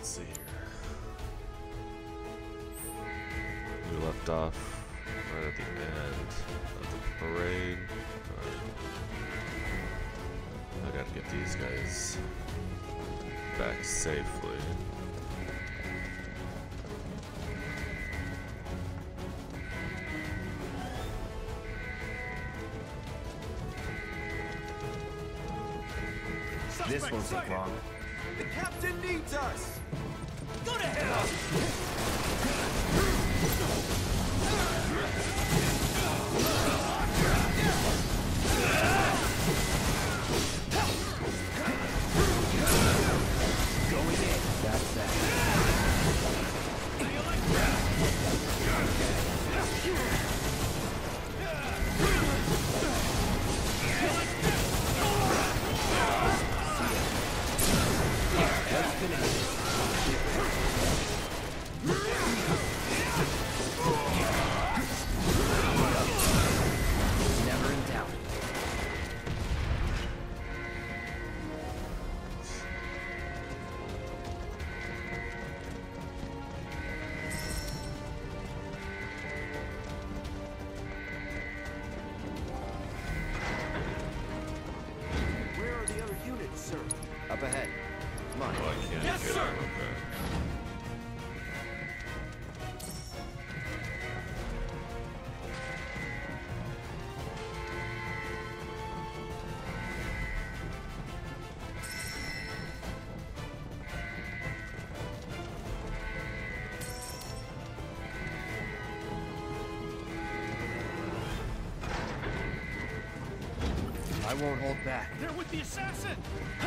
see here. We left off right at the end of the parade. I gotta get these guys back safely. This won't take long. The captain needs us! Go to hell! Going in. That's that. Let's finish this. Never in doubt. Where are the other units, sir? Up ahead. Come on. Oh, I can't Yes, get sir. out of that. I won't hold back. They're with the assassin!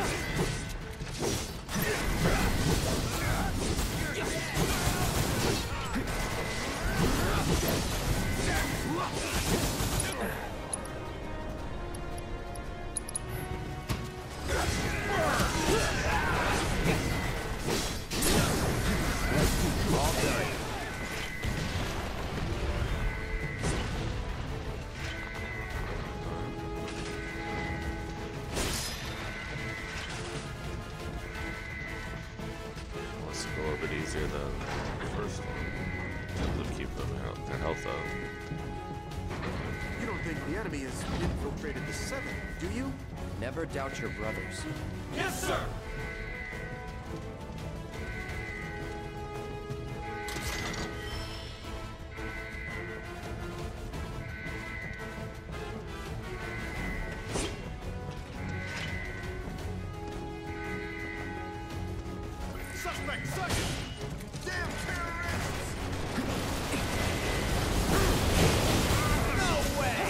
All done. Let's go a little bit easier than the first one. To keep their health up. You don't think the enemy has infiltrated the 7th, do you? Never doubt your brothers. Yes, sir! Suspect second! Damn terrorists! No way!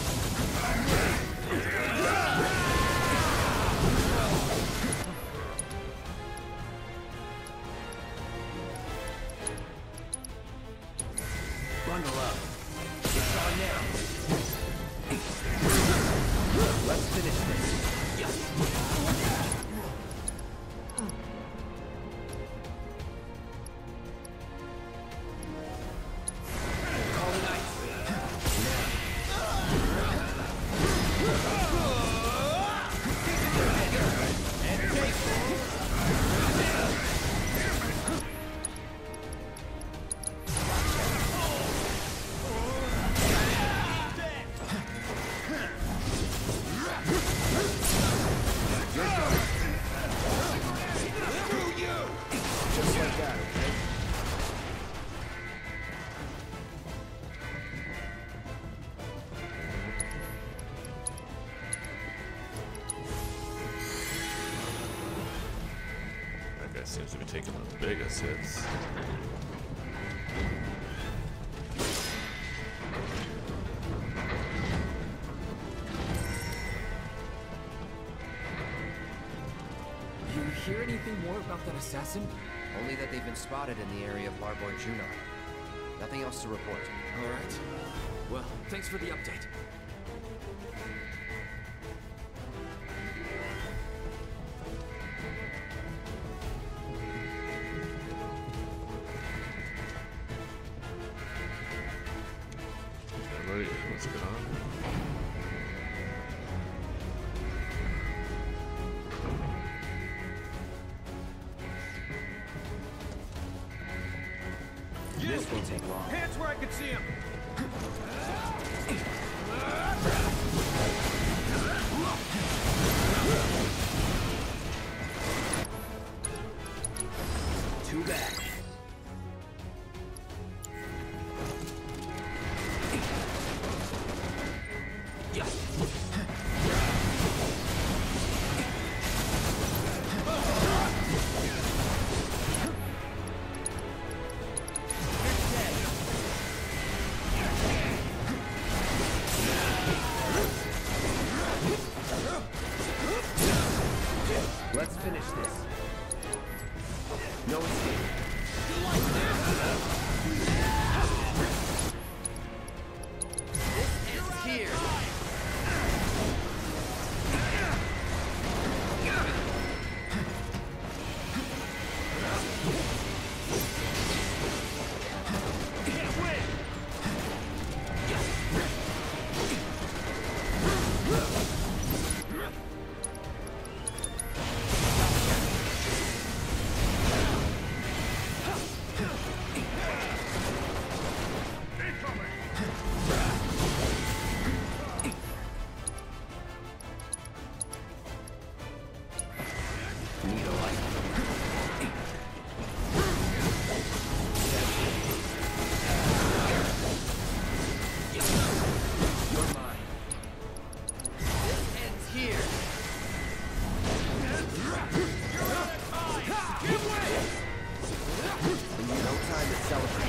Bundle up. It's on now. Let's finish this. Call it night. And take just like that, okay? That guy seems to be taking the biggest hits. You hear anything more about that assassin? Only that they've been spotted in the area of Larborn Junon. Nothing else to report. All right. Well, thanks for the update. Everybody, what's going on? won't take long. Hands where I can see him. Too bad. Let's finish this. No escape. This ends here. Need a light. You're mine. This ends here. No time to celebrate.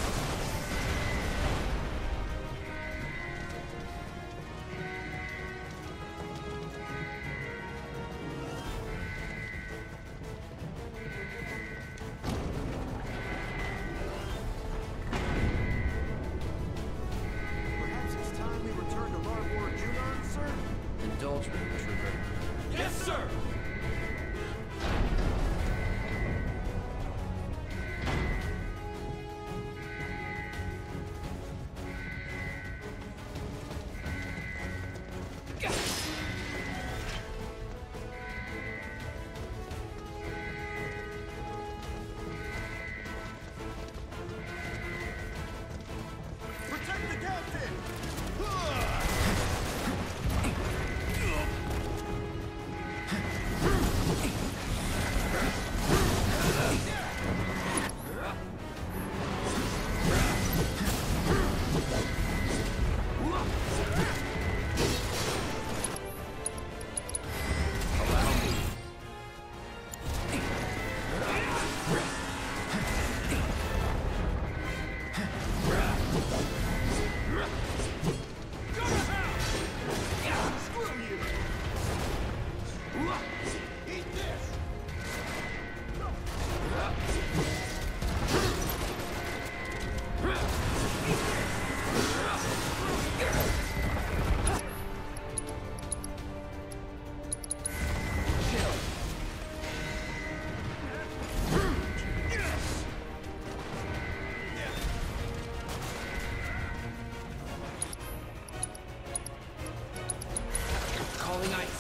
Perhaps it's time we return to Larboard Junon, sir? Indulge me, trooper. Yes, sir. Protect the captain! Calling ice.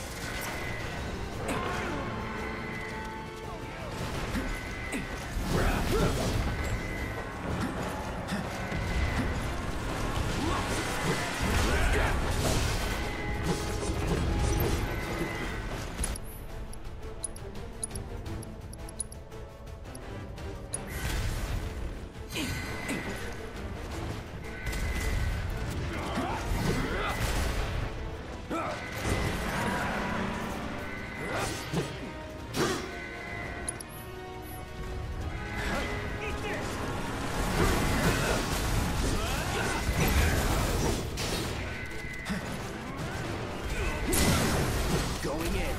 Going in.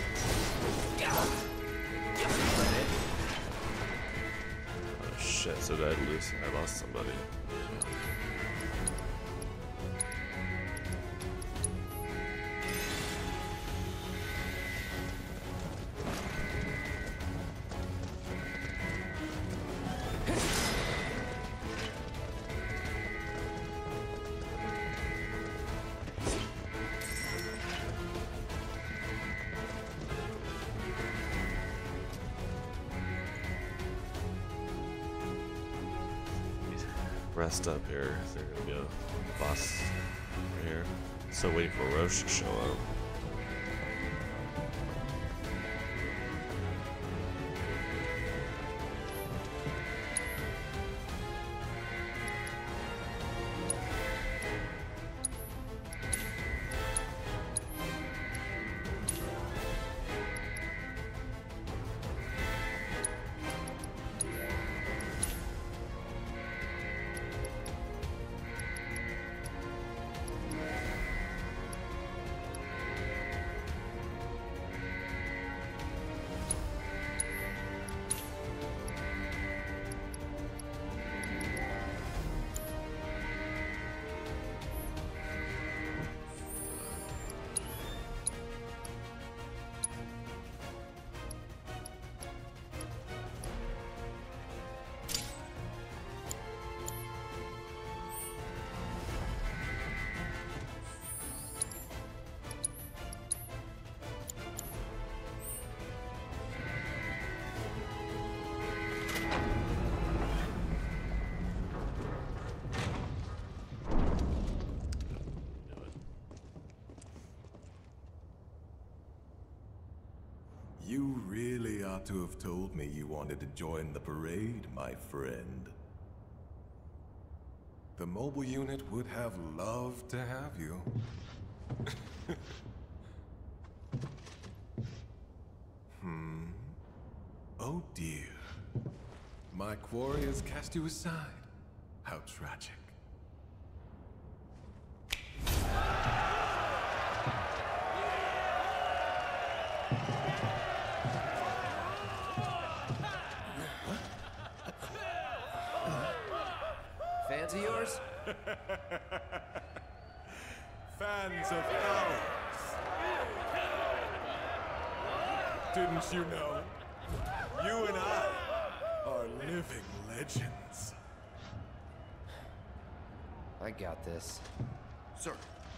Oh shit, so did I lose? I lost somebody. rest up here. They're gonna go boss right here. Still waiting for Roche to show up. You really ought to have told me you wanted to join the parade, my friend. The mobile unit would have loved to have you. Oh dear. My quarry has cast you aside. How tragic. Fans of yours? Fans of ours. Didn't you know? You and I are living legends. I got this. Sir,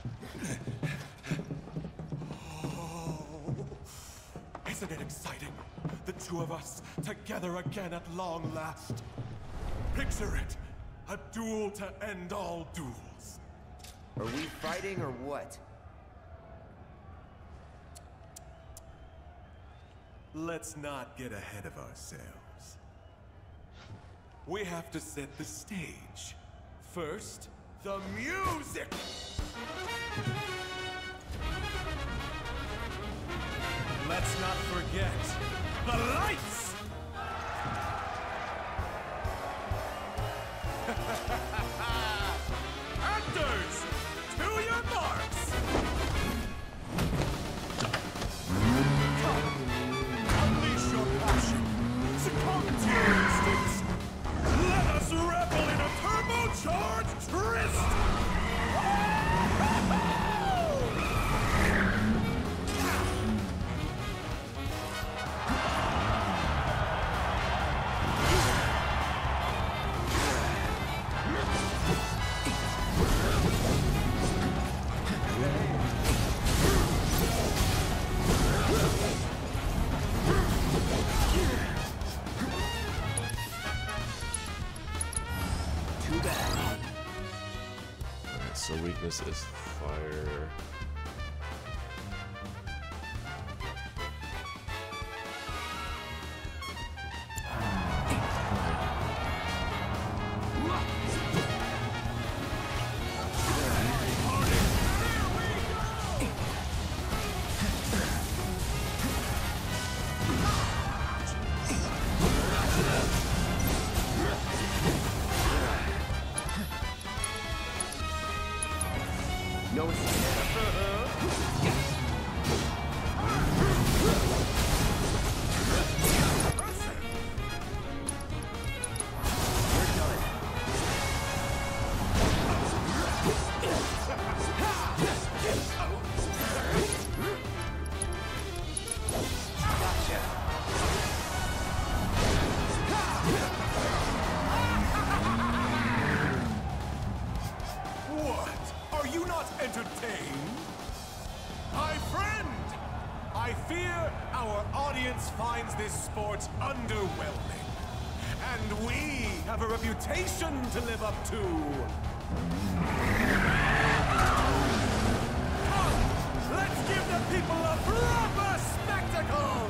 Oh, isn't it exciting? The two of us together again at long last. Picture it. A duel to end all duels. Are we fighting or what? Let's not get ahead of ourselves. We have to set the stage. First, the music! Let's not forget the lights! Actors, to your marks! Come, unleash your passion. Succumb to your instincts. Let us revel in a turbocharged tryst! So weakness is fire. No What? Are you not entertained? My friend! I fear our audience finds this sport underwhelming. And we have a reputation to live up to. Come, let's give the people a proper spectacle!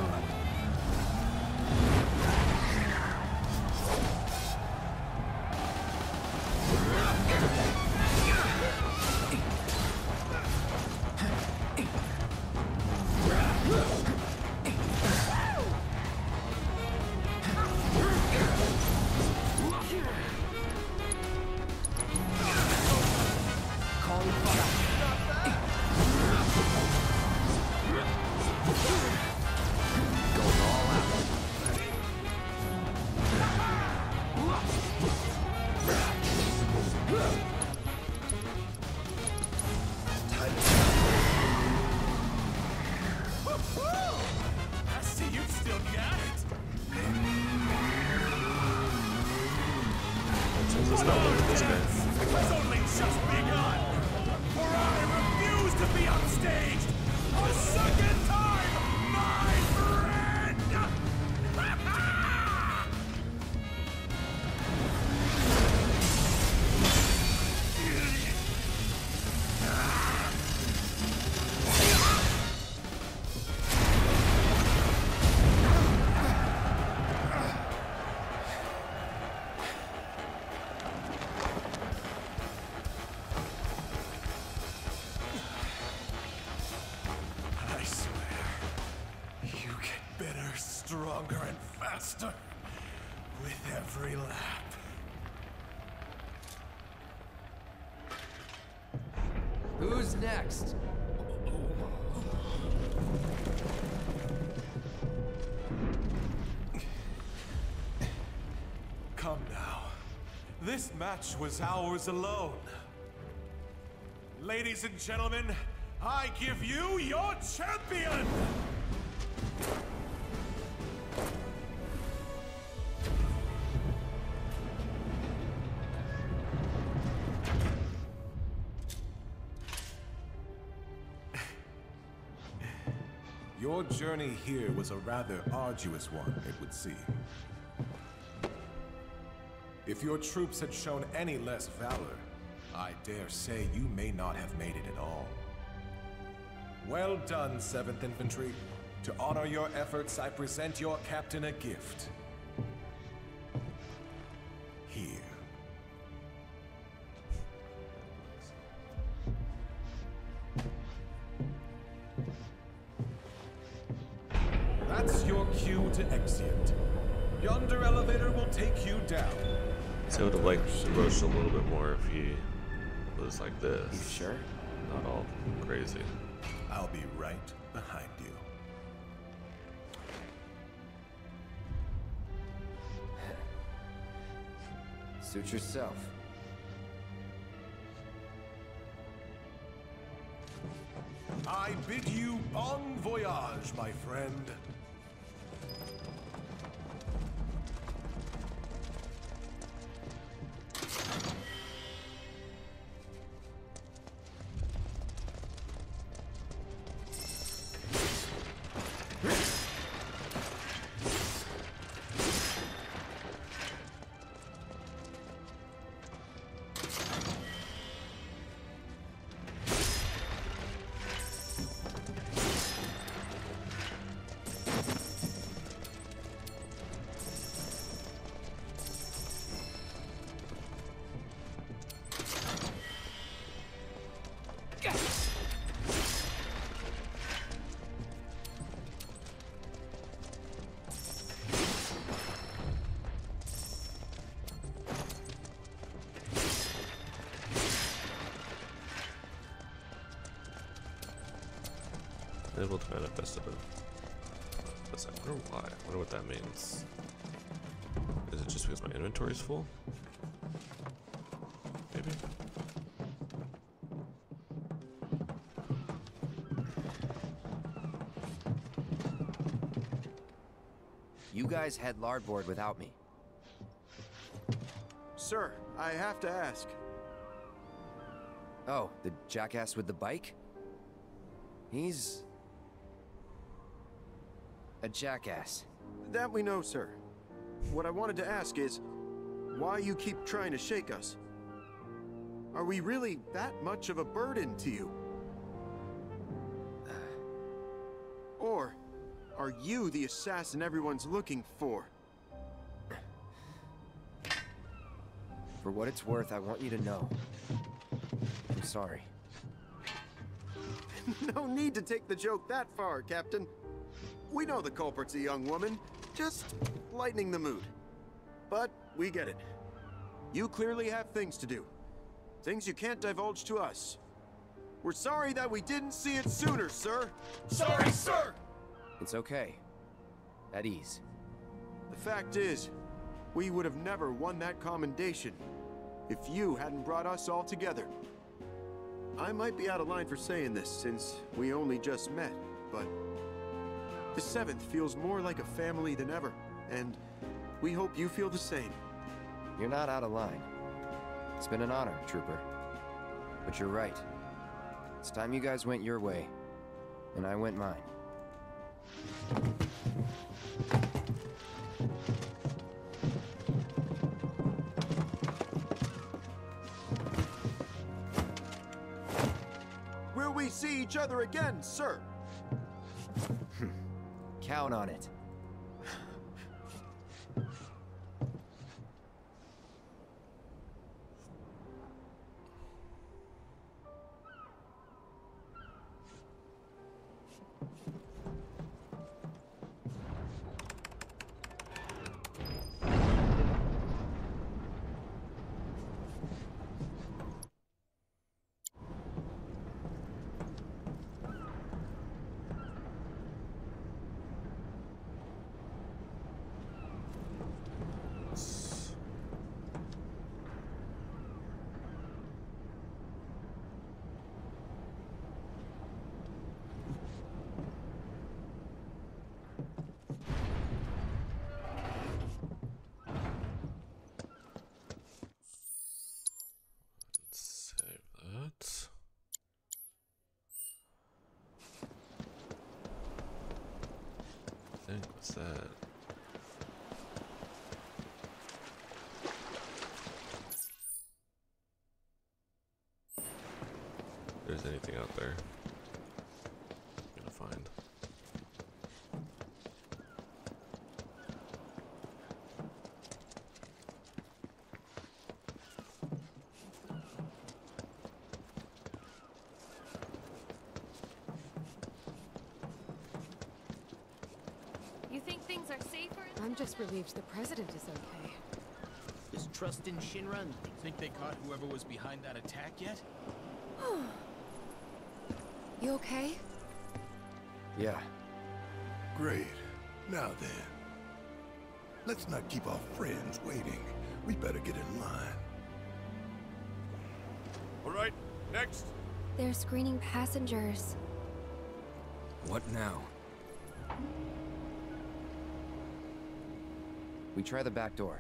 Stronger and faster with every lap. Who's next? Come now. This match was ours alone. Ladies and gentlemen, I give you your champion! Your journey here was a rather arduous one, it would seem. If your troops had shown any less valor, I dare say you may not have made it at all. Well done, 7th Infantry. To honor your efforts, I present your captain a gift. Here. That's your cue to exit. Yonder elevator will take you down. So I would have liked Roche a little bit more if he was like this. You sure? Not all crazy. I'll be right behind you. Suit yourself. I bid you bon voyage, my friend. Able to manifest it. I wonder why. I wonder what that means. Is it just because my inventory is full? Maybe. You guys head larboard without me. Sir, I have to ask. Oh, the jackass with the bike? He's a jackass. That we know, sir. What I wanted to ask is, why you keep trying to shake us. Are we really that much of a burden to you? Or are you the assassin everyone's looking for? For what it's worth, I want you to know. I'm sorry. No need to take the joke that far, Captain. We know the culprit's a young woman, just lightening the mood. But we get it. You clearly have things to do. Things you can't divulge to us. We're sorry that we didn't see it sooner, sir. Sorry, sir! It's okay. At ease. The fact is, we would have never won that commendation if you hadn't brought us all together. I might be out of line for saying this since we only just met, but the 7th feels more like a family than ever, and we hope you feel the same. You're not out of line. It's been an honor, Trooper. But you're right. It's time you guys went your way, and I went mine. Will we see each other again, sir? Count on it. What's that? If there's anything out there, I'm gonna find. You think things are safer? I'm just relieved the president is okay. Is trust in Shinra? Think they caught whoever was behind that attack yet? You okay? Yeah. Great. Now then. Let's not keep our friends waiting. We better get in line. All right, next. They're screening passengers. What now? We try the back door.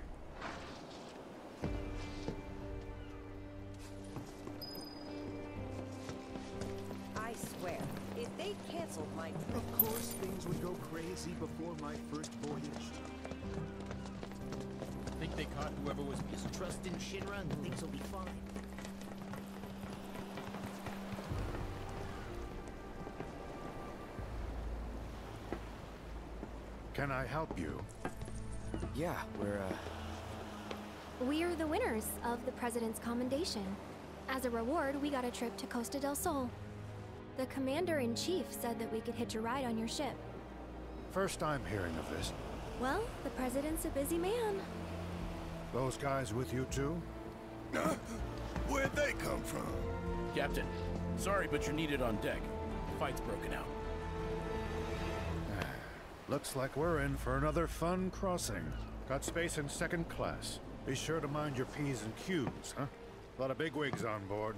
I swear, if they canceled my... Of course things would go crazy before my first voyage. Think they caught whoever was... Just trust in Shinra and things will be fine. Can I help you? Yeah, We're the winners of the President's Commendation. As a reward, we got a trip to Costa del Sol. The Commander-in-Chief said that we could hitch a ride on your ship. First time hearing of this. Well, the President's a busy man. Those guys with you too? Where'd they come from? Captain, sorry, but you're needed on deck. Fight's broken out. Looks like we're in for another fun crossing. Got space in second class. Be sure to mind your P's and Q's, huh? A lot of bigwigs on board.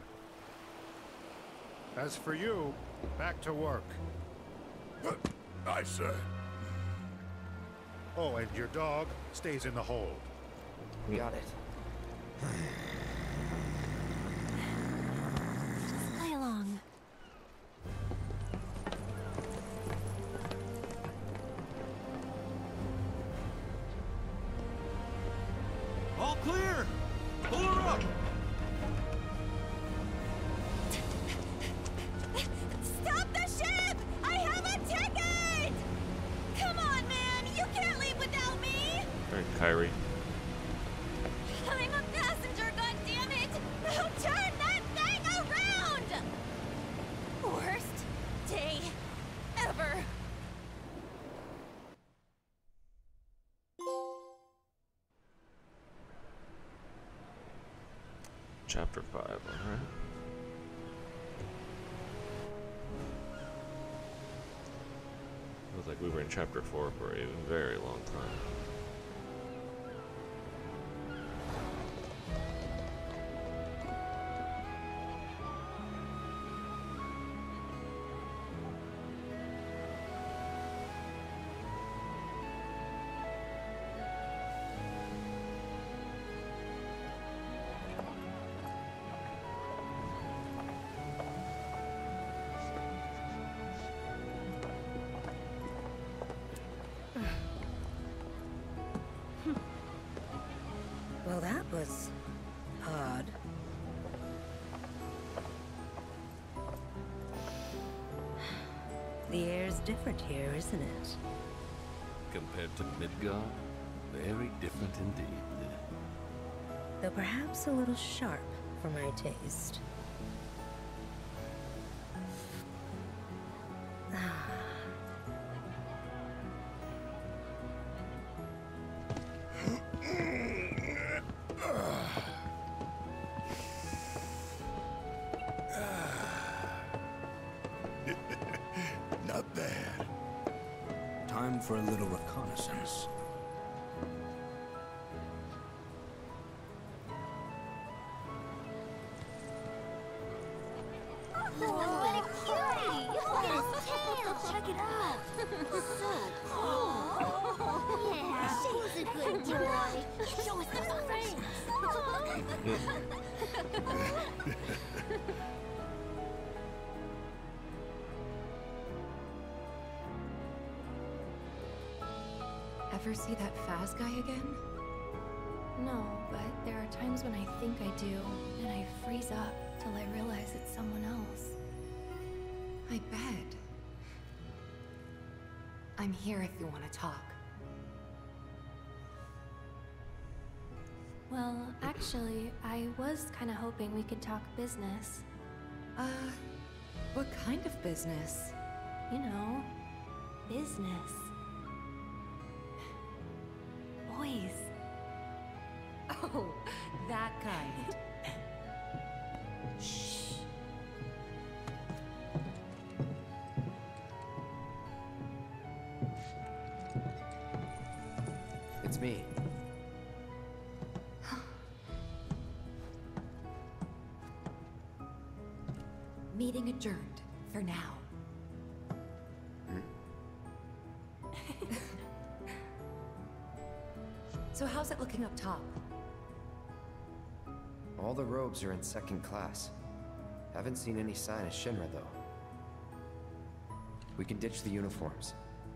As for you, back to work. Aye, sir. Oh, and your dog stays in the hold. we got it. Just play along. All clear! Pull her up! Stop the ship! I have a ticket! Come on, man! You can't leave without me! Alright, Kyrie. I'm a passenger, goddammit! Now turn that thing around! Worst day ever. Chapter 5, alright. Feels like we were in Chapter 4 for a very long time. Well, that was odd. The air's different here, isn't it? Compared to Midgard, very different indeed. Though perhaps a little sharp for my taste. Not bad. Time for a little reconnaissance. What a cutie! Look at his tail! Check it out! So cool! Yeah, she's a good boy! Show us those friends! Ever see that Faz guy again? No, but there are times when I think I do, and I freeze up till I realize it's someone else. I bet. I'm here if you want to talk. Well, actually, I was kind of hoping we could talk business. What kind of business? You know, business. Boys. Oh, that kind. Shh. It's me. Meeting adjourned for now. So how's it looking up top? All the robes are in second class. Haven't seen any sign of Shinra, though. We can ditch the uniforms.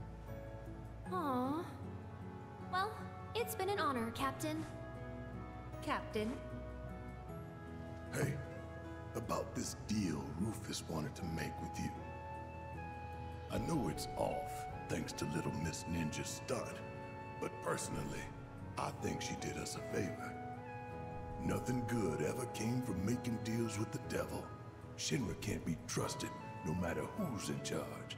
Aww. Well, it's been an honor, Captain. Captain? Hey, about this deal Rufus wanted to make with you. I know it's off, thanks to Little Miss Ninja's stunt, but personally, I think she did us a favor. Nothing good ever came from making deals with the devil. Shinra can't be trusted, no matter who's in charge.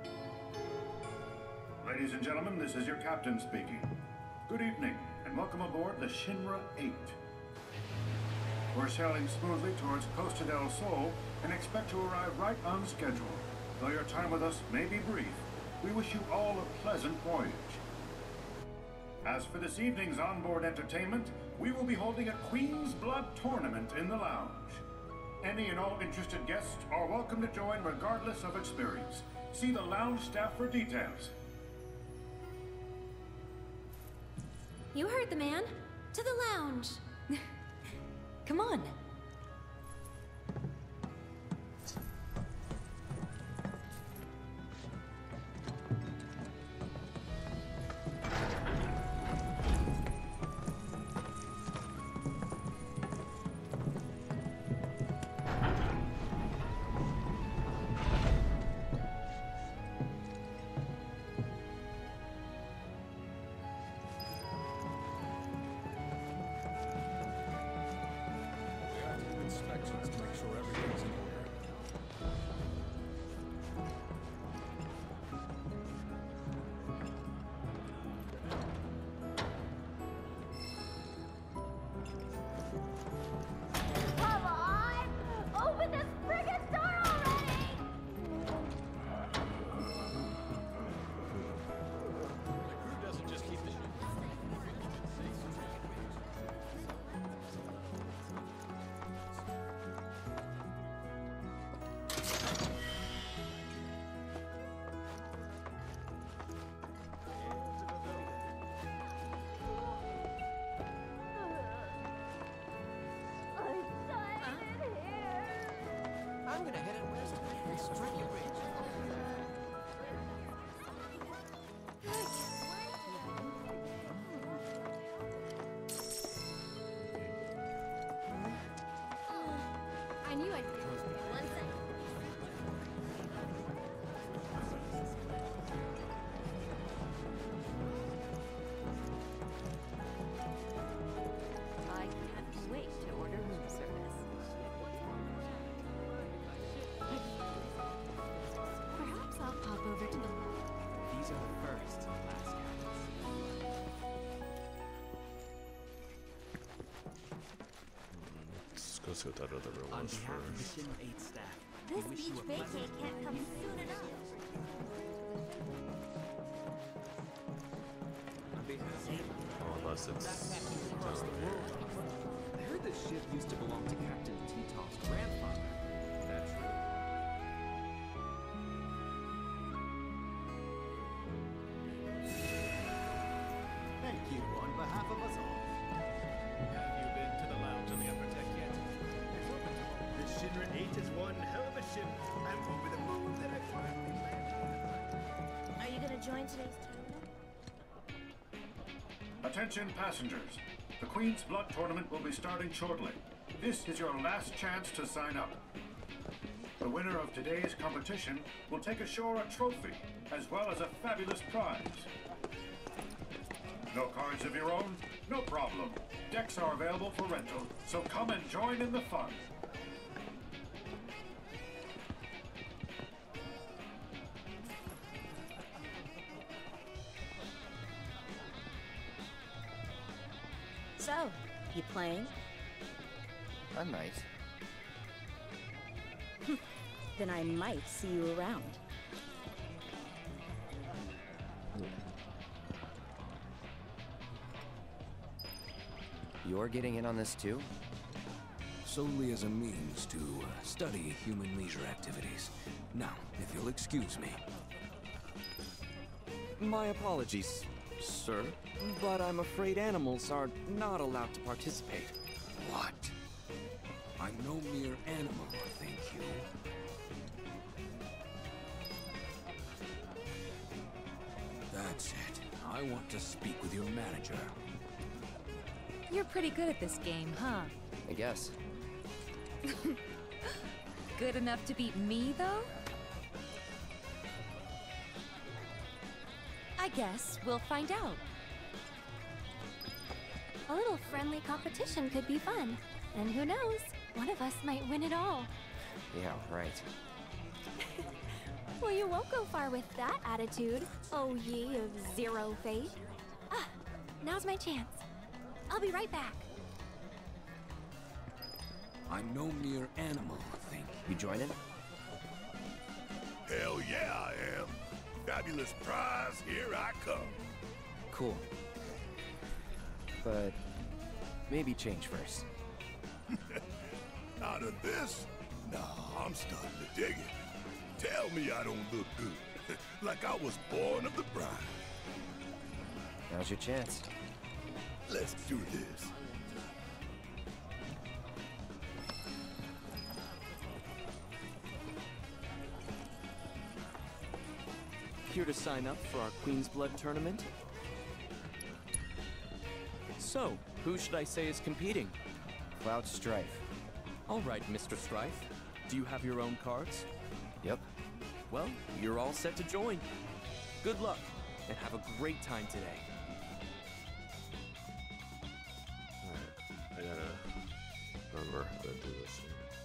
Ladies and gentlemen, this is your captain speaking. Good evening, and welcome aboard the Shinra 8. We're sailing smoothly towards Costa del Sol and expect to arrive right on schedule. Though your time with us may be brief, we wish you all a pleasant voyage. As for this evening's onboard entertainment, we will be holding a Queen's Blood tournament in the lounge. Any and all interested guests are welcome to join regardless of experience. See the lounge staff for details. You heard the man. To the lounge. Come on. I knew I'd be one second. I can't wait to order room service. Perhaps I'll pop over to the... These are the first class captains. Let's go see what that other room On was behalf of the first. Shinra 8 staff, This we wish beach you a vacay pleasant can't come soon enough. Oh, unless it's Across the world. I heard this ship used to belong to Captain Titov's grandfather. Is that true? Thank you on behalf of us all. Have you been to the lounge on the upper deck yet? It's open to all. The Shinra 8 is one hell of a ship. I'm over the moon that I finally landed. Are you gonna join today's tournament? Attention passengers. The Queen's Blood Tournament will be starting shortly. This is your last chance to sign up. The winner of today's competition will take ashore a trophy, as well as a fabulous prize. No cards of your own? No problem. Decks are available for rental, so come and join in the fun. So, you playing? I might. Then I might see you around. You're getting in on this too? Solely as a means to study human leisure activities. Now, if you'll excuse me. My apologies, sir, but I'm afraid animals are not allowed to participate. What? I'm no mere animal, thank you. That's it. I want to speak with your manager. You're pretty good at this game, huh? I guess. Good enough to beat me, though? I guess we'll find out. A little friendly competition could be fun. And who knows, one of us might win it all. Yeah, right. Well, you won't go far with that attitude, oh ye of zero faith. Ah, now's my chance. I'll be right back. I'm no mere animal, thank you. You joining? Hell yeah, I am. Fabulous prize, here I come. Cool. But maybe change first. Out of this? Nah, I'm starting to dig it. Tell me I don't look good. Like I was born of the bride. Now's your chance. Let's do this. Here to sign up for our Queen's Blood tournament? So, who should I say is competing? Cloud Strife. All right, Mr. Strife. Do you have your own cards? Yep. Well, you're all set to join. Good luck, and have a great time today. Alright, I gotta remember how to do this.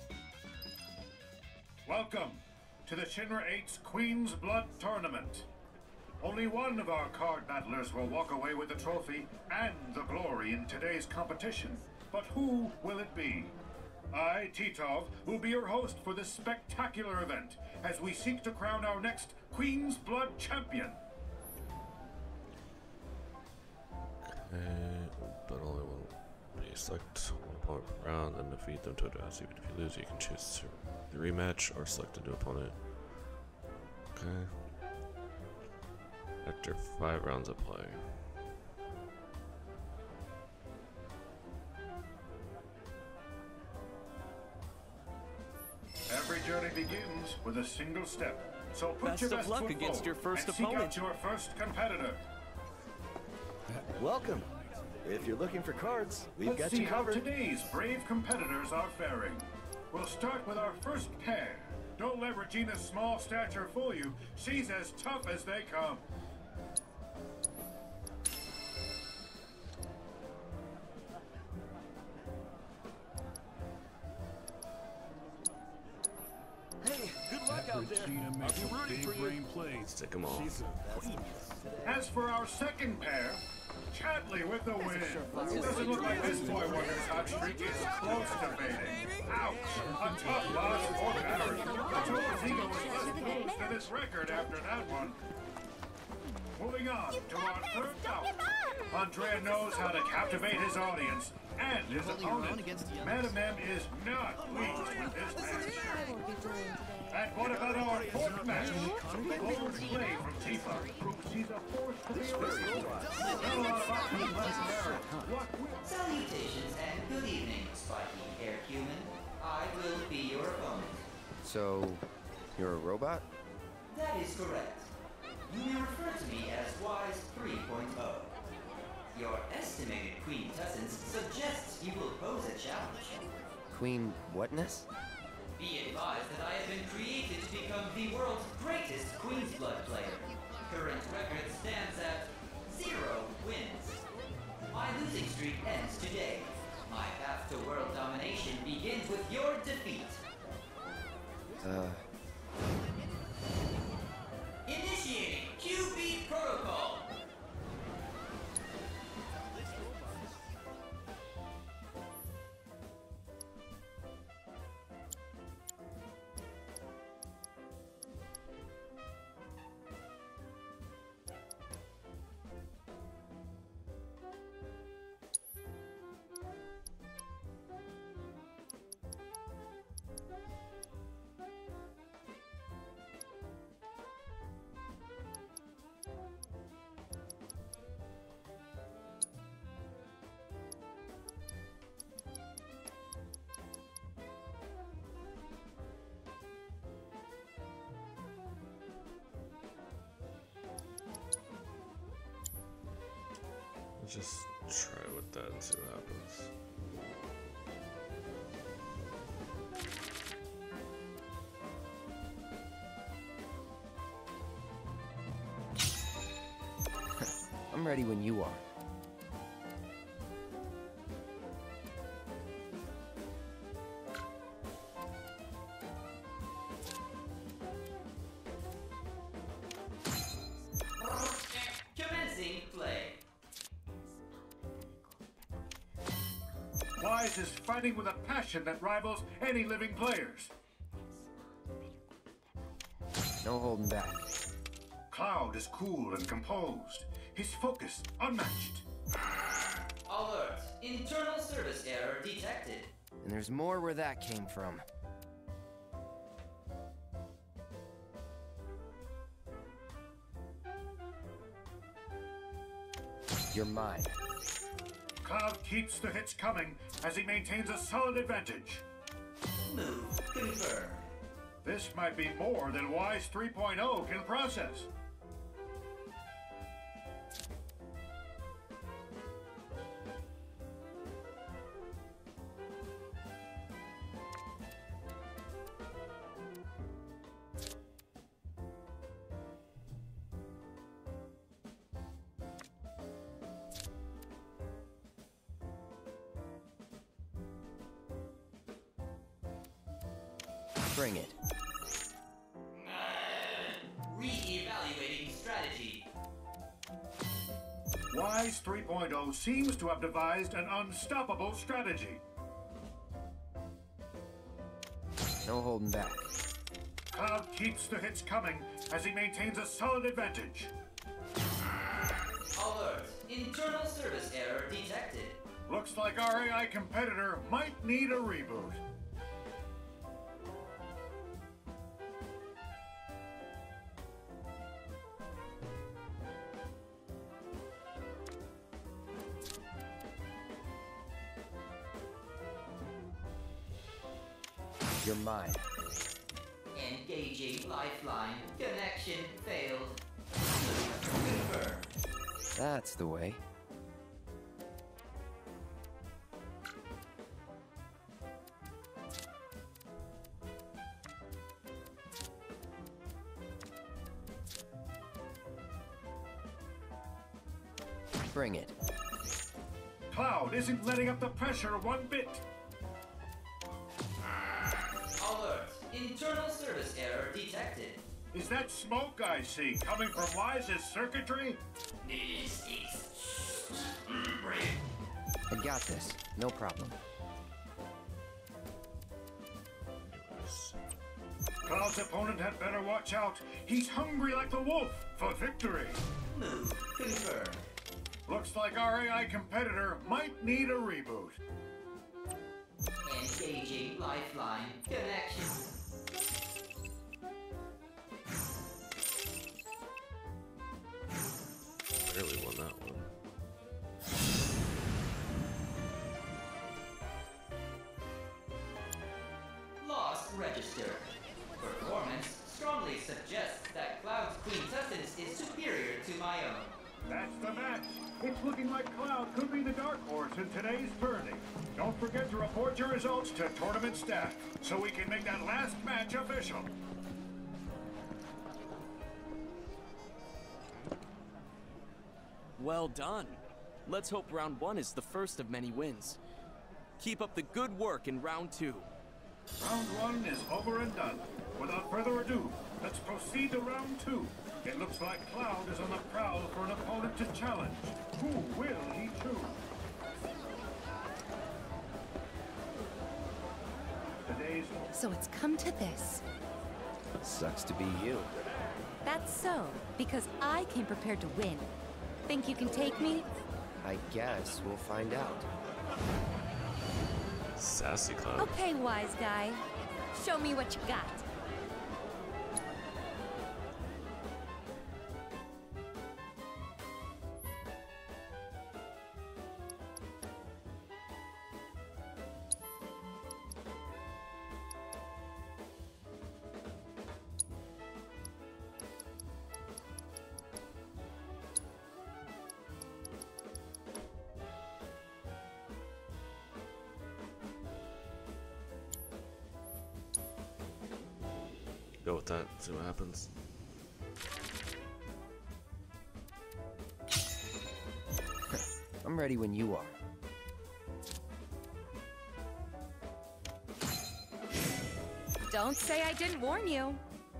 Welcome to the Shinra 8's Queen's Blood Tournament. Only one of our card battlers will walk away with the trophy and the glory in today's competition. But who will it be? I, Titov, will be your host for this spectacular event as we seek to crown our next Queen's Blood champion. Okay, but only one. You select one opponent per round and defeat them to advance. Even if you lose, you can choose the rematch or select a new opponent. Okay. After 5 rounds of play. Every journey begins with a single step. So put Best your of best luck foot against forward your first and seek opponent. out your first competitor. Welcome. If you're looking for cards, we've Let's got see you how covered. today's brave competitors are faring. We'll start with our first pair. Don't let Regina's small stature fool you. She's as tough as they come. Hey, good luck out there. I'll be rooting for you. Stick 'em all. As for our second pair, Chatley with the win. It doesn't look like this boy wonder's hot streak is close to fading. Ouch! A tough loss for Barrett. The Toad's ego was less bruised than his record after that one. Moving on to our third bout. Andrea knows how to captivate his audience and his opponent. Madam M is not pleased with this match. And what about our fourth match? Bold play from Tifa proves she's a force to be reckoned with. Not a lot of options left there. Salutations and good evening, spiky hair human. I will be your opponent. So, you're a robot? That is correct. You may refer to me as Wise 3.0. Your estimated quintessence suggests you will pose a challenge. Queen whatness? Be advised that I have been created to become the world's greatest Queen's Blood player. Current record stands at 0 wins. My losing streak ends today. My path to world domination begins with your defeat. Initiating QB protocol. Let's just try with that and see what happens. I'm ready when you are. Commencing play. Wise is fighting with a passion that rivals any living players. No holding back. Cloud is cool and composed. His focus unmatched. Alert! Internal service error detected. And there's more where that came from. You're mine. Cloud keeps the hits coming as he maintains a solid advantage. Move confirmed. This might be more than Wise 3.0 can process. Bring it. Re-evaluating strategy. Wise 3.0 seems to have devised an unstoppable strategy. No holding back. Cloud keeps the hits coming as he maintains a solid advantage. Alert! Internal service error detected. Looks like our AI competitor might need a reboot. You're mine. Engaging lifeline. Connection failed. Confirmed. That's the way. Bring it. Cloud isn't letting up the pressure one bit. Alert. Internal service error detected. Is that smoke I see coming from Wise's circuitry? I got this. No problem. Cloud's opponent had better watch out. He's hungry like the wolf for victory. Move confirmed. Looks like our AI competitor might need a reboot. Engaging lifeline. Connection. Barely won that one. Loss registered. Performance strongly suggests that Cloud's quintessence is superior to my own. That's the match. It's looking like Cloud could be the dark horse in today's tourney. Don't forget to report your results to tournament staff so we can make that last match official. Well done. Let's hope round 1 is the first of many wins. Keep up the good work in round 2. Round 1 is over and done. Without further ado, let's proceed to round 2. It looks like Cloud is on the prowl for an opponent to challenge. Who will he choose? Today's... So it's come to this. Sucks to be you. That's so, because I came prepared to win. Think you can take me? I guess we'll find out. Sassy Cloud. Okay, wise guy. Show me what you got. Go with that, see what happens. I'm ready when you are. Don't say I didn't warn you.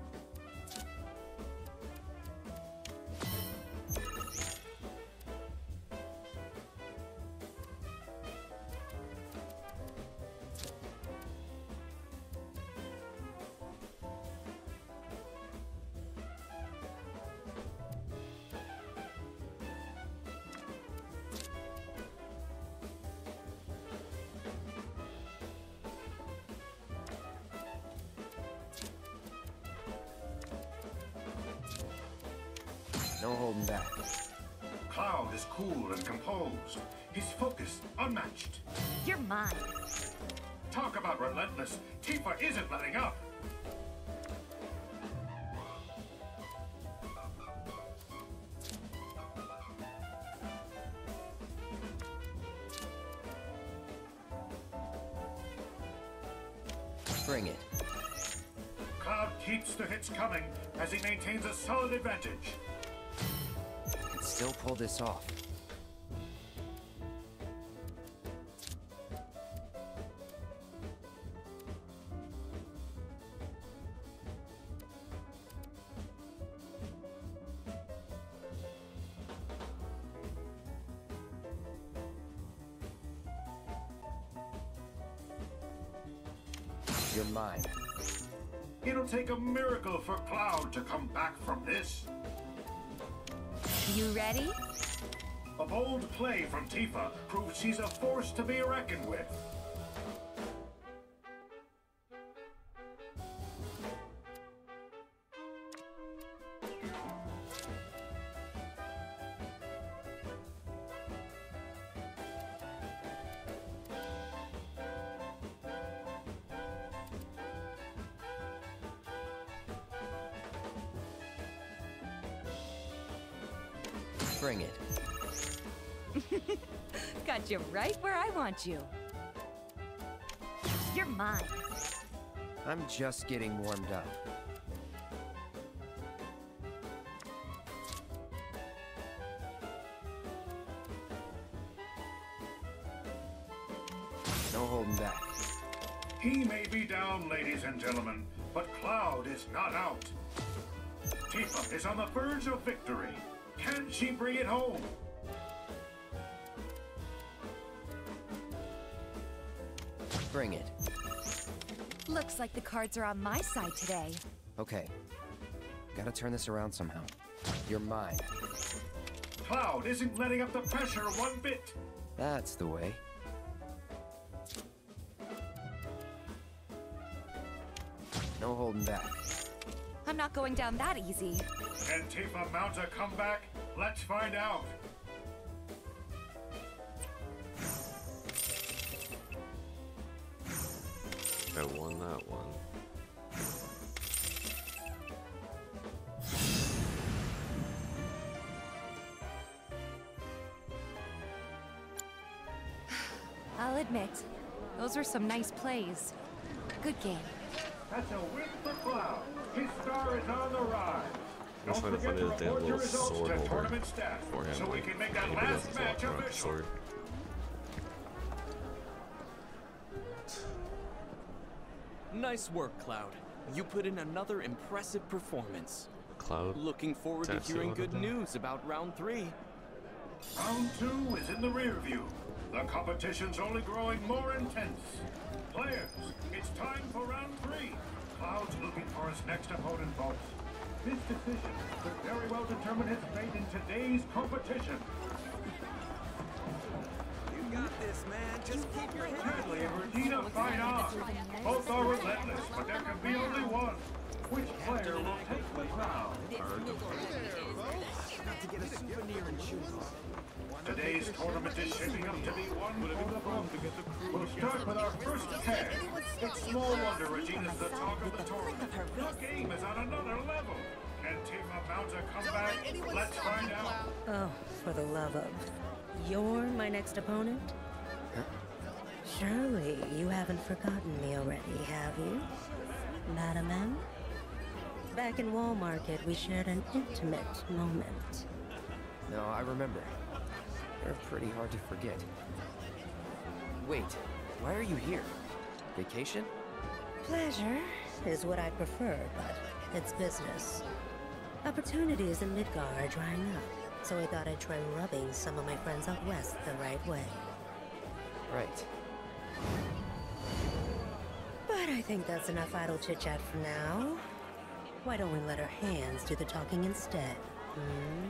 No holding back. Cloud is cool and composed. He's focused, unmatched. You're mine. Talk about relentless. Tifa isn't letting up. Bring it. Cloud keeps the hits coming as he maintains a solid advantage. Can still pull this off. You're mine. It'll take a miracle for Cloud to come back from this. You ready? A bold play from Tifa proves she's a force to be reckoned with. Bring it. Got you right where I want you. You're mine. I'm just getting warmed up. No holding back. He may be down, ladies and gentlemen, but Cloud is not out. Tifa is on the verge of victory. Can she bring it home? Bring it. Looks like the cards are on my side today. Okay. Gotta turn this around somehow. You're mine. Cloud isn't letting up the pressure one bit. That's the way. No holding back. I'm not going down that easy. Can Tifa mount a comeback? Let's find out. I won that one. I'll admit, those were some nice plays. Good game. That's a win for Cloud. His star is on the rise. What's Don't kind of forget funny to is they have a report your little results sword to holder tournament stats for him. so we can make that Anybody else last is match walking around with a official. sword. Nice work, Cloud. You put in another impressive performance. Cloud. Looking forward to tattoo hearing on good it. news about round 3. Round 2 is in the rear view. The competition's only growing more intense. Players, it's time for round 3. Cloud's looking for his next opponent, folks. This decision could very well determine his fate in today's competition. You got this, man. Just keep your head Hadley and Regina fight on. Both are relentless, but there can be only one. Which player will take the crown? Not to get a souvenir and shoes on. Today's tournament is shaping up to be one for the books. We'll start with our first tag. It's small wonder Regina's the talk of the tournament. Your game is on another level. Can Tifa mount a comeback? Let's find out. Oh, for the love of... You're my next opponent? Surely you haven't forgotten me already, have you? Madam M? Back in Wall Market, we shared an intimate moment. No, I remember. They're pretty hard to forget. Wait, why are you here? Vacation? Pleasure is what I prefer, but it's business. Opportunities in Midgar are drying up, so I thought I'd try rubbing some of my friends out west the right way. Right. But I think that's enough idle chit-chat for now. Why don't we let our hands do the talking instead, hmm?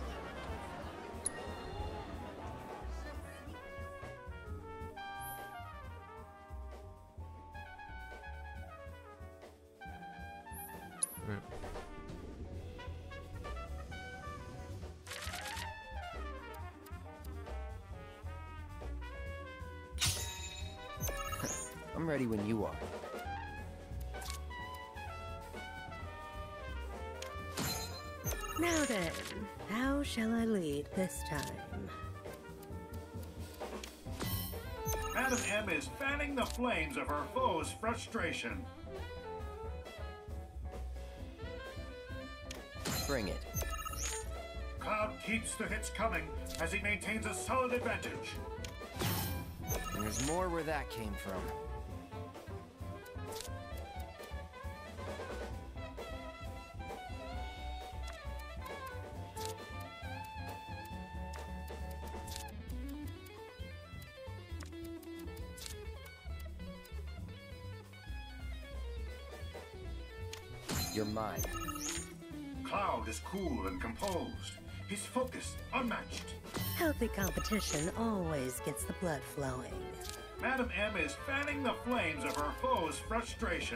I'm ready when you are. Now then, how shall I lead this time? Madam M is fanning the flames of her foe's frustration. Bring it. Cloud keeps the hits coming as he maintains a solid advantage. And there's more where that came from. You're mine. Cloud is cool and composed. His focus unmatched. Healthy competition always gets the blood flowing. Madam M is fanning the flames of her foe's frustration.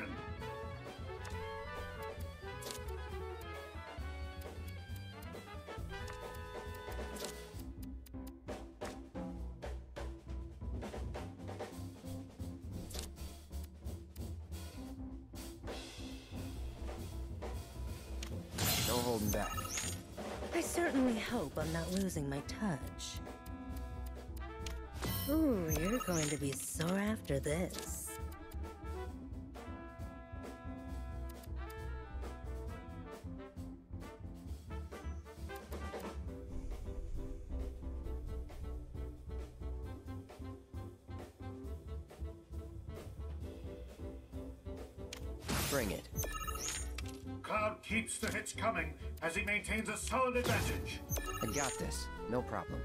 No holding back. I certainly hope I'm not losing my touch. Ooh, you're going to be sore after this. Bring it. Cloud keeps the hits coming as he maintains a solid advantage. I got this. No problem.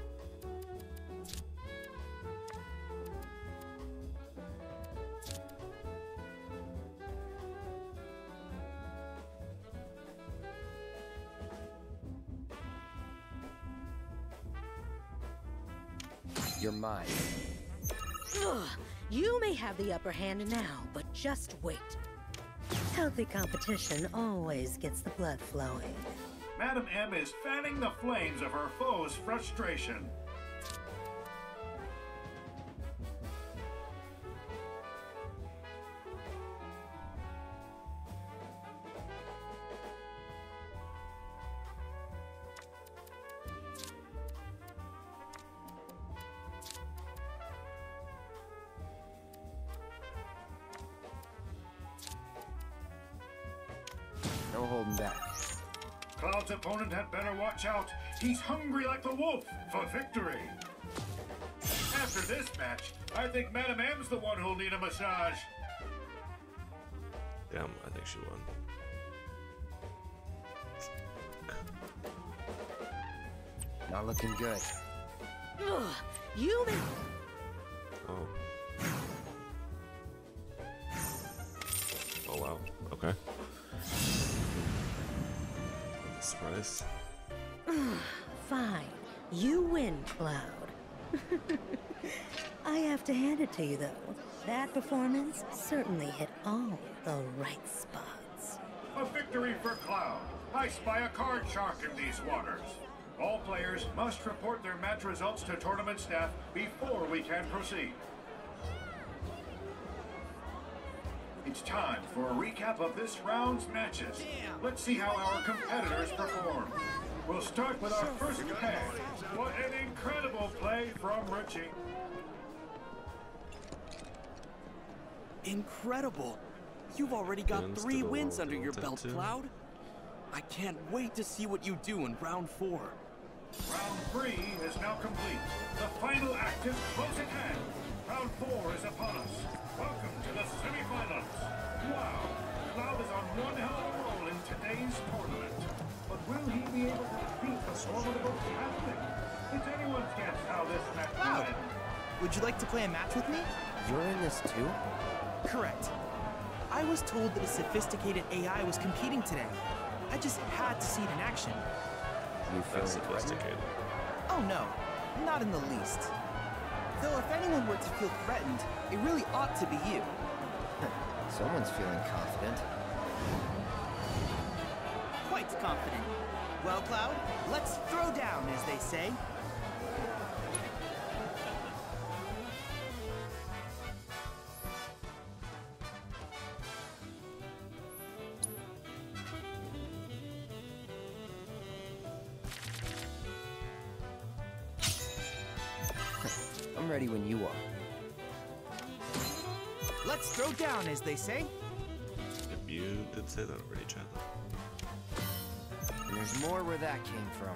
You're mine. Ugh, you may have the upper hand now, but just wait. Healthy competition always gets the blood flowing. Madam M is fanning the flames of her foe's frustration. No holding back. Cloud's opponent had better watch out. He's hungry like the wolf for victory. After this match, I think Madam M's the one who'll need a massage. Damn, I think she won. Not looking good. Ugh, you may... Oh. Oh wow. Okay. Surprise. Fine. You win, Cloud. I have to hand it to you, though. That performance certainly hit all the right spots. A victory for Cloud. I spy a card shark in these waters. All players must report their match results to tournament staff before we can proceed. It's time for a recap of this round's matches. Let's see how our competitors perform. We'll start with our first pair. What an incredible play from Richie. Incredible! You've already got 3 wins under your belt, Cloud. I can't wait to see what you do in round 4. Round 3 is now complete. The final act is close at hand. Round 4 is upon us. Welcome to the semifinals. Wow, Cloud is on one hell of a roll in today's tournament. But will he be able to defeat the formidable captain? It's anyone's guess how this match will end. Would you like to play a match with me? You're in this too? Correct. I was told that a sophisticated AI was competing today. I just had to see it in action. You feel sophisticated? Oh no, not in the least. Though if anyone were to feel threatened, it really ought to be you. Someone's feeling confident. Quite confident. Well, Cloud, let's throw down, as they say. I'm ready when you are. Let's throw down, as they say. If you did say that already, Chad. And there's more where that came from.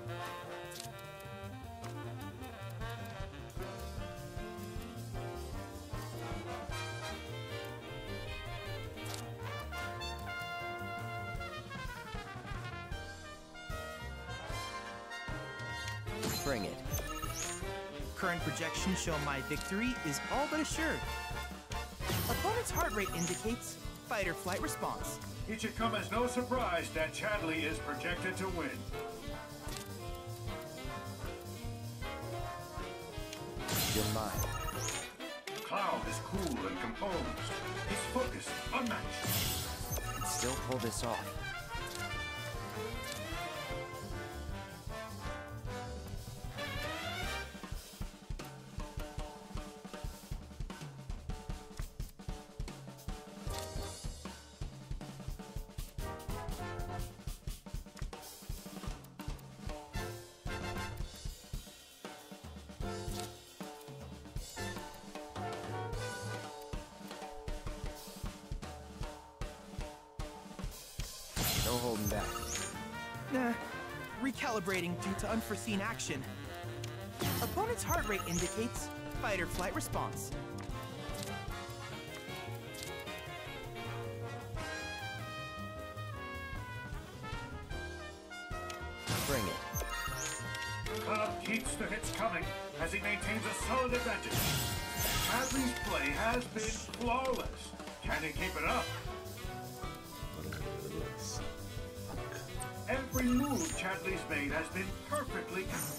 Bring it. Current projections show my victory is all but assured. Opponent's heart rate indicates fight or flight response. It should come as no surprise that Chadley is projected to win. You're mine. Cloud is cool and composed. His focus unmatched. Can still pull this off. No holding back. Nah. Recalibrating due to unforeseen action. Opponent's heart rate indicates fight or flight response. Bring it. Cloud keeps the hits coming as he maintains a solid advantage. Hadley's play has been flawless. Can he keep it up? Every move Chadley's made has been perfectly counted.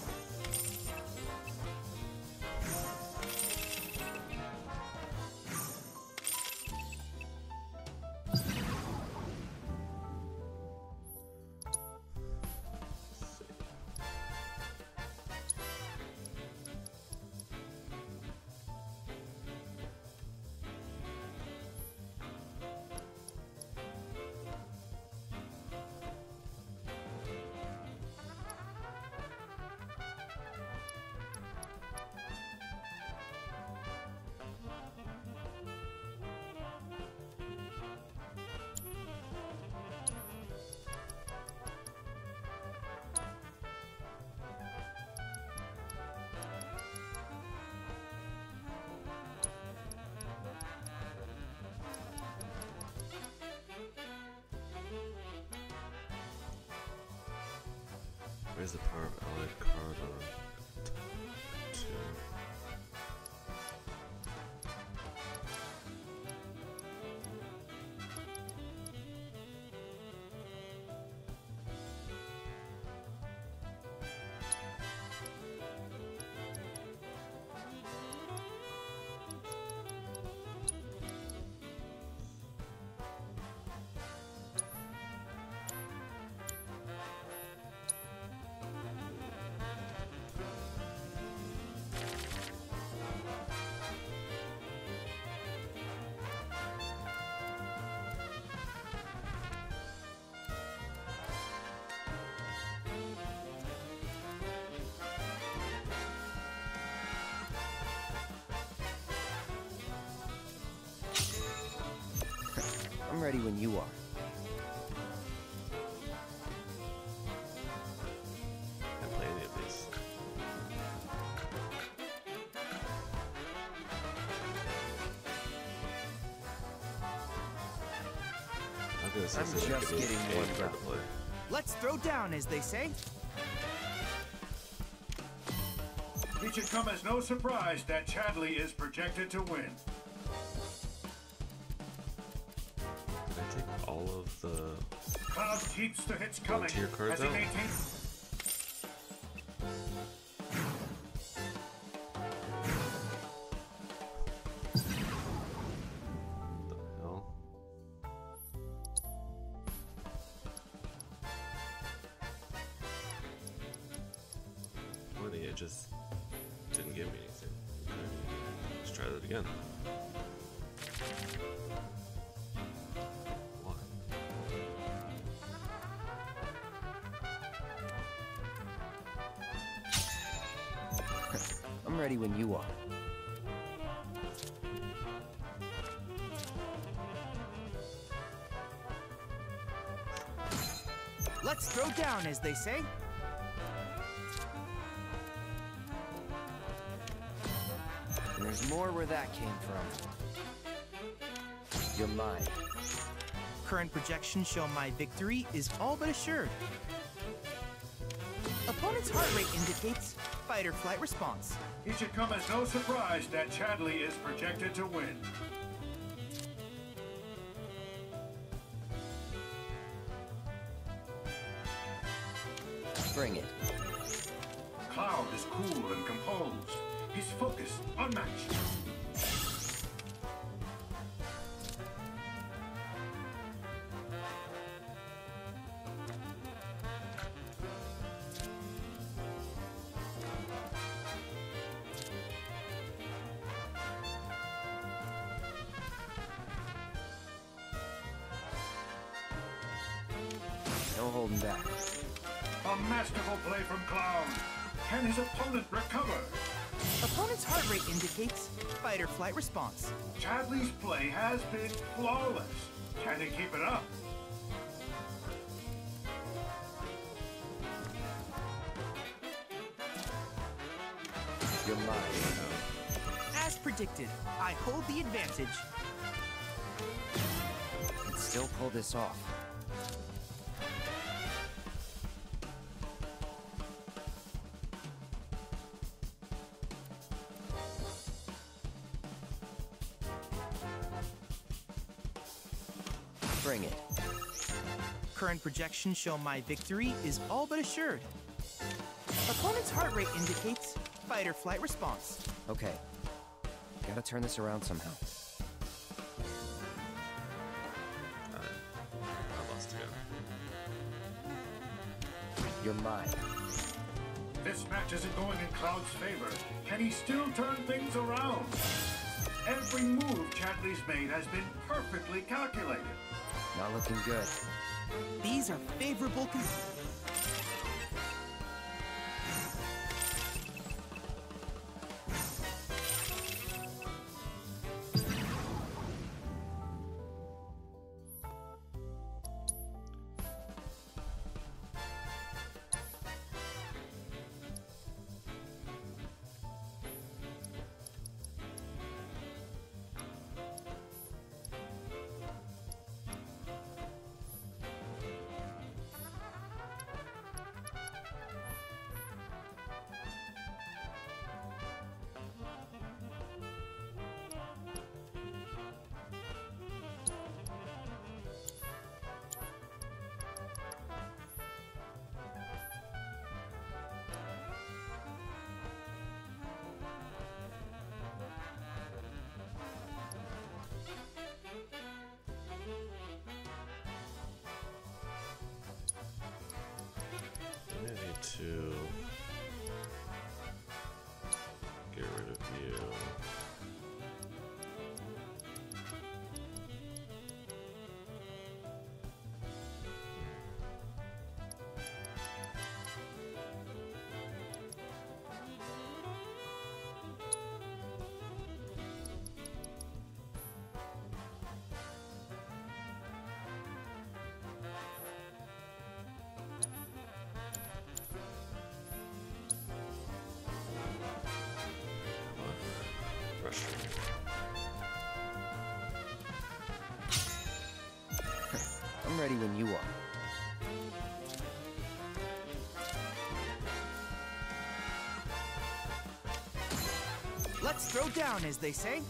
Raise the power of allied card on top 2. I'm ready when you are. Can't play any of these. I'm just getting warmed up. Let's throw down, as they say. It should come as no surprise that Chadley is projected to win. Can I take all of the Cloud keeps the hits coming tier cards as he out? maintains. It just didn't give me anything. Okay. Let's try that again. Why? I'm ready when you are. Let's throw down, as they say. And there's more where that came from. You're mine. Current projections show my victory is all but assured. Opponent's heart rate indicates fight or flight response. It should come as no surprise that Chadley is projected to win. Bring it. Cloud is cool and composed. His focus unmatched. No holding back. A masterful play from Cloud. Can his opponent recover? Opponent's heart rate indicates fight or flight response. Chadley's play has been flawless. Can he keep it up? You're mine. As predicted, I hold the advantage. Can still pull this off. Bring it. Current projections show my victory is all but assured. Opponent's heart rate indicates fight or flight response. Okay. Gotta turn this around somehow. I lost again. You're mine. This match isn't going in Cloud's favor. Can he still turn things around? Every move Chadley's made has been perfectly calculated. Not looking good. These are favorable I need to get rid of you. I'm ready when you are. Let's throw down, as they say.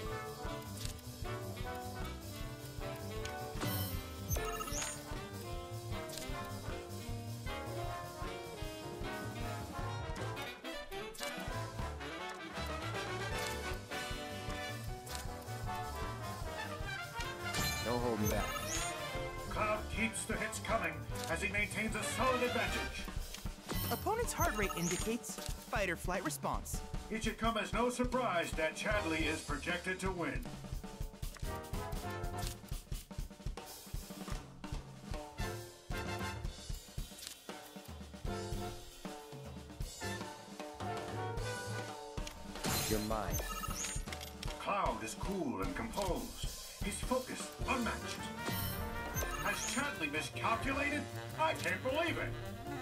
No holding back. Cloud keeps the hits coming as he maintains a solid advantage. Opponent's heart rate indicates fight or flight response. It should come as no surprise that Chadley is projected to win. You're mine. Cloud is cool and composed. He's focused, unmatched. Has Chadley miscalculated? I can't believe it.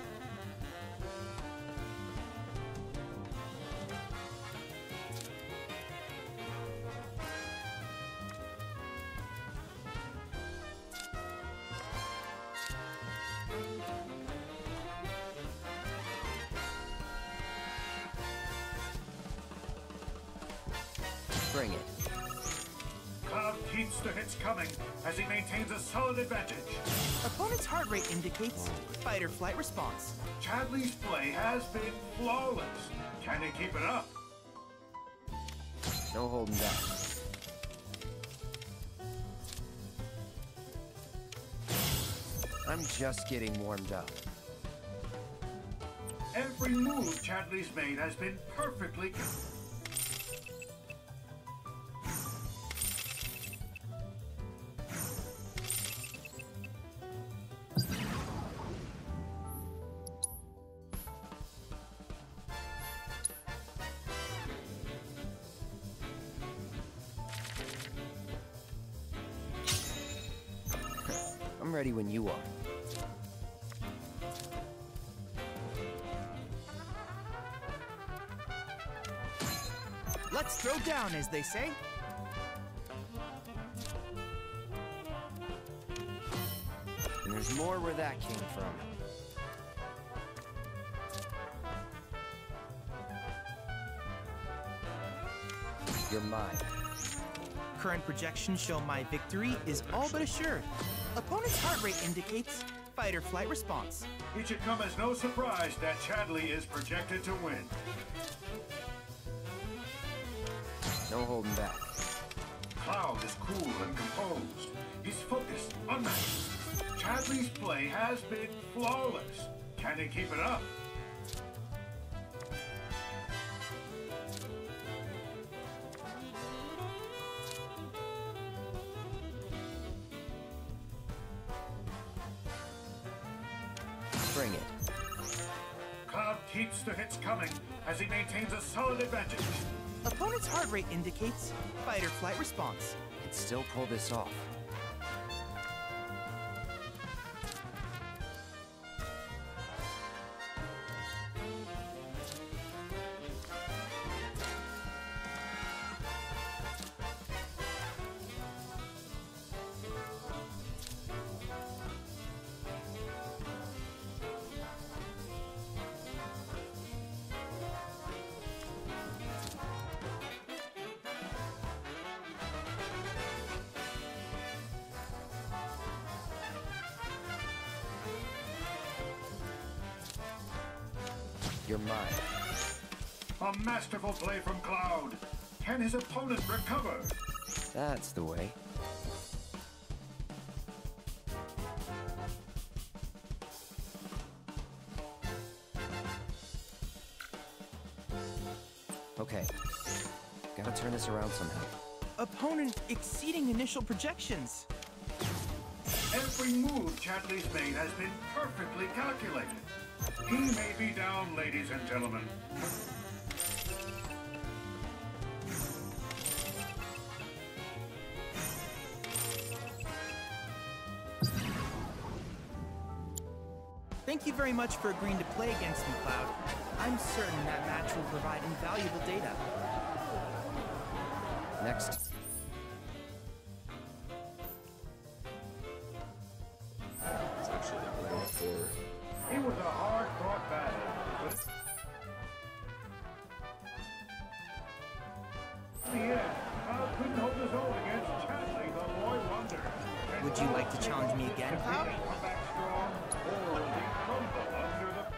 Bring it. Cloud keeps the hits coming as he maintains a solid advantage. Opponent's heart rate indicates fight or flight response. Chadley's play has been flawless. Can he keep it up? No holding back. I'm just getting warmed up. Every move Chadley's made has been perfectly... I'm ready when you are. down, as they say. And there's more where that came from. You're mine. Current projections show my victory is all but assured. Opponent's heart rate indicates fight or flight response. It should come as no surprise that Chadley is projected to win. No holding back. Cloud is cool and composed. He's focused, unmatched. Chadley's play has been flawless. Can he keep it up? Bring it. Cloud keeps the hits coming as he maintains a solid advantage. Opponent's heart rate indicates fight or flight response. Could still pull this off. You're mine. A masterful play from Cloud. Can his opponent recover? That's the way. Okay. Gotta turn this around somehow. Opponent exceeding initial projections. Every move Chadley's made has been perfectly calculated. He may be down, ladies and gentlemen. Thank you very much for agreeing to play against me, Cloud. I'm certain that match will provide invaluable data. Next. It's actually like round 4. It was a hard-fought battle, but in the end, Cloud couldn't hold his own against Chadley, the boy wonder. Would you like to challenge me again, Cloud? Come back strong, or will he crumble under the...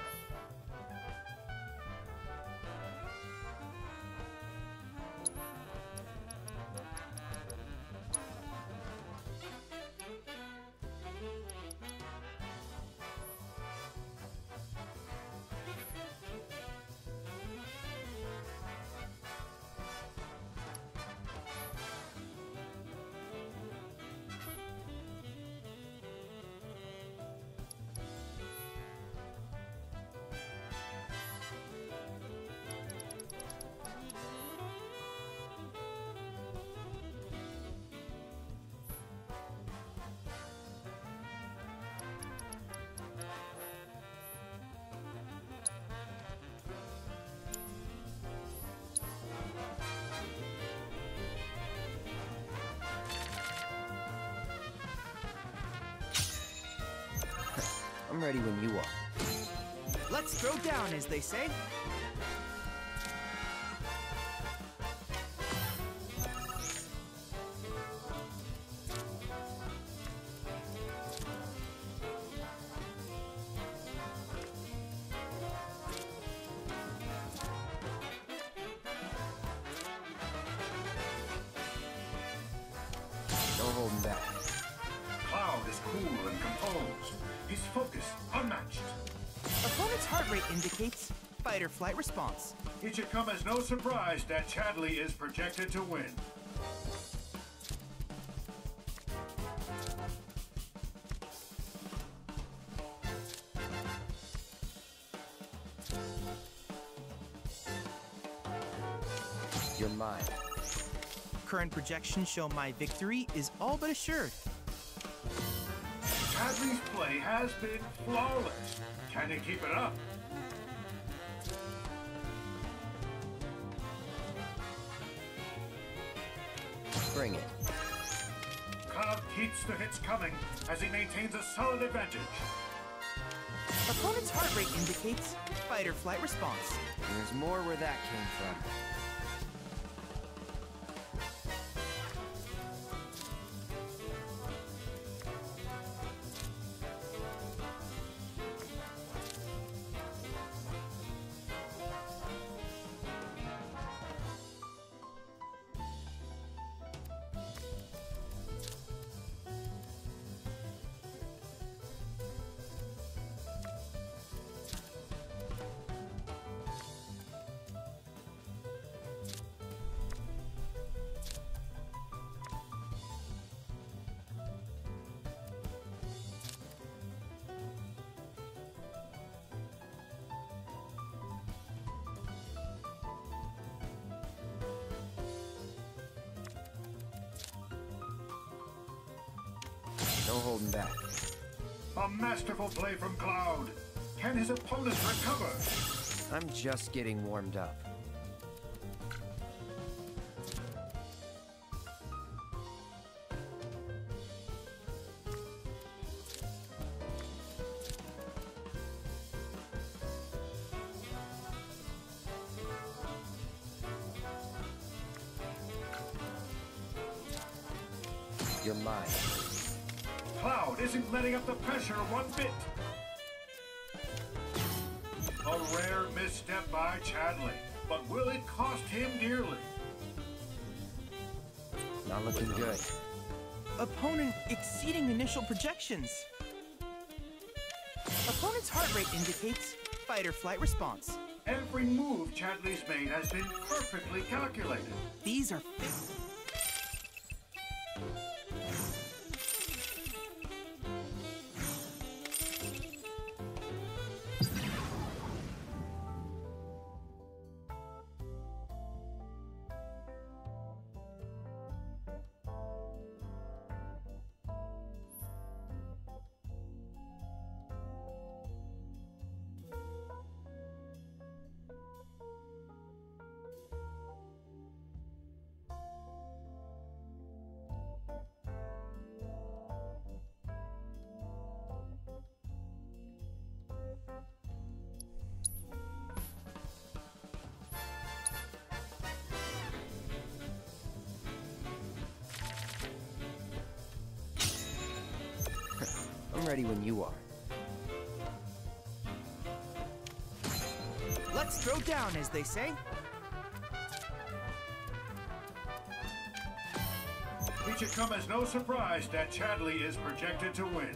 I'm ready when you are. Let's throw down, as they say. No holding back. Cloud is cool and composed. He's focused, unmatched. Opponent's heart rate indicates fight or flight response. It should come as no surprise that Chadley is projected to win. You're mine. Current projections show my victory is all but assured. Chadley's play has been flawless. Can he keep it up? Bring it. Cloud keeps the hits coming as he maintains a solid advantage. Opponent's heart rate indicates fight or flight response. There's more where that came from. No holding back. A masterful play from Cloud. Can his opponent recover? I'm just getting warmed up. You're mine. Cloud isn't letting up the pressure one bit. A rare misstep by Chadley, but will it cost him dearly? Not looking good. Opponent exceeding initial projections. Opponent's heart rate indicates fight or flight response. Every move Chadley's made has been perfectly calculated. These are I'm ready when you are. let's throw down, as they say. It should come as no surprise that Chadley is projected to win.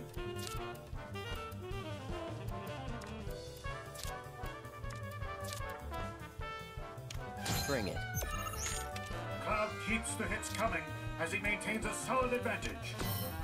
Bring it. Cloud keeps the hits coming as he maintains a solid advantage.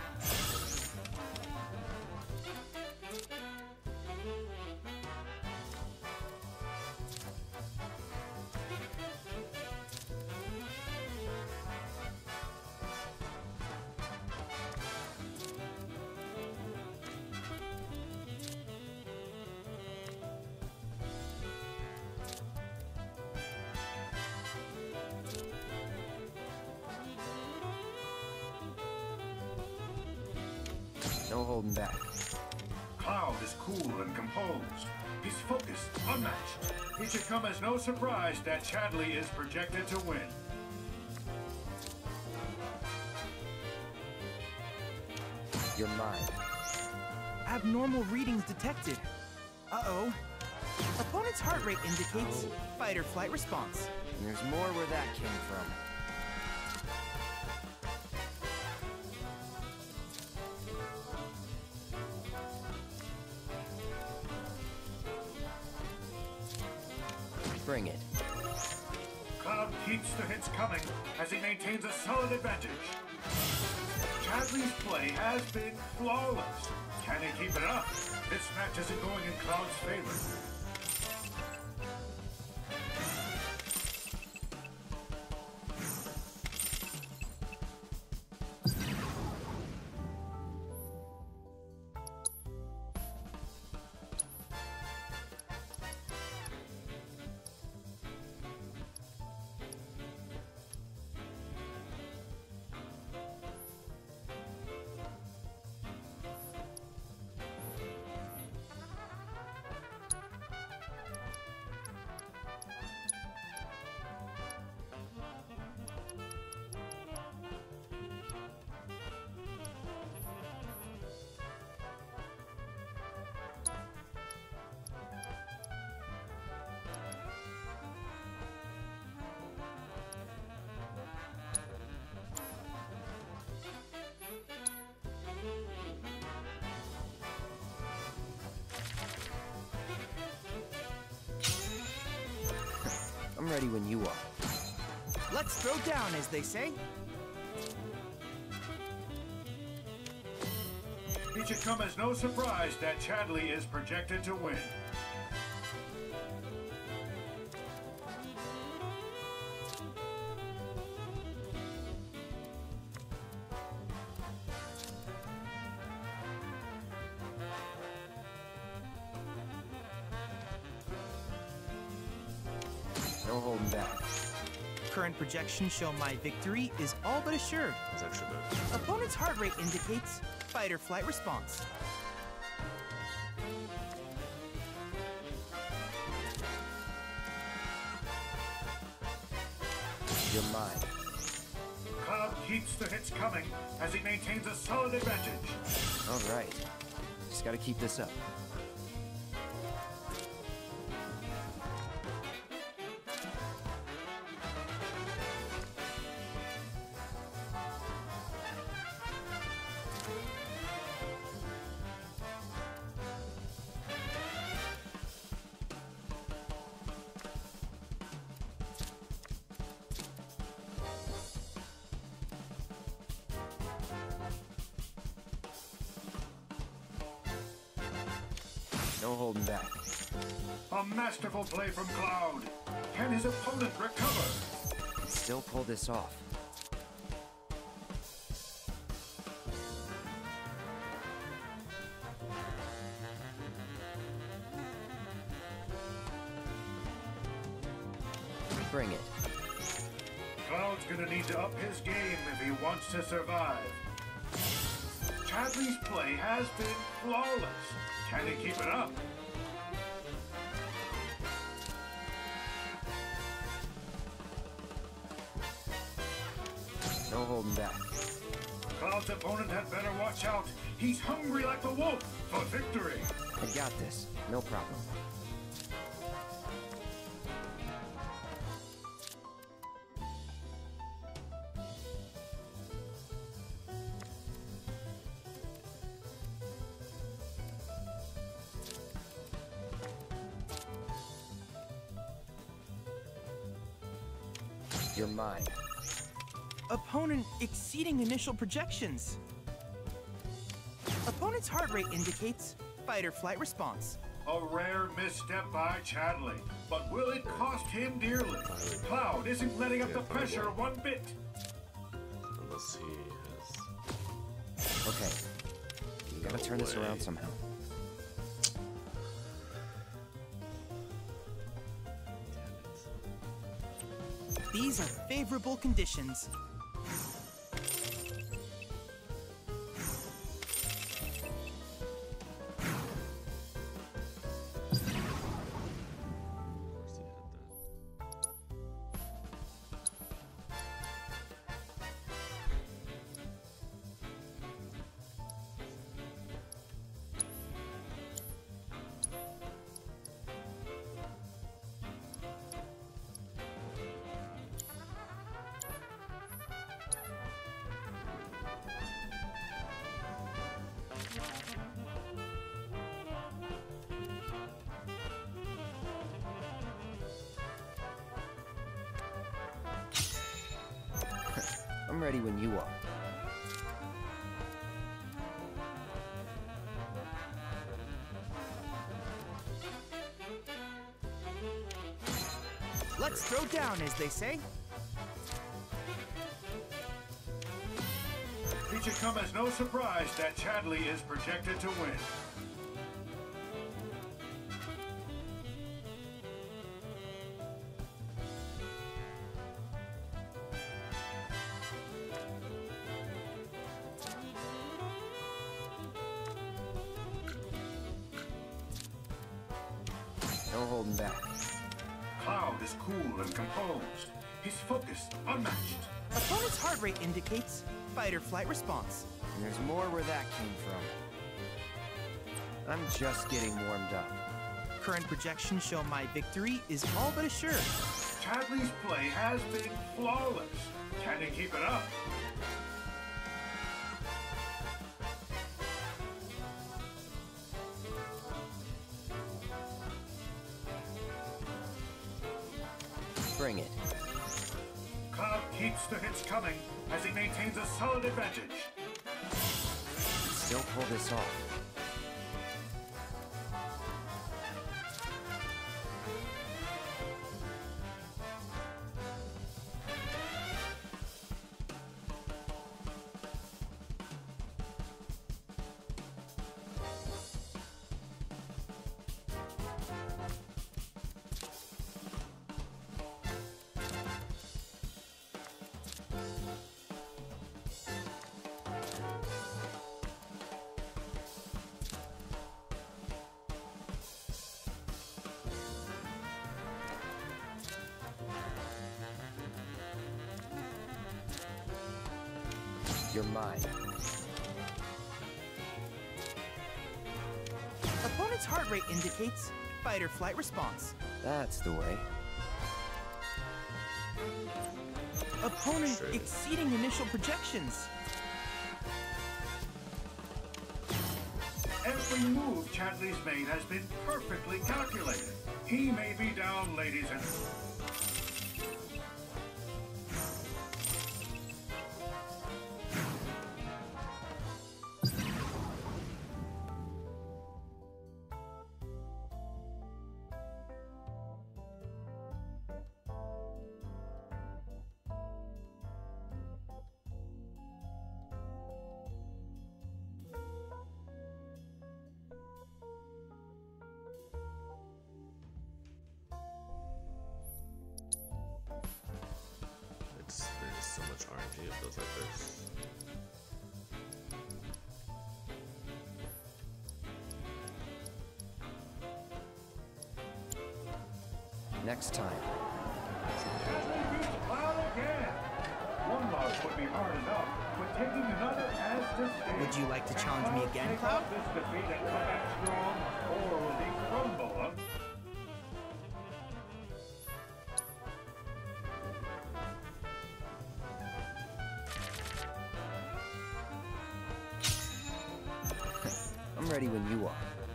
No holding back. Cloud is cool and composed. He's focused, unmatched. It should come as no surprise that Chadley is projected to win. You're mine. Abnormal readings detected. Uh-oh. Opponent's heart rate indicates fight or flight response. And there's more where that came from. Bring it. Cloud keeps the hits coming as he maintains a solid advantage. Chadley's play has been flawless. Can he keep it up? This match isn't going in Cloud's favor. I'm ready when you are. Let's throw down, as they say. It should come as no surprise that Chadley is projected to win. No holding back. Current projections show my victory is all but assured. That's actually good. Opponent's heart rate indicates fight or flight response. You're mine. Cloud keeps the hits coming as he maintains a solid advantage. All right. Just gotta keep this up. No holding back. A masterful play from Cloud. Can his opponent recover? Still pull this off. Bring it. Cloud's gonna need to up his game if he wants to survive. Chadley's play has been flawless. Can he keep it up? No holding back. Cloud's opponent had better watch out. He's hungry like a wolf for victory. I got this. No problem. You're mine. Opponent exceeding initial projections. Opponent's heart rate indicates fight or flight response. A rare misstep by Chadley, but will it cost him dearly? Cloud isn't letting up the pressure one bit. Unless he has... Okay. Gotta turn this around somehow. These are favorable conditions. I'm ready when you are. Let's throw down, as they say. It should come as no surprise that Chadley is projected to win. No holding back. Cloud is cool and composed. His focus unmatched. Opponent's heart rate indicates fight or flight response. And there's more where that came from. I'm just getting warmed up. Current projections show my victory is all but assured. Chadley's play has been flawless. Can he keep it up? Bring it. Cloud keeps the hits coming as he maintains a solid advantage. Still pull this off. You're mine. Opponent's heart rate indicates fight or flight response. That's the way. Opponent exceeding initial projections. Every move Chadley's made has been perfectly calculated. He may be down, ladies and gentlemen. There's so much RNG, it feels like this. Next time. Cloud again. One loss would be hard enough, but taking another as distinct. Would you like to challenge me again, Cloud? This defeat and come back strong, or will he crumble? Huh? I'm ready when you are.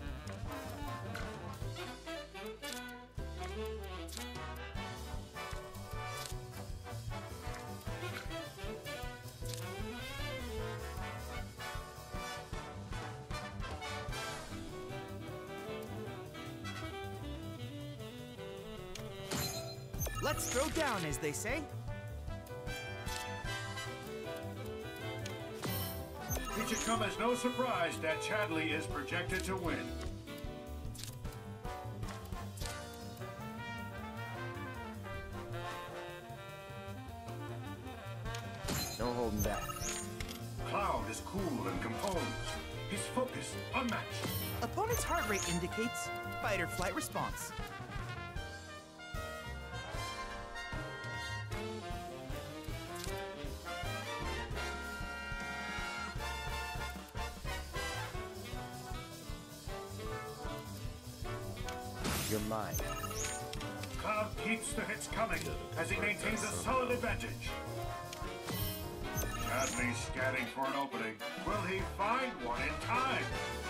Let's throw down, as they say. It should come as no surprise that Chadley is projected to win. No holding back. Cloud is cool and composed. He's focused, unmatched. Opponent's heart rate indicates fight or flight response. You're mine. Cloud keeps the hits coming as he maintains a solid advantage. Chadley's scanning for an opening. Will he find one in time?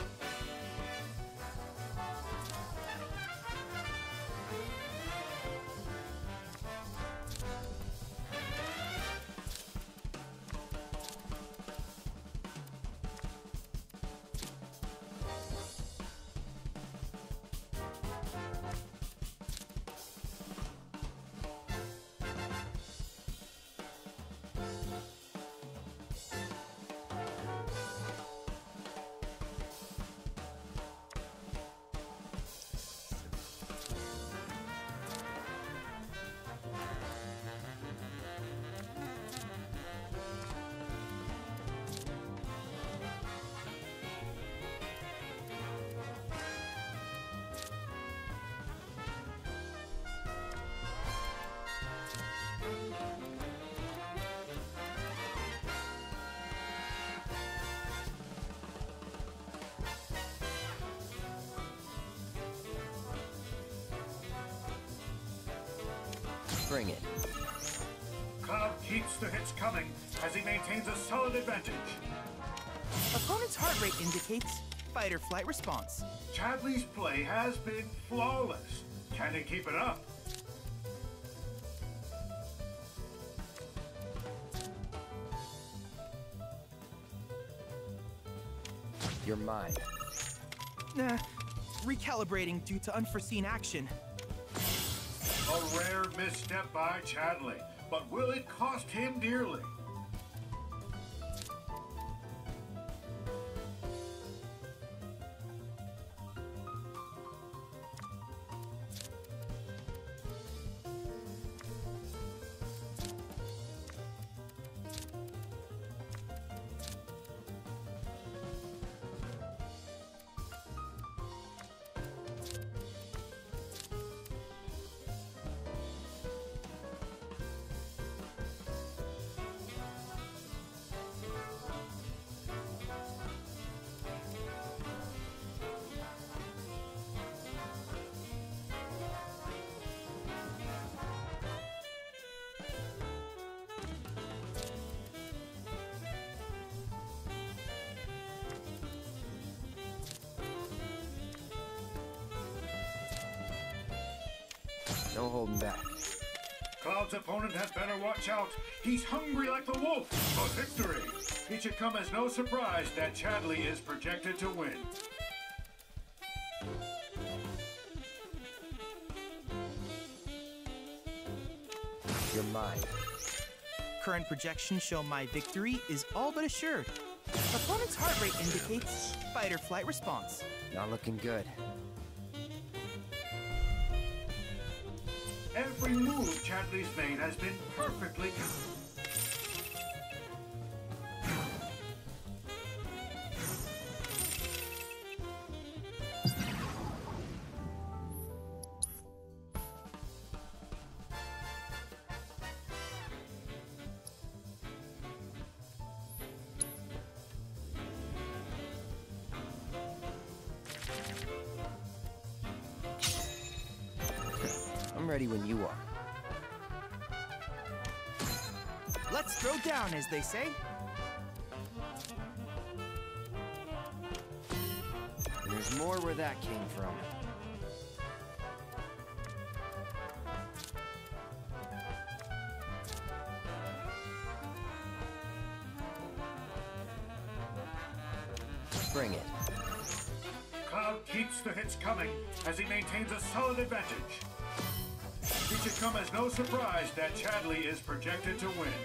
Bring it. Cloud keeps the hits coming as he maintains a solid advantage. Opponent's heart rate indicates fight or flight response. Chadley's play has been flawless. Can he keep it up? You're mine. Nah, recalibrating due to unforeseen action. A rare misstep by Chadley, but will it cost him dearly? No holding back. Cloud's opponent had better watch out. He's hungry like the wolf for victory. It should come as no surprise that Chadley is projected to win. You're mine. Current projections show my victory is all but assured. Opponent's heart rate indicates fight or flight response. Not looking good. Every move Chadley's made has been perfectly I'm ready when you are. Let's throw down, as they say. There's more where that came from. Bring it. Cloud keeps the hits coming as he maintains a solid advantage. It should come as no surprise that Chadley is projected to win.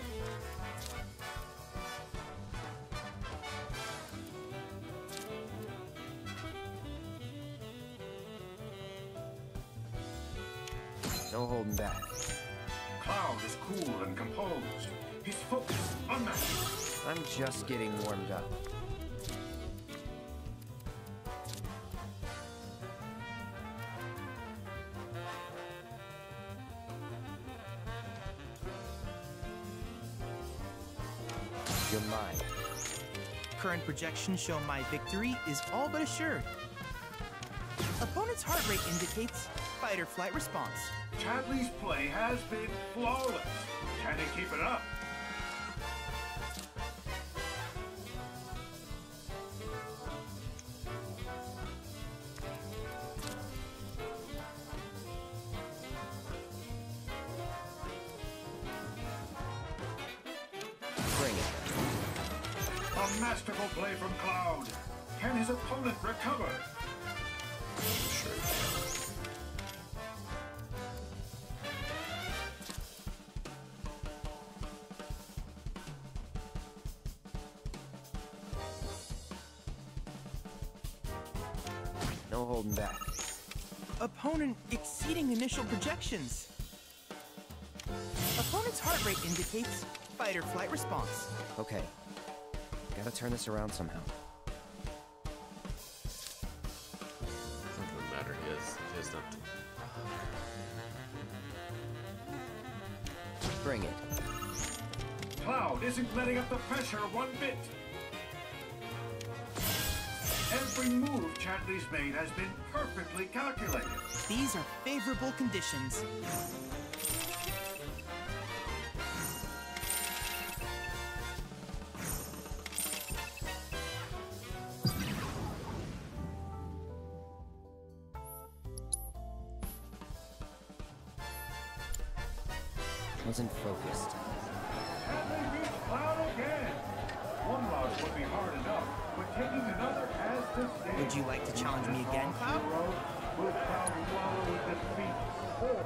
No holding back. Cloud is cool and composed. He's focused, unmatched. I'm just getting warmed up. You're mine. Current projections show my victory is all but assured. Opponent's heart rate indicates fight or flight response. Chadley's play has been flawless. Can he keep it up? Bring it. A masterful play from Cloud. Can his opponent recover? Sure. No holding back. Opponent exceeding initial projections. Opponent's heart rate indicates fight or flight response. Okay. Gotta turn this around somehow. Doesn't matter. He has not. Bring it. Cloud isn't letting up the pressure one bit. Every move Chadley's made has been perfectly calculated. These are favorable conditions. Wasn't focused. Chadley beats Cloud again. One log course would be hard enough, but taking another as the stage. Would you like to challenge me again, Cloud? Will Cloud wallow in defeat or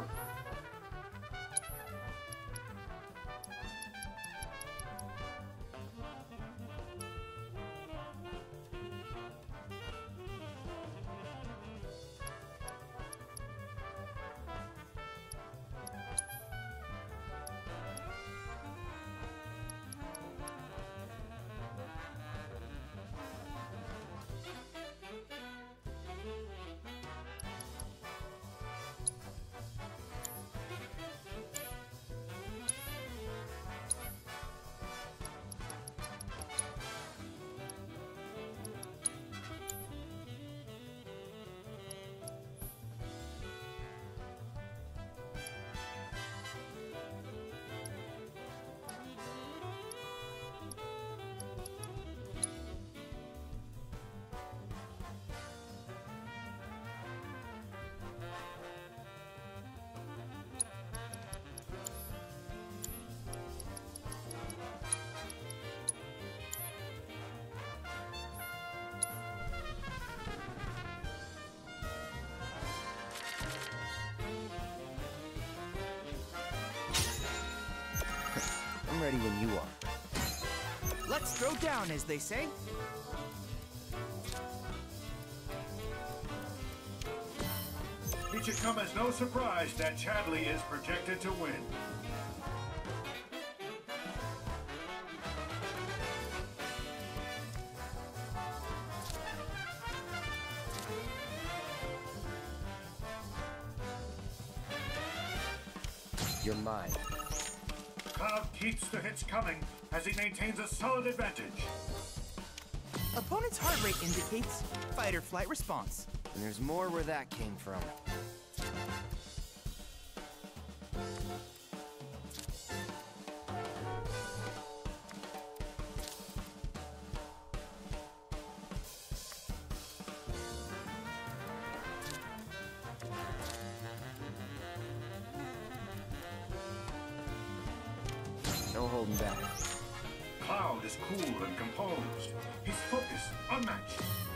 I'm ready when you are. Let's throw down, as they say. it should come as no surprise that Chadley is projected to win. You're mine. Cloud keeps the hits coming as he maintains a solid advantage. Opponent's heart rate indicates fight or flight response. And there's more where that came from. No holding back. Cloud is cool and composed. His focus unmatched.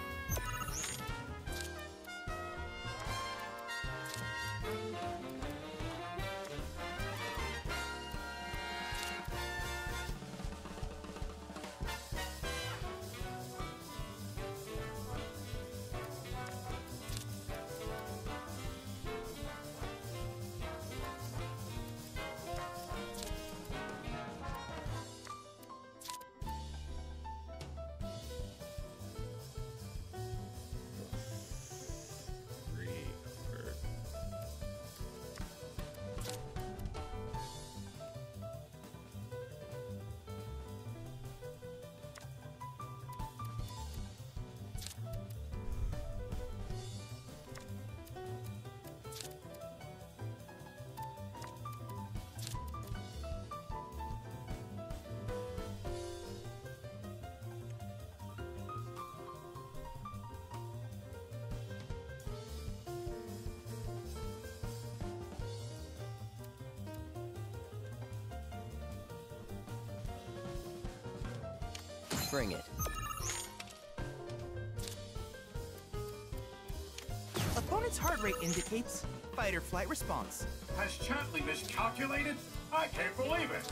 Bring it. Opponent's heart rate indicates fight or flight response. Has Chadley miscalculated? I can't believe it.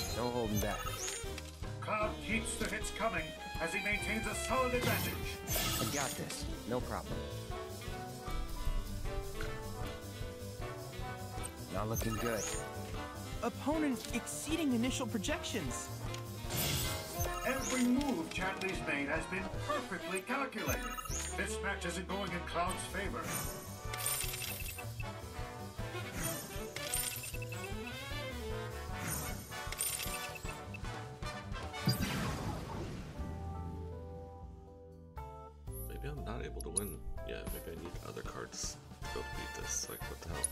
No holding back. Cloud keeps the hits coming as he maintains a solid advantage. I got this. No problem. Not looking good. Opponent exceeding initial projections. Every move Chatley's made has been perfectly calculated. This match isn't going in Cloud's favor. Maybe I'm not able to win. Yeah, maybe I need other cards to be able to beat this. Like, what the hell?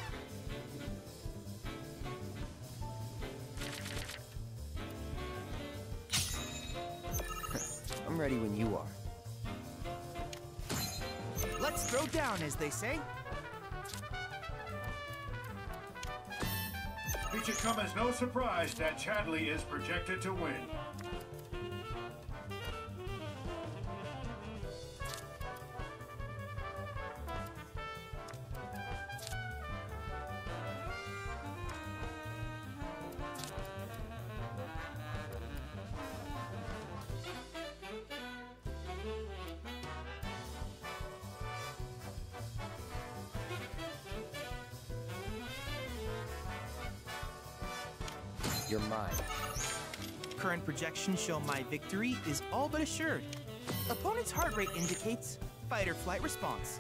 I'm ready when you are. Let's throw down, as they say. It should come as no surprise that Chadley is projected to win. You're mine. Current projections show my victory is all but assured. Opponent's heart rate indicates fight or flight response.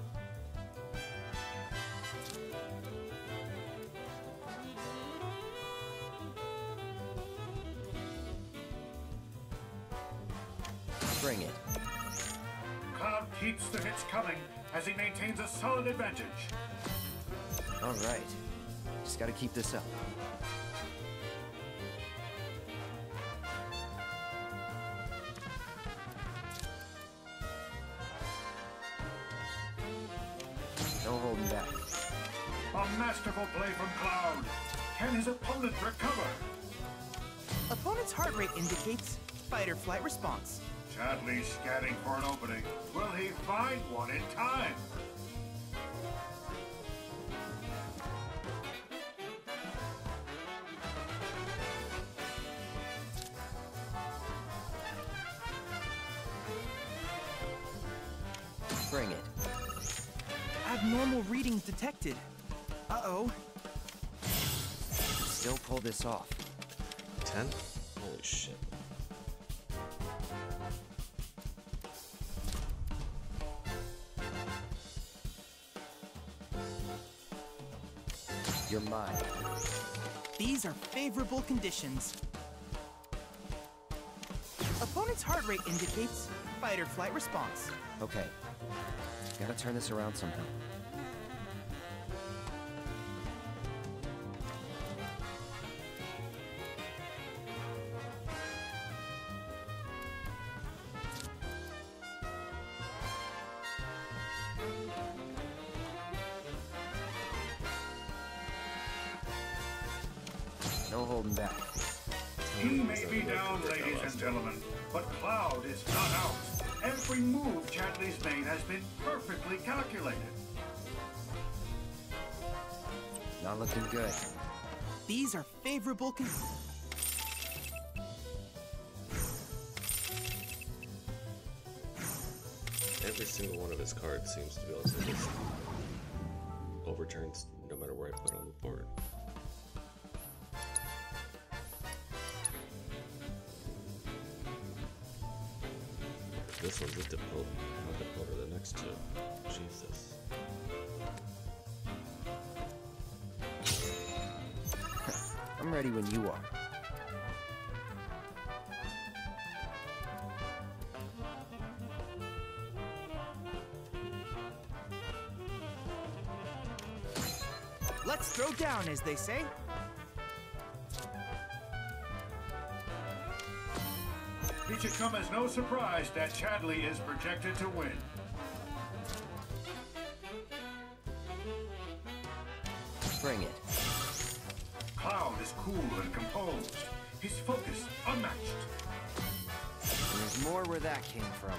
Bring it. Cloud keeps the hits coming as he maintains a solid advantage. All right. Just gotta keep this up. No holding back. A masterful play from Cloud. Can his opponent recover? Opponent's heart rate indicates fight or flight response. Chadley's scanning for an opening. Will he find one in time? Bring it. Abnormal readings detected. Uh-oh. Still pull this off. 10? Holy shit. You're mine. These are favorable conditions. Opponent's heart rate indicates fight or flight response. Okay. Gotta turn this around somehow. No holding back. He may be down, ladies and gentlemen, but Cloud is not out. Every move Chadley's made has been perfectly calculated. Not looking good. These are favorable Every single one of his cards seems to be able to just overturns no matter where I put on the board. This one's a difficult. How difficult are the next two? Jesus. I'm ready when you are. Let's throw down, as they say. It should come as no surprise that Chadley is projected to win. Bring it. Cloud is cool and composed. His focus unmatched. There's more where that came from.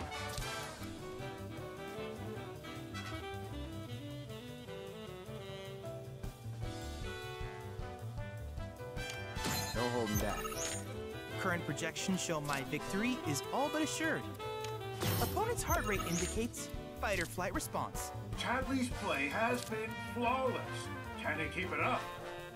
No holding back. Current projections show my victory is all but assured. Opponent's heart rate indicates fight or flight response. Chadley's play has been flawless. Can he keep it up?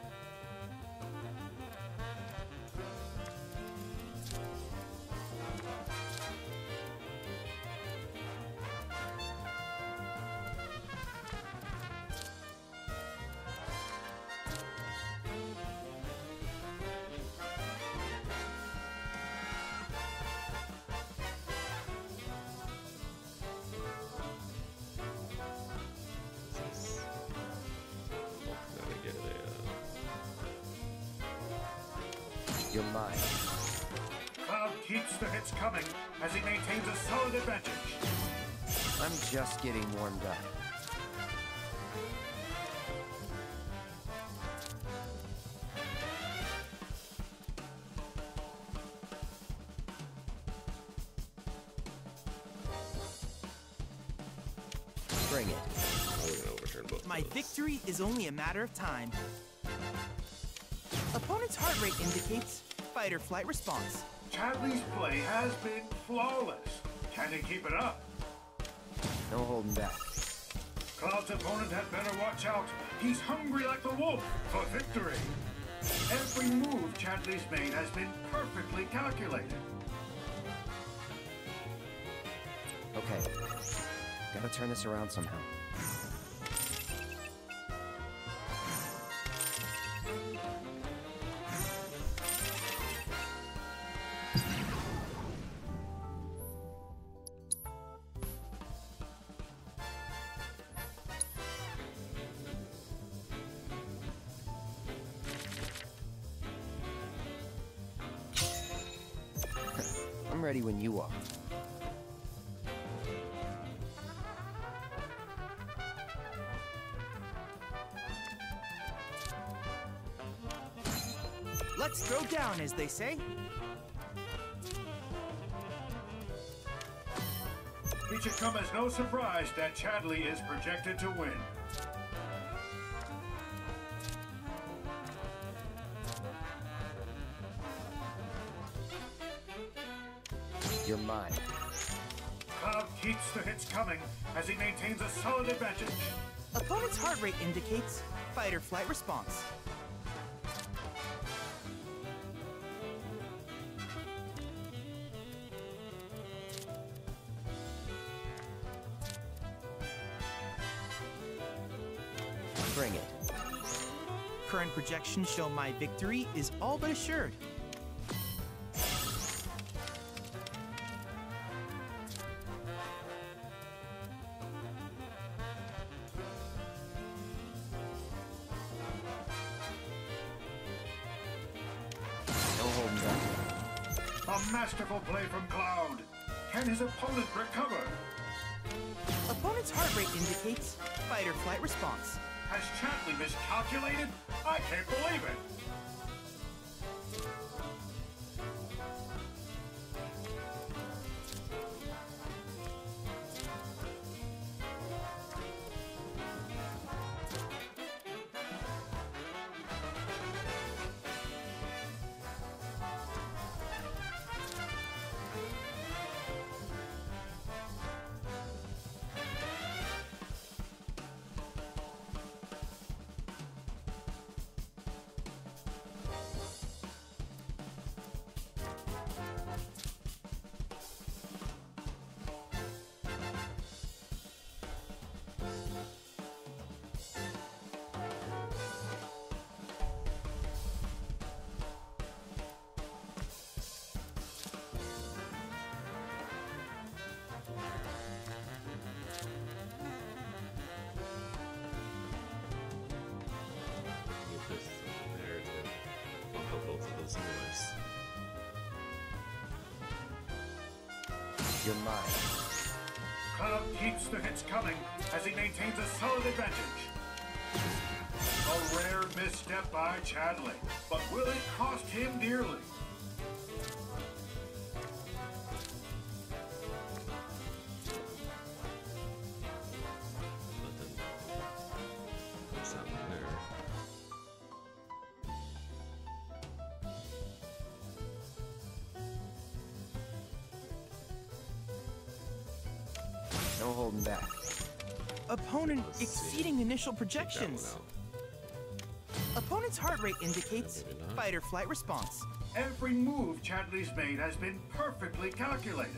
You're mine. Cloud keeps the hits coming as he maintains a solid advantage. I'm just getting warmed up. Bring it. We're gonna overturn both. My victory is only a matter of time. Opponent's heart rate indicates fight or flight response. Chadley's play has been flawless. Can he keep it up? No holding back. Cloud's opponent had better watch out. He's hungry like the wolf for victory. Every move Chadley's made has been perfectly calculated. Okay. Gotta turn this around somehow. I'm ready when you are. Let's throw down, as they say. It should come as no surprise that Chadley is projected to win. You're mine. Cloud keeps the hits coming as he maintains a solid advantage. Opponent's heart rate indicates fight or flight response. Bring it. Current projections show my victory is all but assured. No holding back. A masterful play from Cloud. Can his opponent recover? Opponent's heart rate indicates fight or flight response. Has Chadley miscalculated? I can't believe it. You're mine. Cloud keeps the hits coming as he maintains a solid advantage. A rare misstep by Chadley, but will it cost him dearly? No holding back. Opponent exceeding initial projections. Opponent's heart rate indicates fight or flight response. Every move Chadley's made has been perfectly calculated.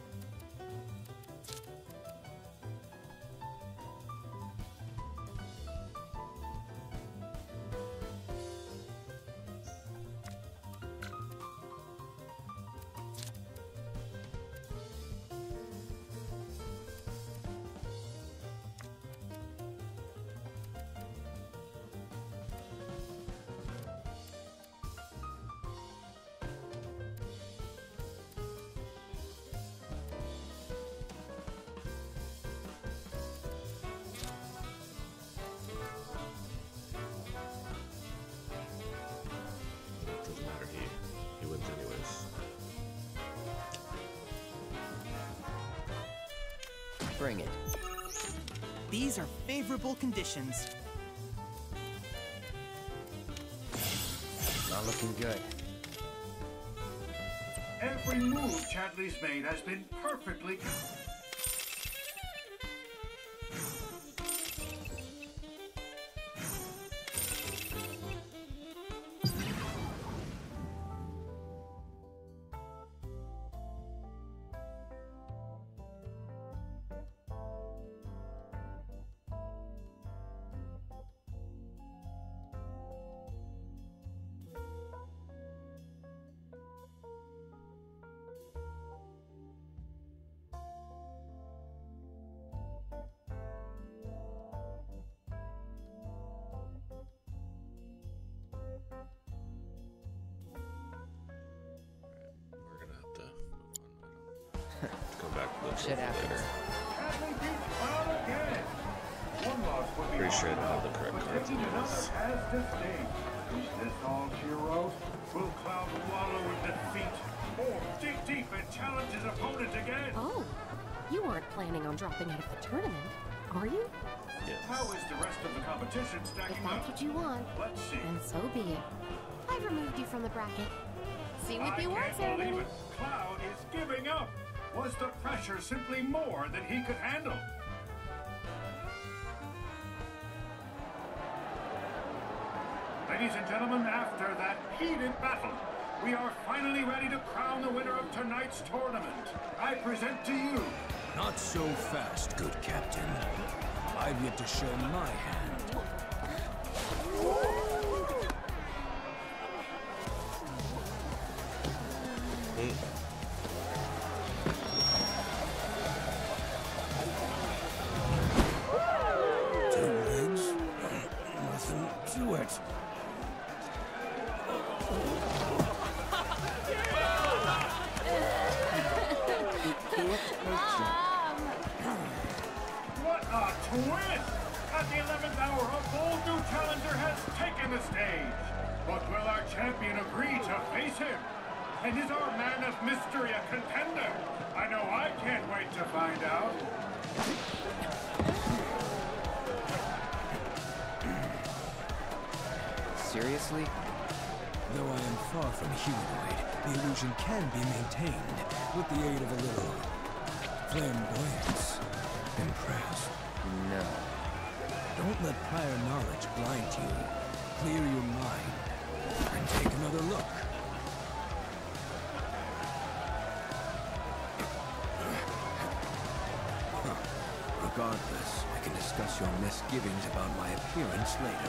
Bring it. These are favorable conditions. Not looking good. Every move Chadley's made has been perfectly calculated. Shit happens. Pretty sure I don't have the correct cards in this. Is this all she wrote? Will Cloud wallow in defeat? Or dig deep and challenge his opponent again? Oh, you aren't planning on dropping out of the tournament, are you? Yes. How is the rest of the competition stacking If that's up? what you want, Let's see. then so be it. I've removed you from the bracket. See what I you want, can't believe Ceremony. it. Cloud is giving up. Was the pressure simply more than he could handle? Ladies and gentlemen, after that heated battle, we are finally ready to crown the winner of tonight's tournament. I present to you... Not so fast, good captain. I've yet to show my hand. Two legs? Nothing to it. What a twist! At the 11th hour, a bold new challenger has taken the stage. But will our champion agree to face him? And is our man of mystery a contender? I know I can't wait to find out. Seriously? Though I am far from humanoid, the illusion can be maintained with the aid of a little flamboyance. Impressed? No. Don't let prior knowledge blind you. Clear your mind and take another look. Regardless, I can discuss your misgivings about my appearance later.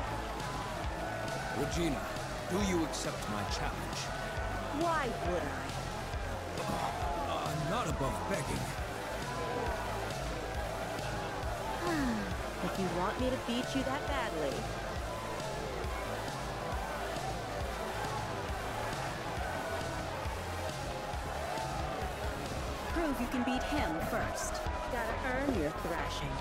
Regina, do you accept my challenge? Why would I? I'm not above begging. If you want me to beat you that badly. Prove you can beat him first. Gotta earn your thrashing.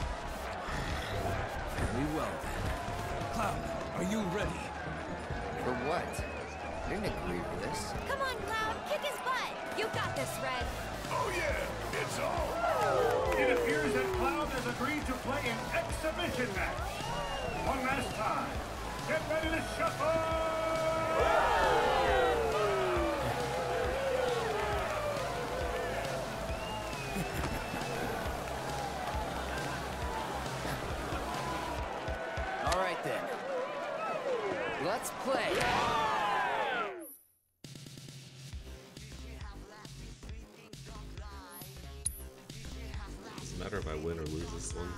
Very well then. Cloud, are you ready? For what? I didn't agree for this. Come on, Cloud, kick his butt! You got this, Red! Oh yeah, it's all. It appears that Cloud has agreed to play an exhibition match. One last time. Get ready to shuffle! Doesn't matter if I win or lose this one.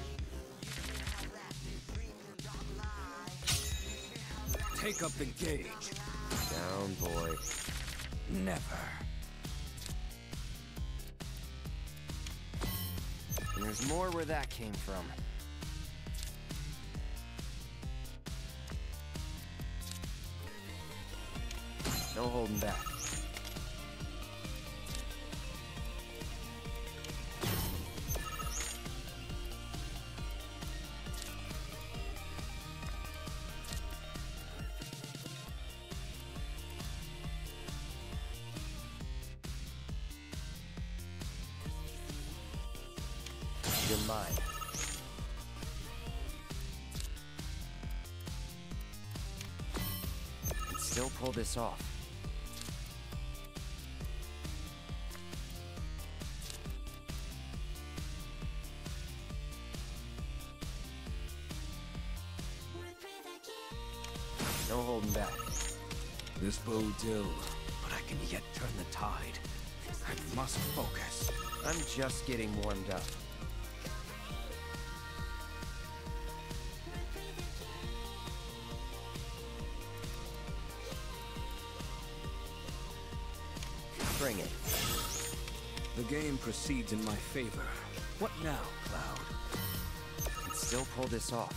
Take up the gauge. Down, boy. Never. And there's more where that came from. No holding back. You're mine. Can still pull this off. No holding back. This bodes ill, but I can yet turn the tide. I must focus. I'm just getting warmed up. Bring it. The game proceeds in my favor. What now, Cloud? Can still pull this off.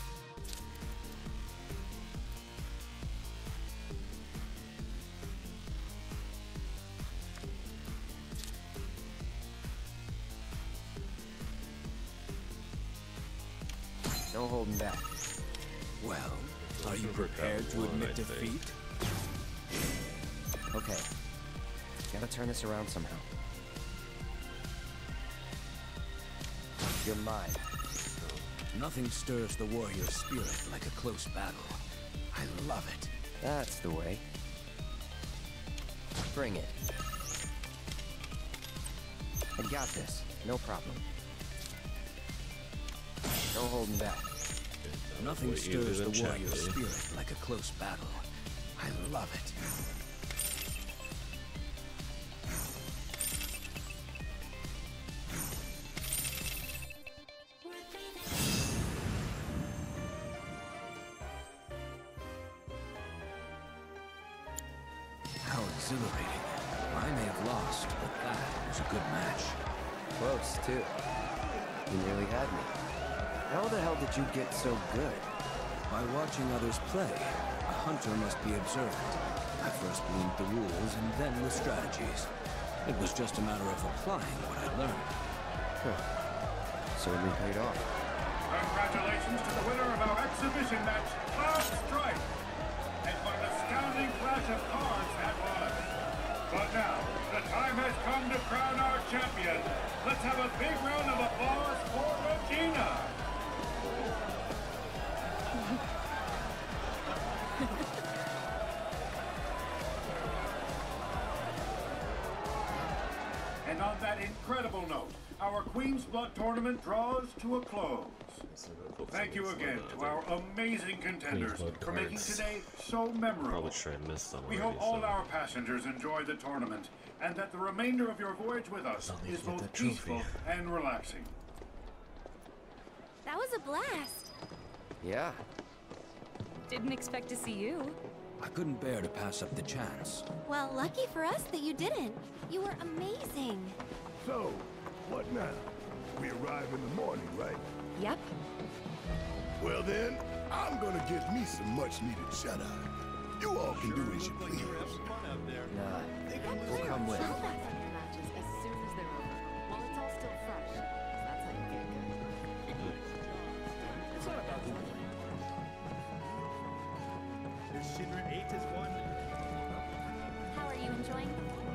No holding back. Well, are you prepared to admit defeat? Okay. Gotta turn this around somehow. You're mine. Nothing stirs the warrior spirit like a close battle. I love it. That's the way. Bring it. I got this. No problem. No holding back. Nothing stirs the warrior spirit like a close battle. I love it. How exhilarating. I may have lost, but that was a good match. Close, too. You nearly had me. How the hell did you get so good? By watching others play, a hunter must be observant. I first gleaned the rules and then the strategies. It was just a matter of applying what I learned. Huh. Certainly paid off. Congratulations to the winner of our exhibition match, Last Strike! And what an astounding flash of cards that was! But now, the time has come to crown our champion. Let's have a big round of applause for Regina! And on that incredible note, our Queen's Blood tournament draws to a close. Thank you again to our amazing contenders for making today so memorable. Probably try and miss some We already, hope all so. our passengers enjoy the tournament, and that the remainder of your voyage with us is both peaceful and relaxing. That was a blast. Yeah. Didn't expect to see you. I couldn't bear to pass up the chance. Well, lucky for us that you didn't. You were amazing. So, what now? We arrive in the morning, right? Yep. Well then, I'm gonna get me some much-needed shut-eye. You all can do as you please. Nah, we'll come with. Matches as soon as they're over, while it's all still fresh. That's how you get good. It's not about you. This Shinra 8 is one. How are you enjoying the formula?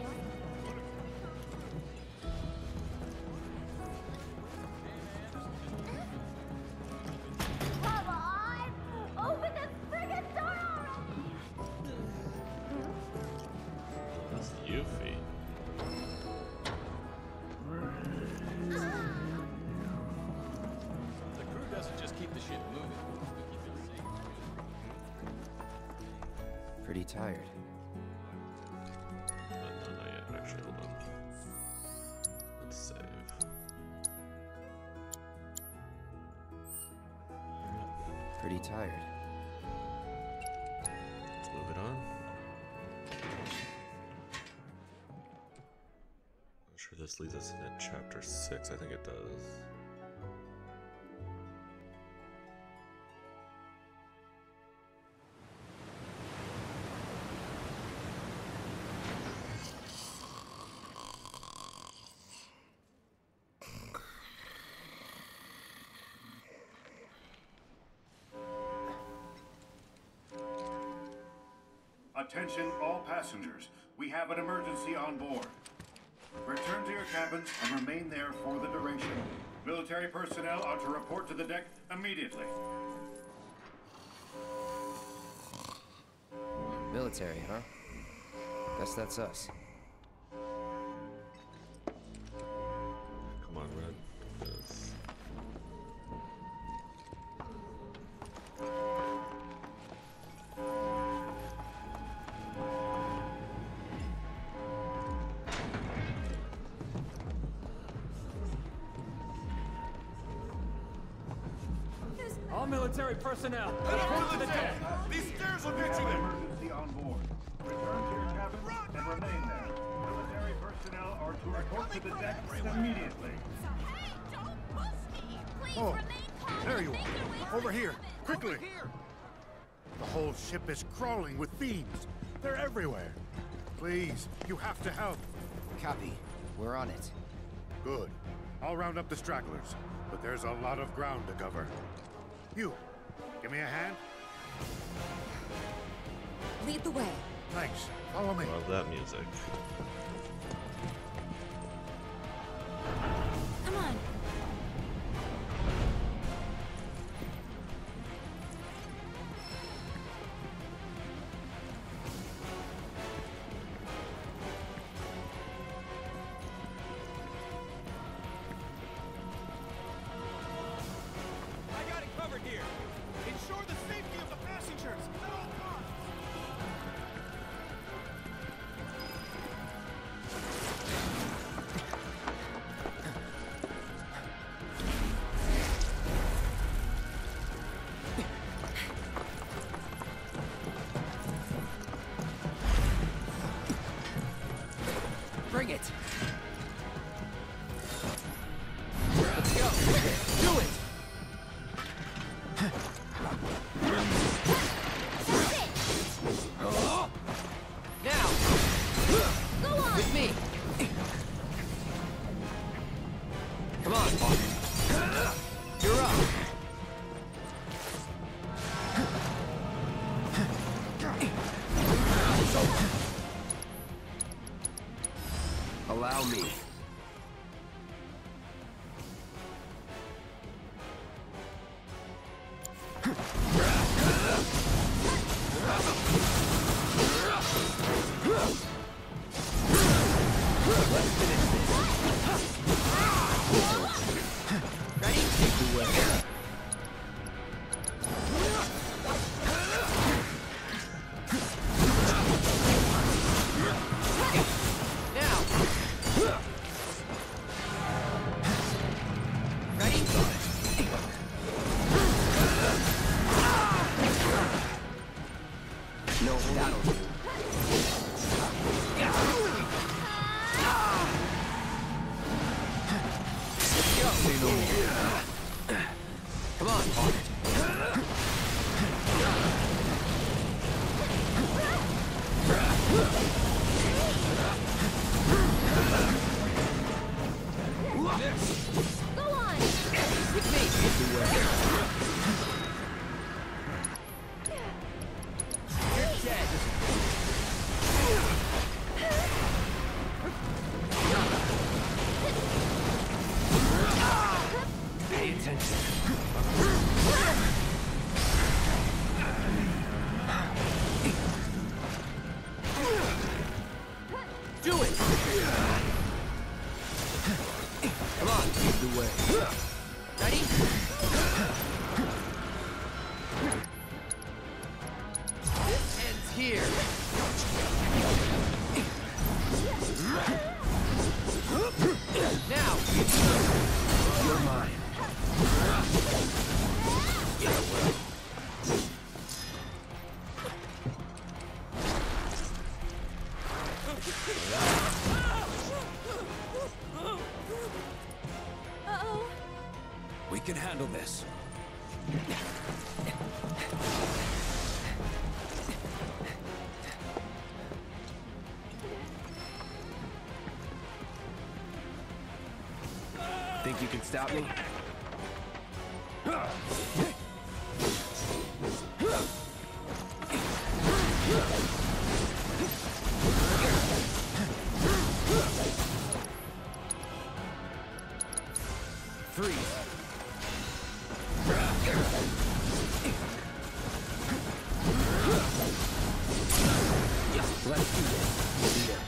Come on! Open this friggin' door already! That's Yuffie. The crew doesn't just keep the ship moving. We keep it safe. Pretty tired. No, not yet. Actually, hold on. Let's save. Pretty tired. Let's move it on. I'm sure this leads us into chapter 6. I think it does. Attention all passengers. We have an emergency on board. Return to your cabins and remain there for the duration. Military personnel are to report to the deck immediately. Military, huh? Guess that's us. Come on, Red. Yes. All military personnel, Head up to the deck! These stairs will get you there! Emergency on board. Return to your cabins and remain there. Military personnel are to report to the deck immediately. Oh, there you are. Over here, quickly. The whole ship is crawling with fiends. They're everywhere. Please, you have to help. Copy. We're on it. Good. I'll round up the stragglers, but there's a lot of ground to cover. You, give me a hand. Lead the way. Thanks. Follow me. Love that music. Come on. Here. Ensure the safety of the passengers at all costs. Bring it. Let's go. Do it. Now! Go on! With me! Come on! You're up! Allow me. Ready? Take the way. Now. Ready? No, that'll do. Say no more. Come on. Go on! With me. Get the way. You're dead. Pay attention. Do it! Come on, lead the way. Ready? This ends here. Now! You're mine. Uh-oh. We can handle this. Think you can stop me? Freeze. Let's do this. Yeah.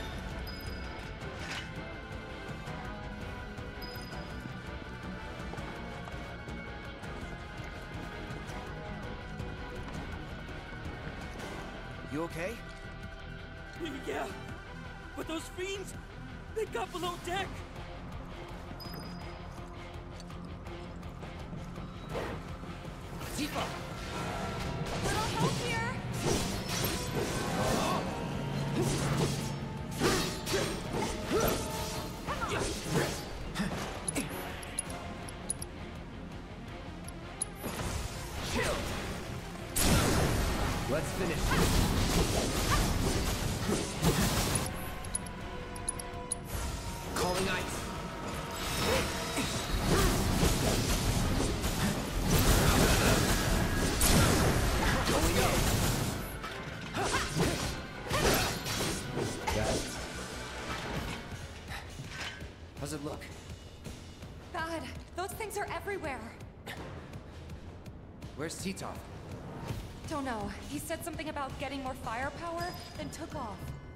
You okay? Yeah, but those fiends, they got below deck. Tifa! Little help here. Chill. Let's finish. Calling ice. Going in. Got it. How's it look? Bad. Those things are everywhere. Where's Titov? Don't know. He said something about getting more firepower, then took off.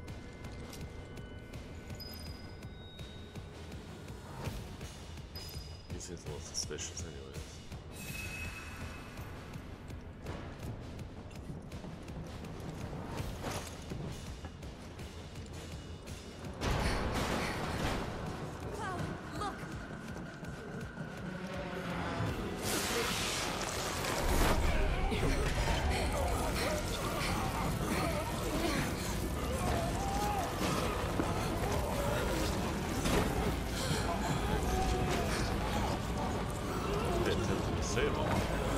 He seems a little suspicious anyways. Cloud, look! They attempted to save him.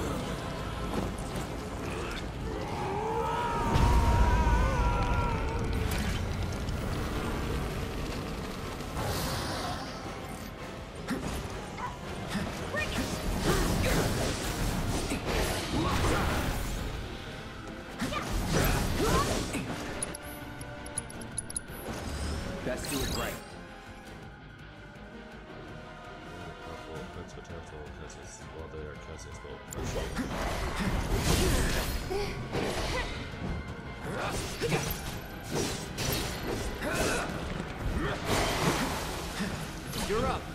Best do it right. That's what careful because it's while they are casting spell pressure. You're up.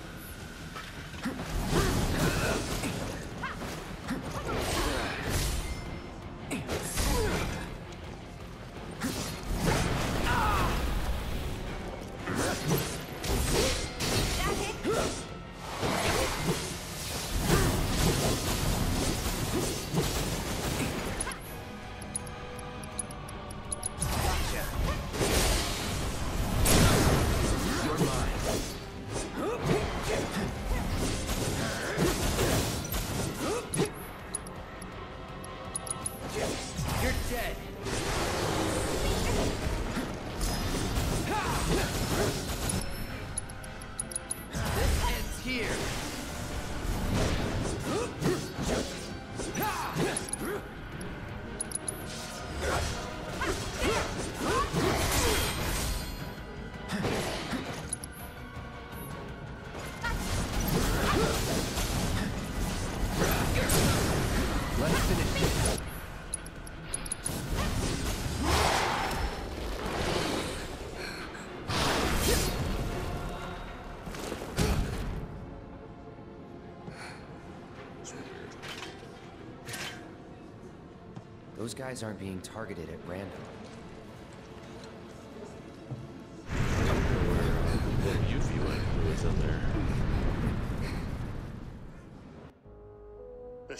Those guys aren't being targeted at random.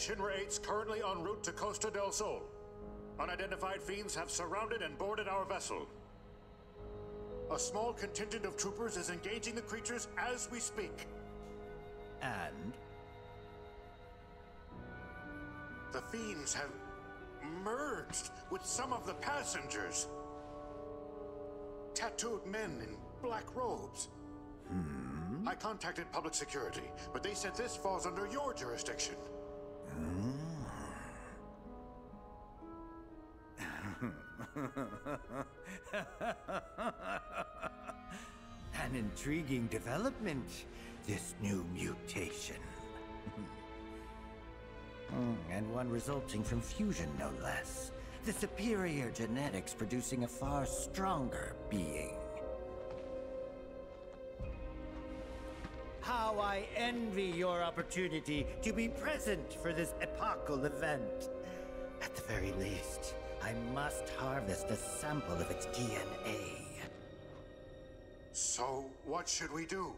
Shinra 8's currently en route to Costa del Sol. Unidentified fiends have surrounded and boarded our vessel. A small contingent of troopers is engaging the creatures as we speak. And? The fiends have merged with some of the passengers. Tattooed men in black robes. I contacted public security, but they said this falls under your jurisdiction. An intriguing development, this new mutation. And one resulting from fusion, no less. The superior genetics producing a far stronger being. How I envy your opportunity to be present for this epochal event. At the very least, I must harvest a sample of its DNA. So, what should we do?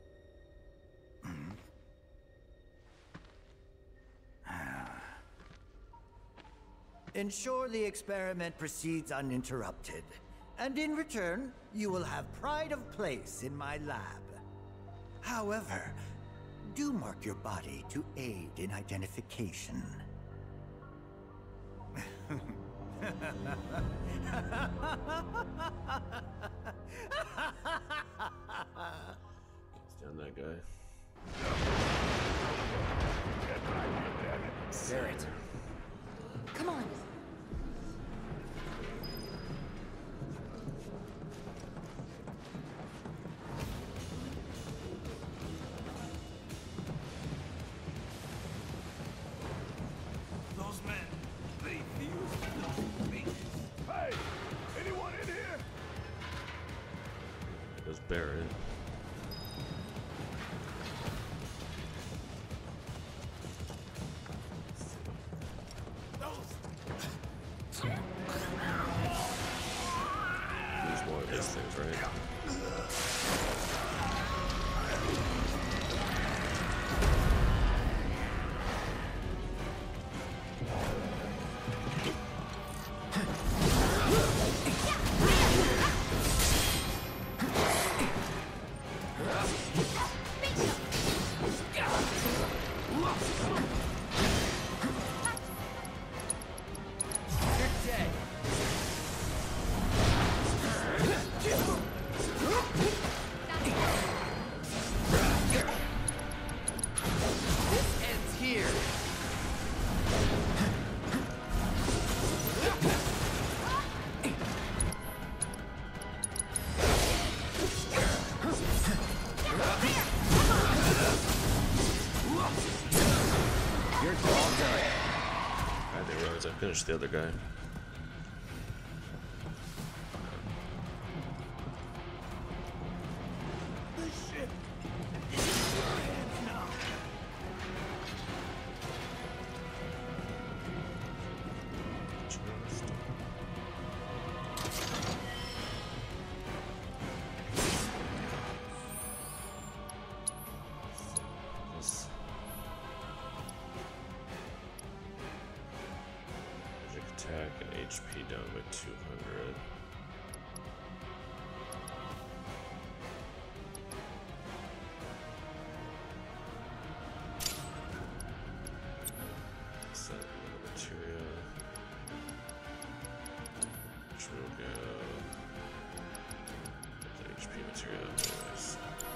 Ensure the experiment proceeds uninterrupted. And in return, you will have pride of place in my lab. However, do mark your body to aid in identification. Stand that guy. Barrett. Come on. Those men, they fuse me. Hey, anyone in here? It was Barrett. There's more of these things, right? Finish the other guy. Attack and HP down by 200. Set material. Which will go the HP material anyways.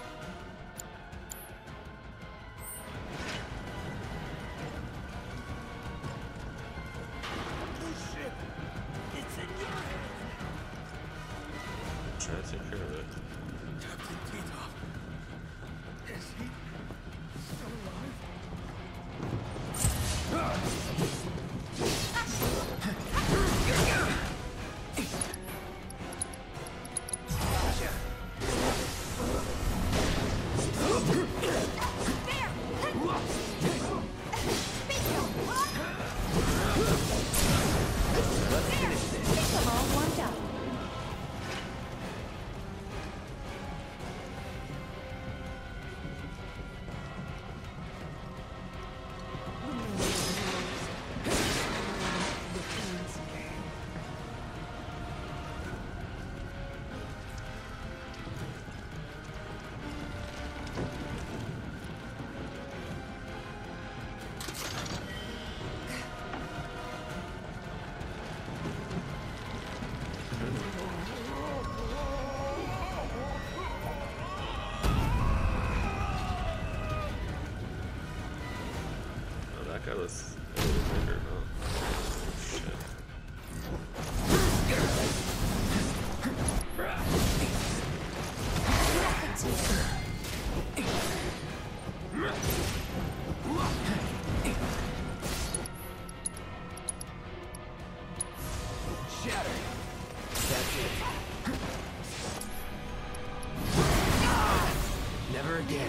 Try to take care of it. Captain Tito. Is he still alive? Let's finish this. Get them all warmed up. got this elevator, huh? Shit. Shatter. That's it. Never again.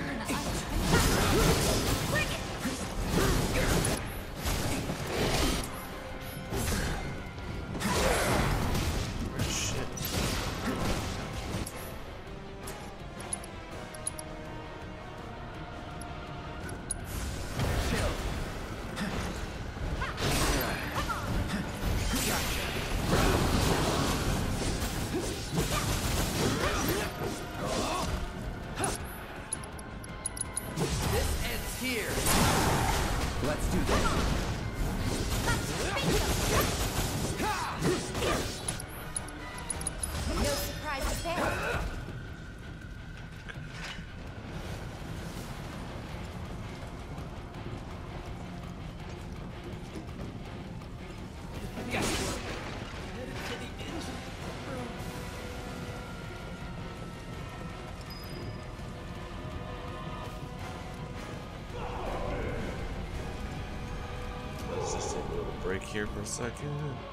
Break here for a second.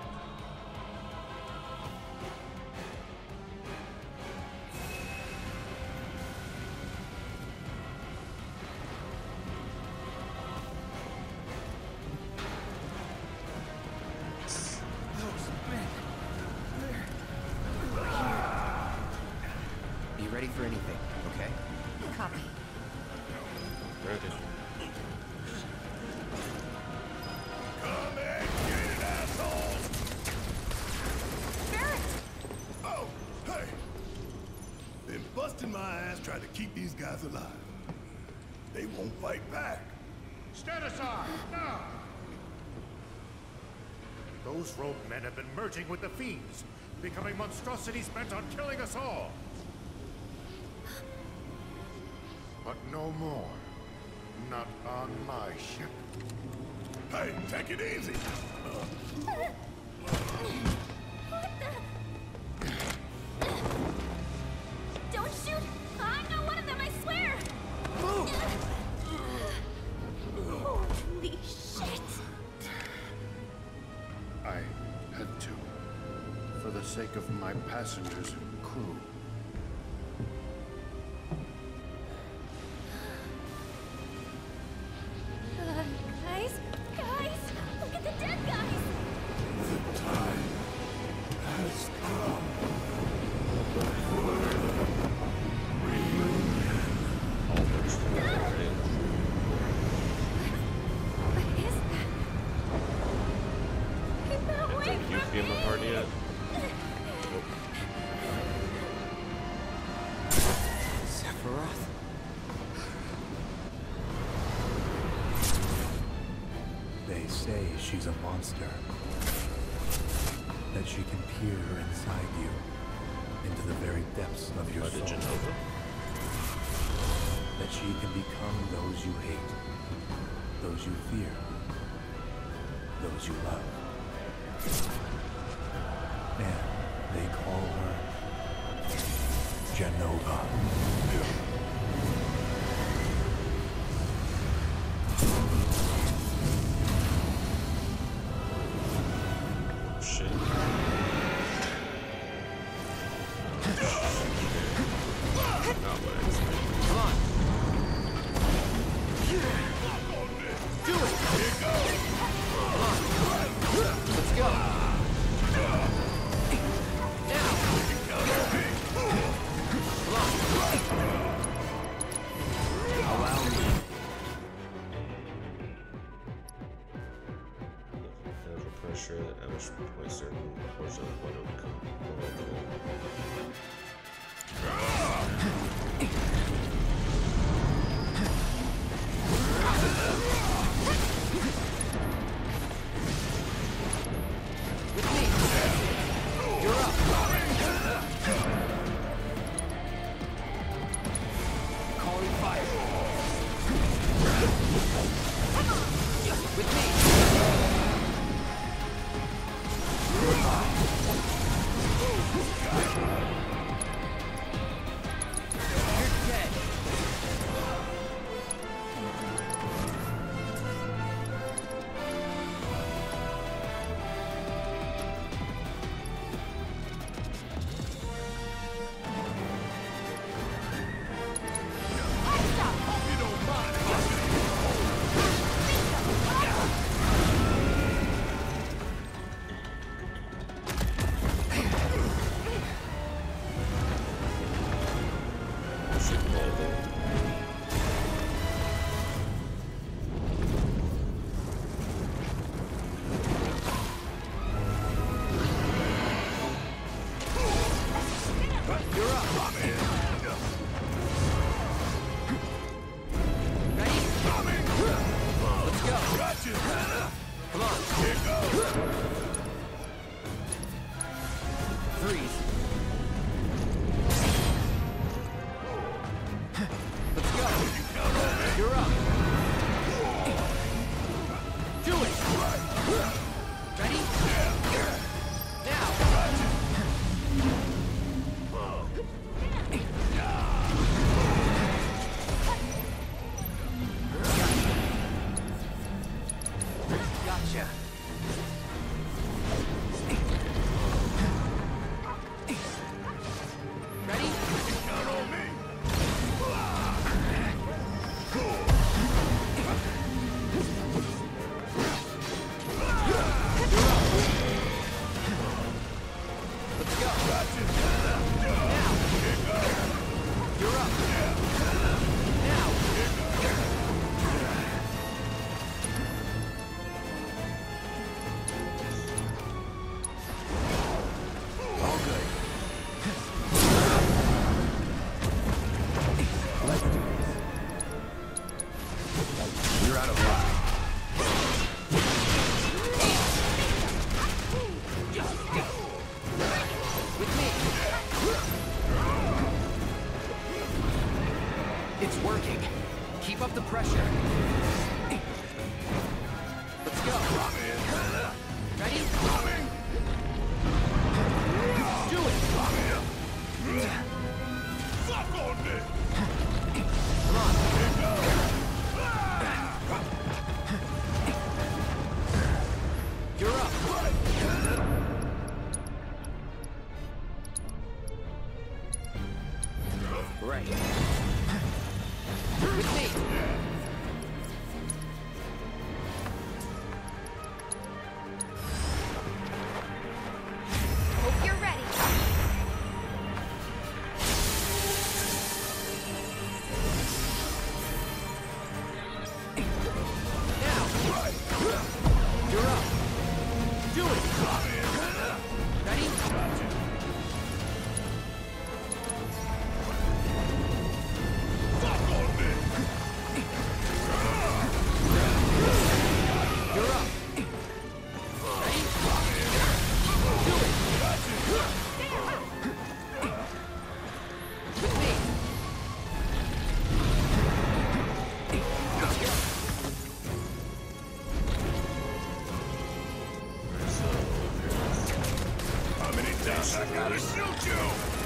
Be ready for anything, okay? Copy. Ready. Busting my ass trying to keep these guys alive. They won't fight back. Stand aside, now! Those rogue men have been merging with the fiends, becoming monstrosities bent on killing us all. But no more. Not on my ship. Hey, take it easy. Don't shoot! I'm not one of them, I swear! Move! Holy shit! I had to. For the sake of my passengers and crew. Guys! Look at the dead guys! The time has come. Be in the party yet? Sephiroth? They say she's a monster. That she can peer inside you, into the very depths of your soul. That she can become those you hate, those you fear, those you love. And they call her Jenova. Shit. Not what I expected. Come on. Do it. Here goes. Come on. Let's go. Now. Come on. Allow me. The pressure that I was by certain portion of what would come. With me. You're up. Calling fire. With me. You're up. Ready? Let's go. Come on. Freeze. Let's go. You're up. Do it. Ready? Now. Gotcha. Ready? Count on me. Let's go. Now. You're up. Now. All good. Let's do this. You're out of line. With me. It's working. Keep up the pressure. Let's go. Ready? Do it. Fuck on me! Come on. You're up. Right. With me. Hope you're ready. Now. You're up. Do it. Ready? Fuck on me! You're up. Ready? Do it. With me. Let's go. How many times I gotta shoot you?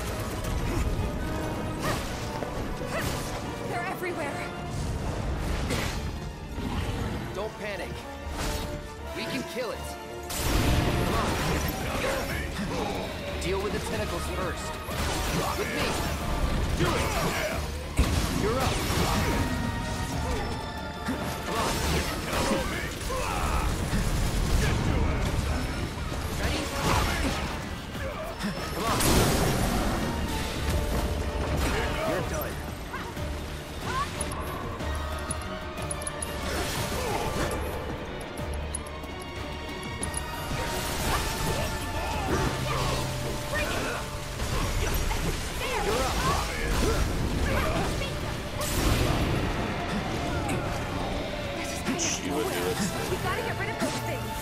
They're everywhere. Don't panic. We can kill it. Come on. Deal with the tentacles first. With me. Do it. You're up. Come on. Ready? Come on. You're done. You're up. She would do it. We gotta get rid of those things.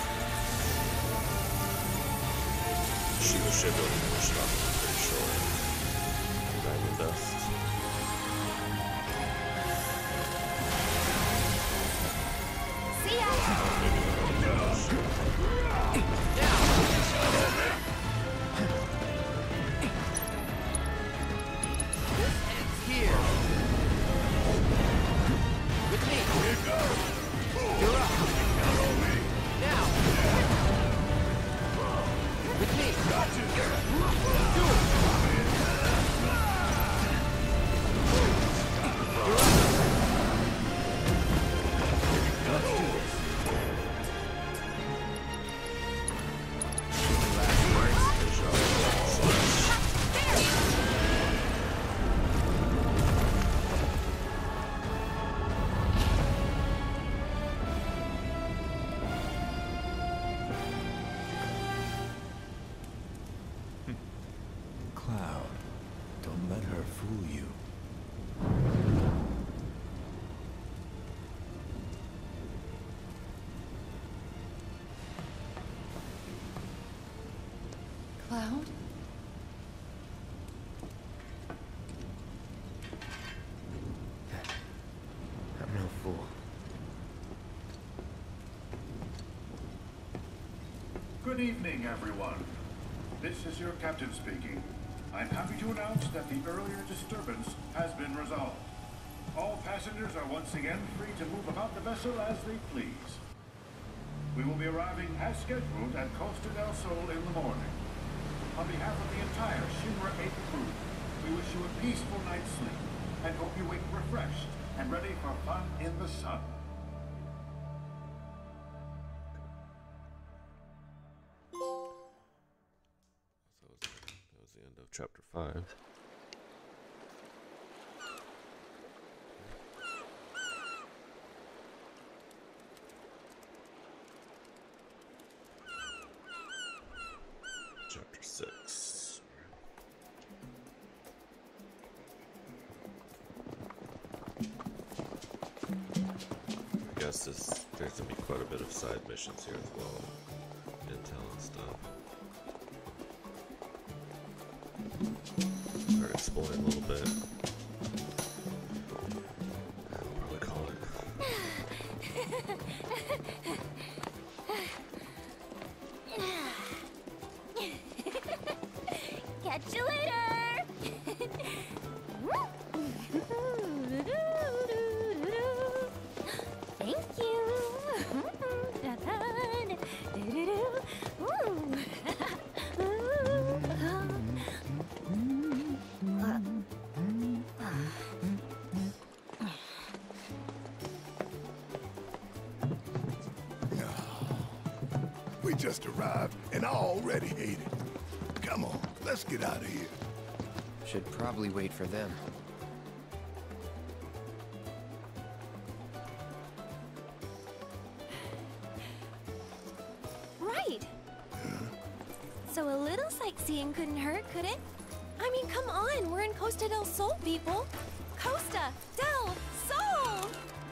She should be able to finish it off, I'm pretty sure. Diamond dust. See ya. Here. With me. You're up. Now. With me. Do it. You're up. Let's do this. Last words. Don't let her fool you. Cloud? I'm no fool. Good evening, everyone. This is your captain speaking. I'm happy to announce that the earlier disturbance has been resolved. All passengers are once again free to move about the vessel as they please. We will be arriving as scheduled at Costa del Sol in the morning. On behalf of the entire Shinra 8 crew, we wish you a peaceful night's sleep and hope you wake refreshed and ready for fun in the sun. That was the end of chapter 5. Chapter 6. I guess there's gonna be quite a bit of side missions here as well. Intel and stuff. Start exploring a little bit. I'll probably call it. Catch you later! Thank you! We just arrived, and I already hate it. Come on, let's get out of here. Should probably wait for them. Right! So a little sightseeing couldn't hurt, could it? I mean, come on, we're in Costa del Sol, people! Costa del Sol!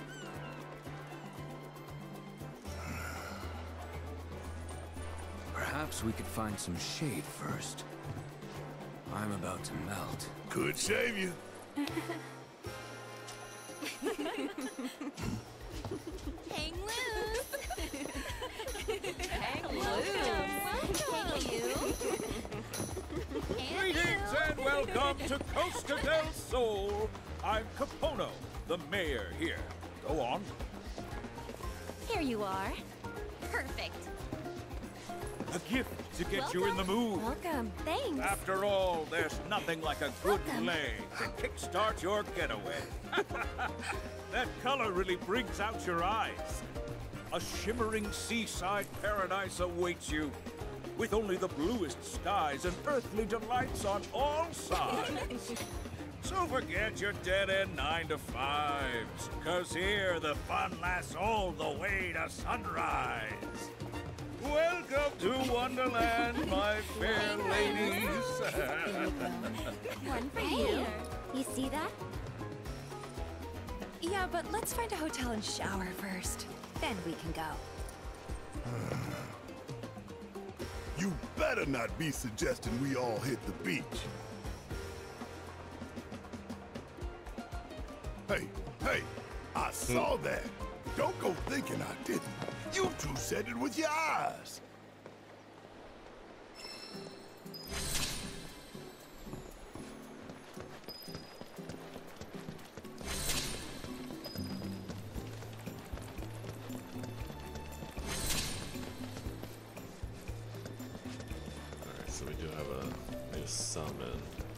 Perhaps we could find some shade first. I'm about to melt. Could save you. Hang loose! Hang Welcome you! Greetings and welcome to Costa del Sol. I'm Capono, the mayor here. Go on. Here you are. Perfect. A gift to get you in the mood. Welcome. Thanks. After all, there's nothing like a good leg to kickstart your getaway. That color really brings out your eyes. A shimmering seaside paradise awaits you, with only the bluest skies and earthly delights on all sides. So forget your dead-end 9-to-5s, 'cause here the fun lasts all the way to sunrise. Welcome to Wonderland, my fair ladies. One for you. You see that? Yeah, but let's find a hotel and shower first. Then we can go. You better not be suggesting we all hit the beach. Hey, I saw that. Don't go thinking I didn't. You two said it with your eyes. Alright, so we do have a new summon.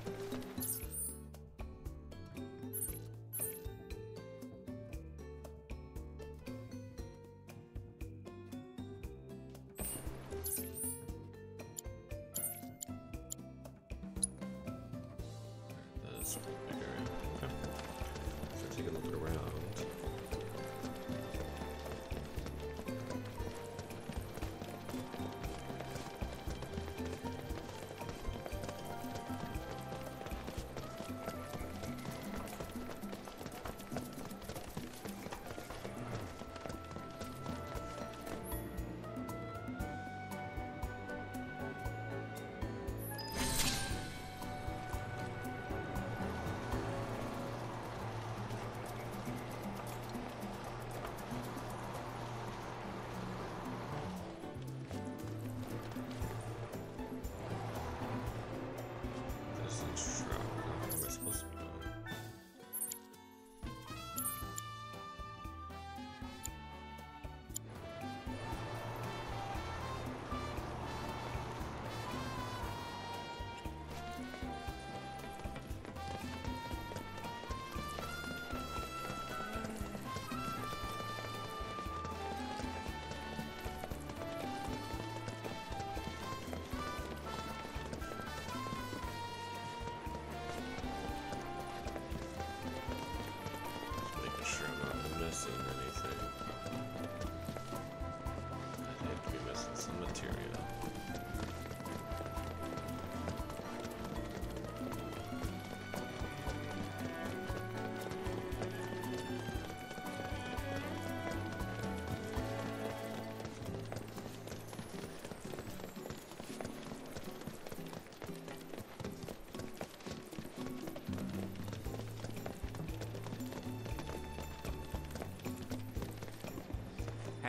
That is bigger. Okay. So take a look around.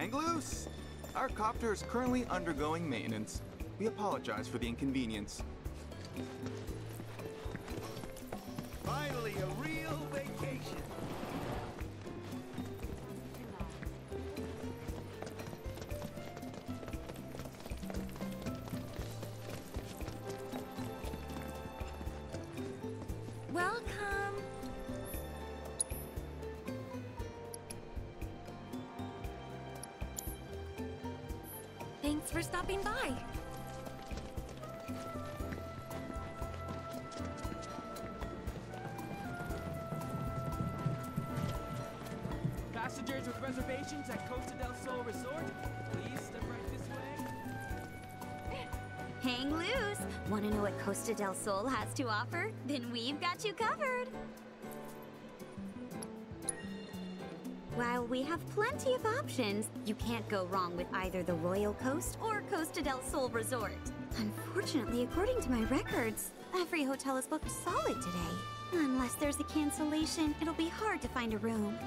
Hang loose! Our copter is currently undergoing maintenance. We apologize for the inconvenience. Finally, a real vacation. Welcome. Thanks for stopping by. Passengers with reservations at Costa Del Sol Resort, please step right this way. Hang loose! Want to know what Costa del Sol has to offer? Then we've got you covered! While we have plenty of options, you can't go wrong with either the Royal Coast or Costa del Sol Resort. Unfortunately, according to my records, every hotel is booked solid today. Unless there's a cancellation, it'll be hard to find a room.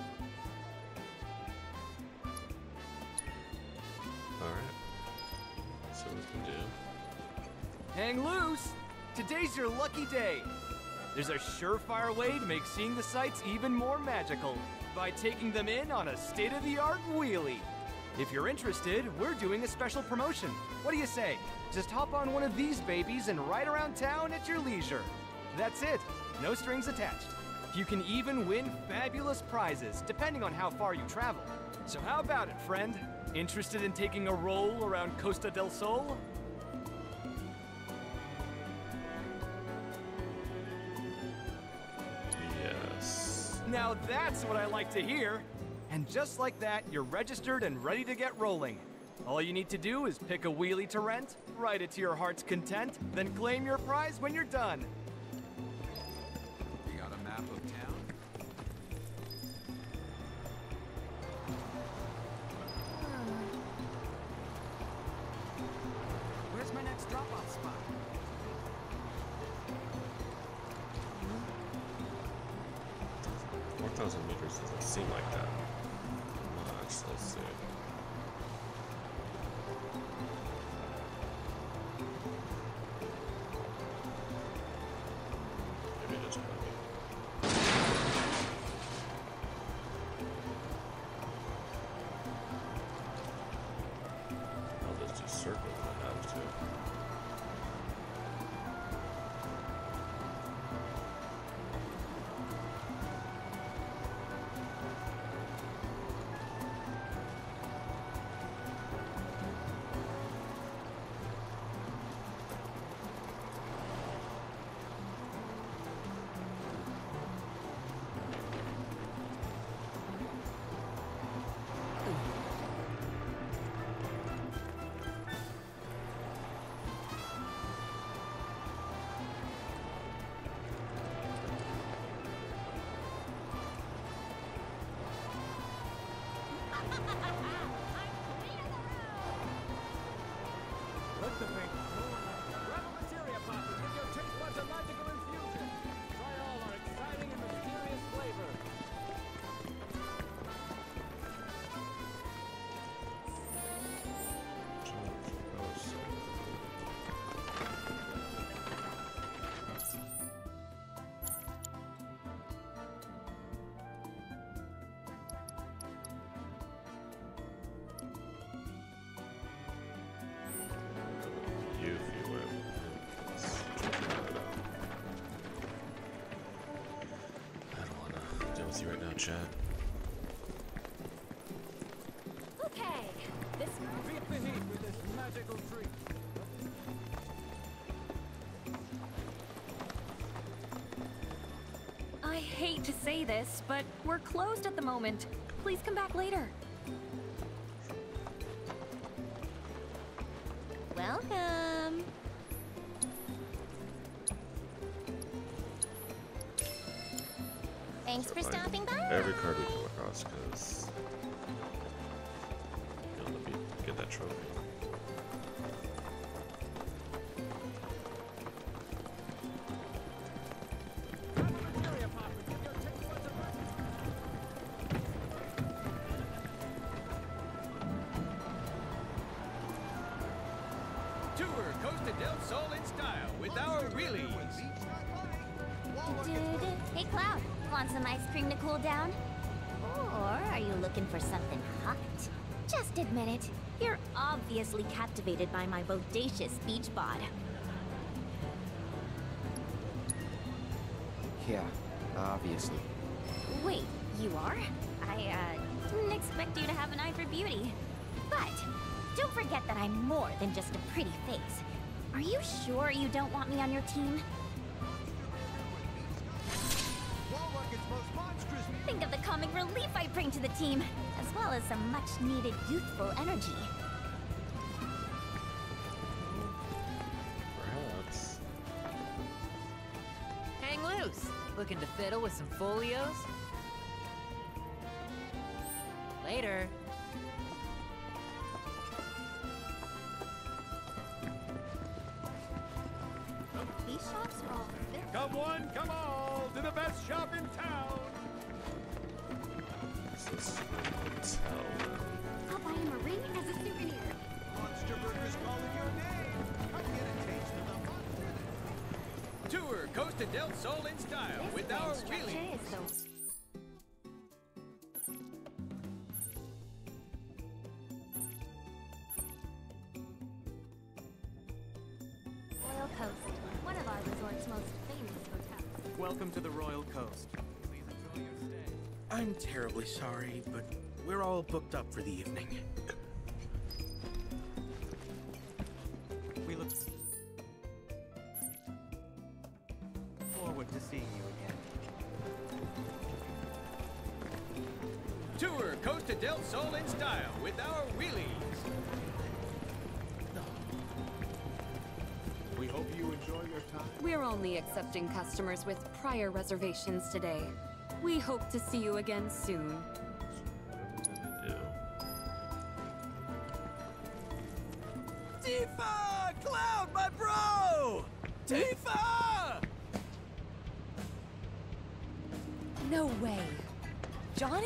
Alright. So we can do. Hang loose! Today's your lucky day. There's a surefire way to make seeing the sights even more magical by taking them in on a state-of-the-art wheelie. If you're interested, we're doing a special promotion. What do you say? Just hop on one of these babies and ride around town at your leisure. That's it. No strings attached. You can even win fabulous prizes, depending on how far you travel. So how about it, friend? Interested in taking a roll around Costa del Sol? Yes. Now that's what I like to hear. And just like that, you're registered and ready to get rolling. All you need to do is pick a wheelie to rent, ride it to your heart's content, then claim your prize when you're done. You got a map of town? Where's my next drop-off spot? 4,000 meters doesn't seem like that much. Let's see. Maybe it is plenty. I'll just do circles if I have to. Let the bank Rebel Materia Poppy, give your taste buds a magical infusion. Try all our exciting and mysterious flavor. You, if you will. Let's check that out. I don't want to deal with you right now, Chad. Okay, this beat the heat with this magical treat. I hate to say this, but we're closed at the moment. Please come back later. Welcome! Thanks for stopping by! Every card we come across, because you'll get that trophy. our wheelies. Hey, Cloud, want some ice cream to cool down? Or are you looking for something hot? Just admit it. You're obviously captivated by my bodacious beach bod. Yeah, obviously. Wait, you are? I didn't expect you to have an eye for beauty. But don't forget that I'm more than just a pretty face. Are you sure you don't want me on your team? Think of the comic relief I bring to the team, as well as some much-needed youthful energy. Perhaps. Hang loose. Looking to fiddle with some folios? Later. These shops are all filled. Come one, come all, to the best shop in town. This is a hotel. I'll buy him a ring as a souvenir. Monster Burger's calling your name. Come get a taste of the monster. Tour Costa Del Sol in style with our wheelies. Royal Coast, one of our resort's most famous hotels. Welcome to the Royal Coast. Please enjoy your stay. I'm terribly sorry, but we're all booked up for the evening. We look forward to seeing you again. Tour Costa Del Sol in style with our wheelies. We hope you enjoy your time. We're only accepting customers with prior reservations today. We hope to see you again soon. Tifa! Cloud, my bro! Tifa! No way. Johnny?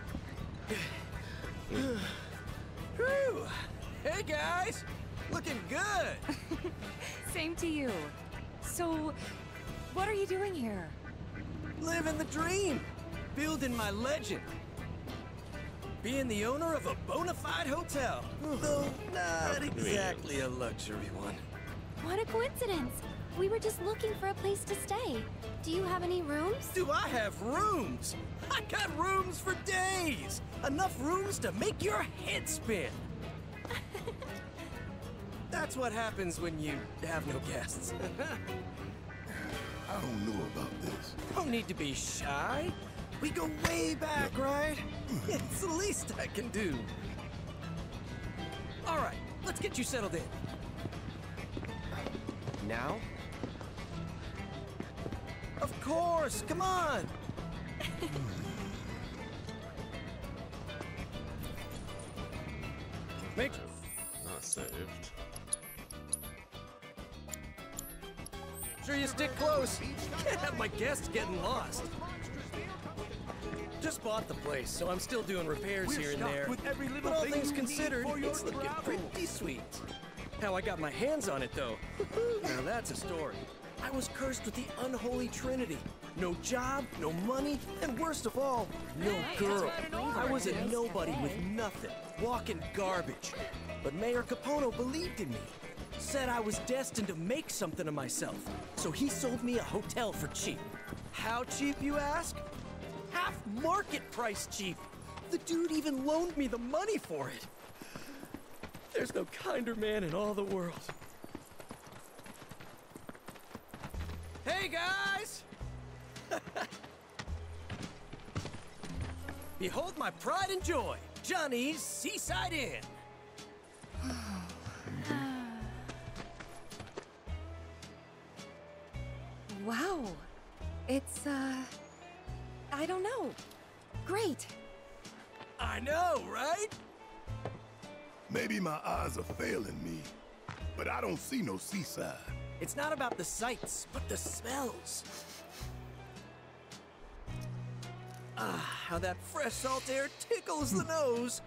Whew! Hey guys! Looking good! Same to you. So, what are you doing here? Living the dream! Building my legend! Being the owner of a bona fide hotel. Though not exactly a luxury one. What a coincidence. We were just looking for a place to stay. Do you have any rooms? Do I have rooms? I got rooms for days! Enough rooms to make your head spin! That's what happens when you have no guests. I don't know about this. Don't need to be shy. We go way back, right? It's the least I can do. All right, let's get you settled in. Now? Of course, come on. Make Not saved. sure you stick close. Can't have my guests getting lost. Just bought the place, so I'm still doing repairs here and there. But all things considered, it's looking pretty sweet. How I got my hands on it, though. Now that's a story. I was cursed with the unholy trinity. No job, no money, and worst of all, no girl. I was a nobody with nothing, walking garbage. But Mayor Capono believed in me. Said I was destined to make something of myself. So he sold me a hotel for cheap. How cheap, you ask? Half market price cheap. The dude even loaned me the money for it. There's no kinder man in all the world. Hey, guys! Behold my pride and joy, Johnny's Seaside Inn. Wow. It's, I don't know. Great. I know, right? Maybe my eyes are failing me, but I don't see no seaside. It's not about the sights, but the smells. Ah, how that fresh salt air tickles the nose.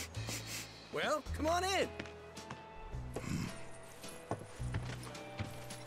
Well, come on in.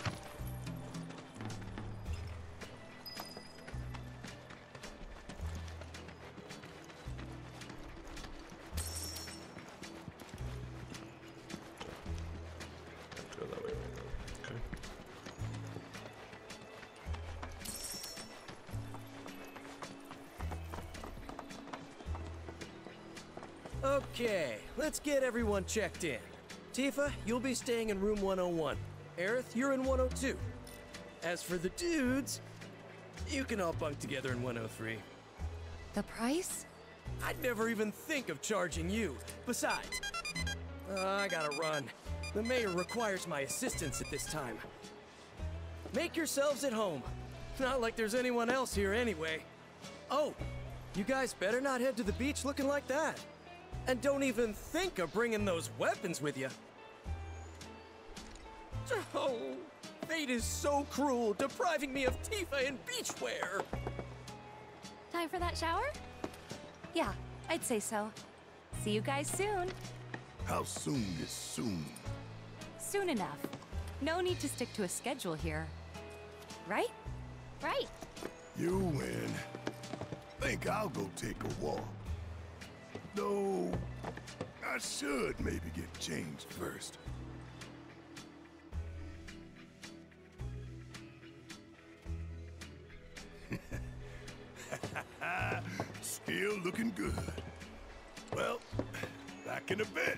Okay, let's get everyone checked in. Tifa, you'll be staying in room 101. Aerith, you're in 102. As for the dudes, you can all bunk together in 103. The price? I'd never even think of charging you. Besides, I gotta run. The mayor requires my assistance at this time. Make yourselves at home. Not like there's anyone else here anyway. Oh, you guys better not head to the beach looking like that. And don't even think of bringing those weapons with you. Oh, fate is so cruel, depriving me of Tifa and beachwear. Time for that shower? Yeah, I'd say so. See you guys soon. How soon is soon? Soon enough. No need to stick to a schedule here. Right? Right. You win. Think I'll go take a walk. Though, I should maybe get changed first. Still looking good. Well, back in a bit.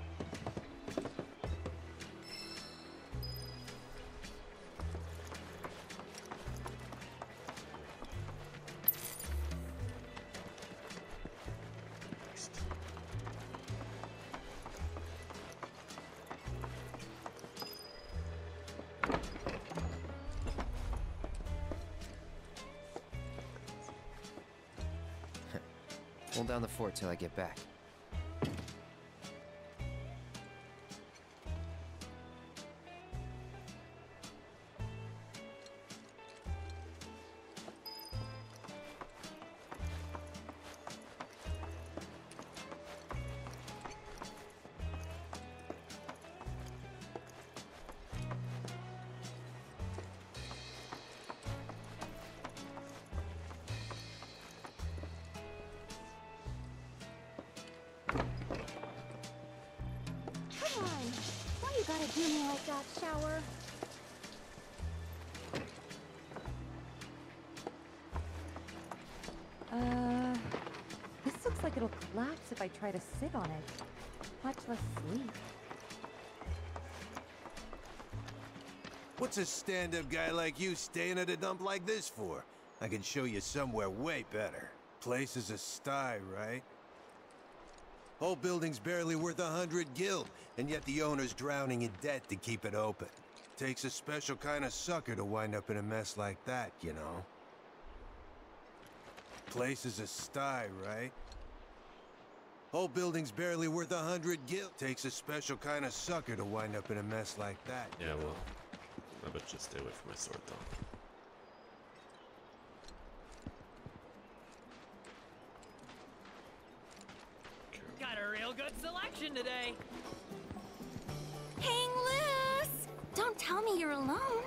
Hold down the fort till I get back. Come on. Why you gotta do me like that, Shower? This looks like it'll collapse if I try to sit on it. Much less sleep. What's a stand-up guy like you staying at a dump like this for? I can show you somewhere way better. Place is a sty, right? Whole building's barely worth 100 gil, and yet the owner's drowning in debt to keep it open. Takes a special kind of sucker to wind up in a mess like that, you know? Place is a sty, right? Whole building's barely worth 100 gil. Takes a special kind of sucker to wind up in a mess like that. Yeah, well, I bet you stay away from my sword, though. Got a real good selection today. Hang loose! Don't tell me you're alone.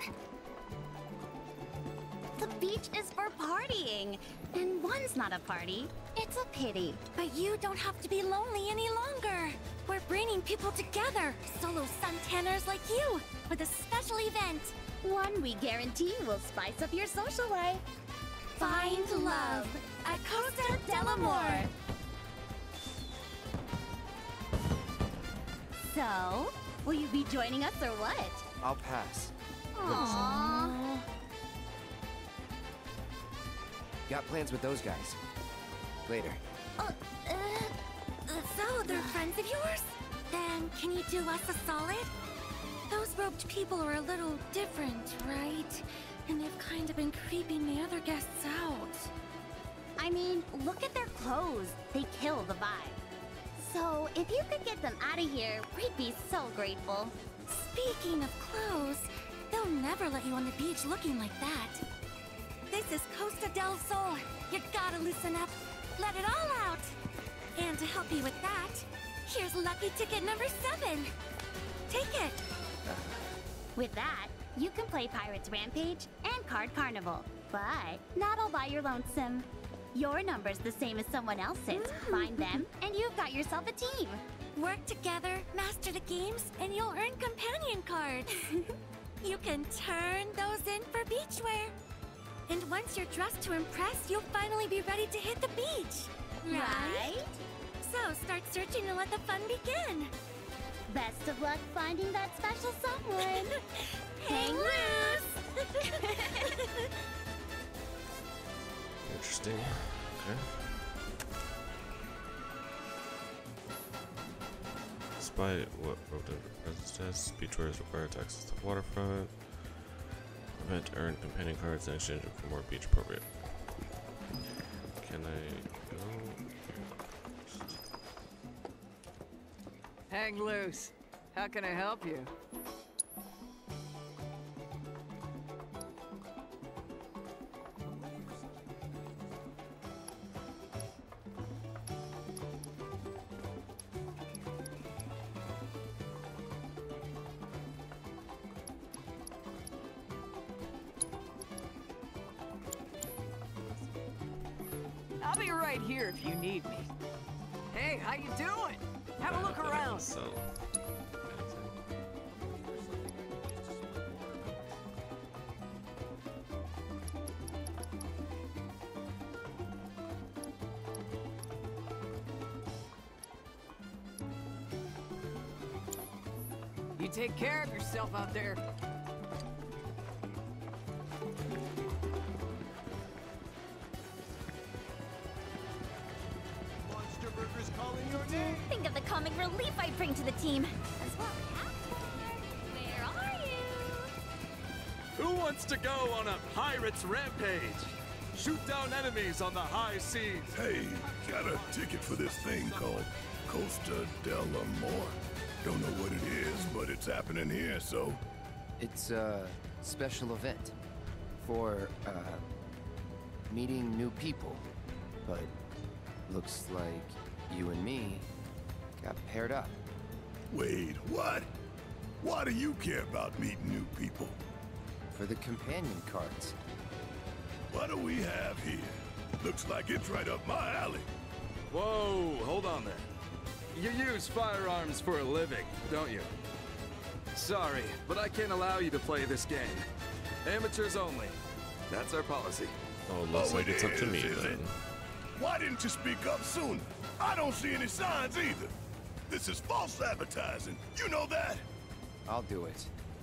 The beach is for partying, and one's not a party. It's a pity. But you don't have to be lonely any longer. We're bringing people together, solo suntanners like you, with a special event. One we guarantee will spice up your social life. Find love at Costa Del Sol. So, will you be joining us or what? I'll pass. Aww. Got plans with those guys. Later. So they're friends of yours? Then can you do us a solid? Those robed people are a little different, right? And they've kind of been creeping the other guests out. I mean, look at their clothes. They kill the vibe. So, if you could get them out of here, we'd be so grateful. Speaking of clothes, they'll never let you on the beach looking like that. This is Costa Del Sol. You gotta loosen up. Let it all out. And to help you with that, here's lucky ticket number 7. Take it. With that, you can play Pirates Rampage and Card Carnival, but not all by your lonesome. Your number's the same as someone else's. Find them, and you've got yourself a team. Work together, master the games, and you'll earn companion cards. You can turn those in for beachwear. And once you're dressed to impress, you'll finally be ready to hit the beach. Right? So start searching and let the fun begin. Best of luck finding that special someone. Hang loose! Interesting. Okay. Despite what Roden says, beachwear require to access the waterfront. Event earn companion cards in exchange for more beach appropriate. Can I go? Hang loose. How can I help you? I'll be right here if you need me. Hey, how you doing? Have a look around. You take care of yourself out there. Think of the comic relief I bring to the team. As well, where are you? Who wants to go on a pirate's rampage? Shoot down enemies on the high seas. Hey, got a ticket for this thing called Costa Del Sol. Don't know what it is, but it's happening here, so... It's a special event for, meeting new people. But looks like you and me got paired up. Wait, what? Why do you care about meeting new people? For the companion cards. What do we have here? Looks like it's right up my alley. Whoa, hold on there. You use firearms for a living, don't you? Sorry, but I can't allow you to play this game. Amateurs only. That's our policy. Oh, looks like it's up to me is then. it? Why didn't you speak up sooner? I don't see any signs either. This is false advertising. You know that? I'll do it.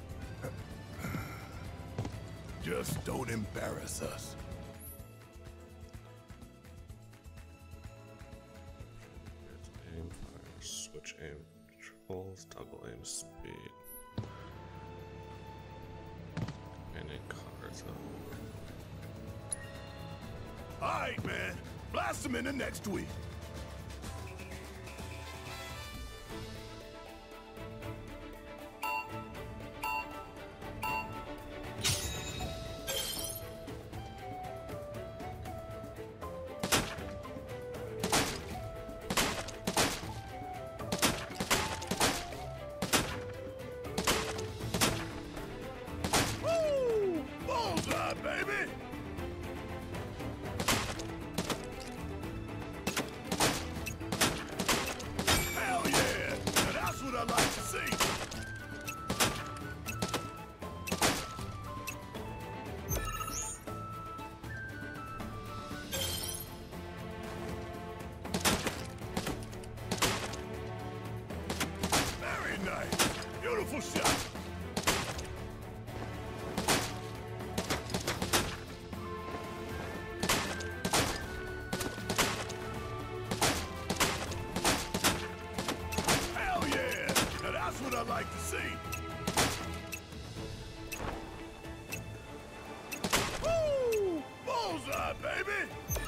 Just don't embarrass us. Aim, fire, switch aim, controls, toggle aim, speed. Companion cards. Alright, man. Blast them in the next week. Woo! Bullseye, baby! Hell yeah! Now that's what I like to see. Very nice. Beautiful shot. Hell yeah! Now that's what I like to see. Woo! Bullseye, baby!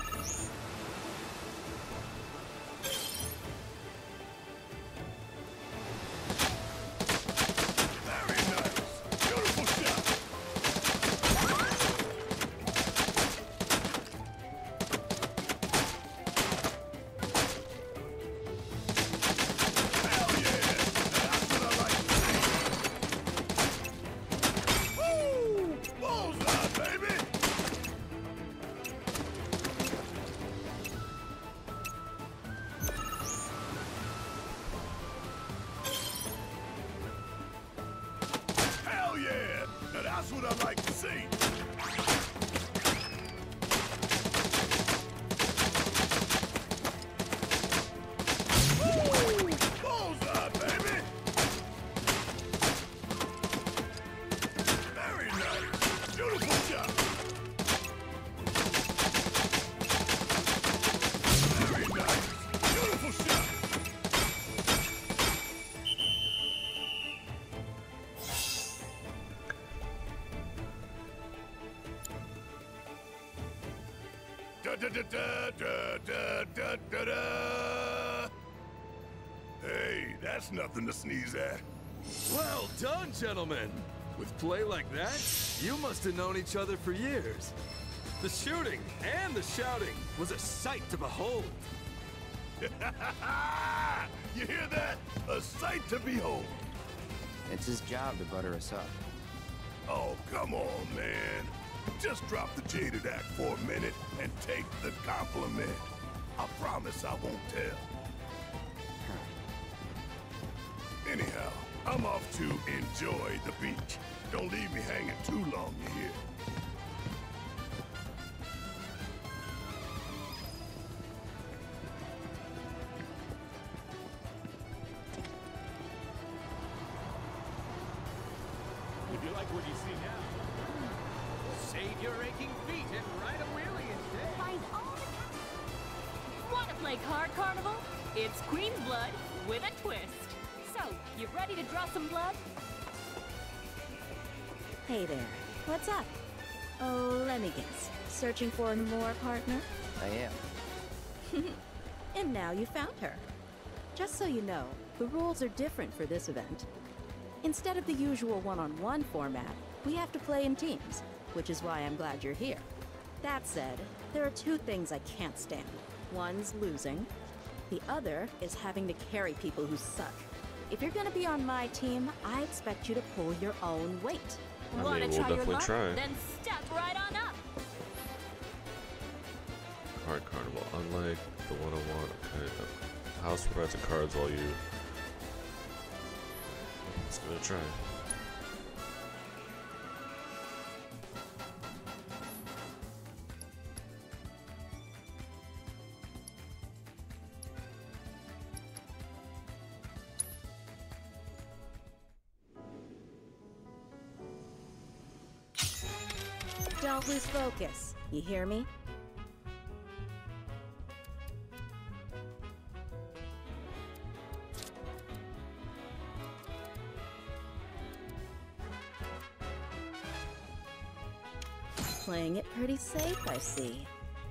Very nice. Beautiful shot. Hell yeah! Now that's what I like to see. Woo! Bullseye, baby! Da-da-da-da-da-da-da-da-da. Hey, that's nothing to sneeze at. Well done, gentlemen! With play like that, you must have known each other for years. The shooting and the shouting was a sight to behold. You hear that? A sight to behold. It's his job to butter us up. Oh, come on, man. Just drop the jaded act for a minute and take the compliment. I promise I won't tell. Anyhow, I'm off to enjoy the beach. Don't leave me hanging too long, you hear? If you like what you see now, save your aching feet and ride a wheelie instead. Find all the Want to play Card Carnival? It's Queen's Blood with a twist. So, you ready to draw some blood? Hey there. What's up? Oh, let me guess. Searching for an more partner? I am. And now you found her. Just so you know, the rules are different for this event. Instead of the usual one-on-one format, we have to play in teams, which is why I'm glad you're here. That said, there are two things I can't stand. One's losing. The other is having to carry people who suck. If you're gonna be on my team, I expect you to pull your own weight. I mean, we'll definitely try. Then step right on up. Card Carnival, unlike the one-on-one, okay, the house provides the cards while you... Let's give it a try. Don't lose focus. You hear me? Playing it pretty safe, I see.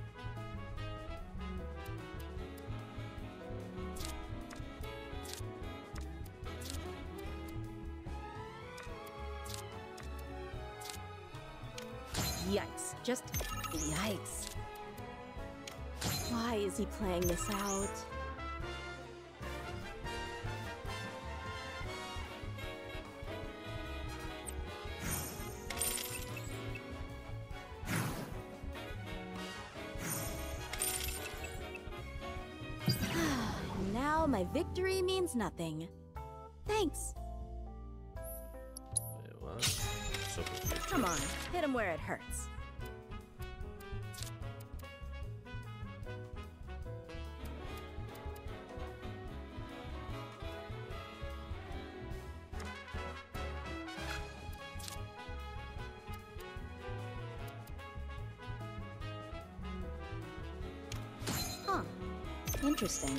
Yikes. Just yikes. Why is he playing this out? Now my victory means nothing. Thanks. Wait, what? So confused. Come on, hit him where it hurts. Huh. Interesting.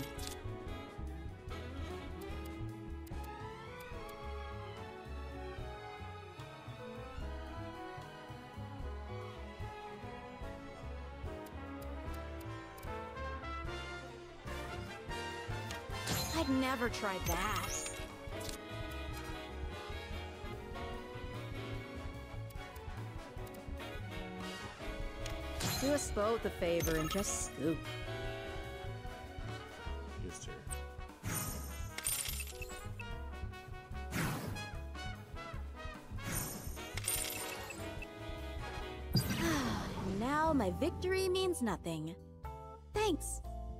I'd never tried that. Do us both a favor and just scoop. His turn. Now my victory means nothing. Thanks.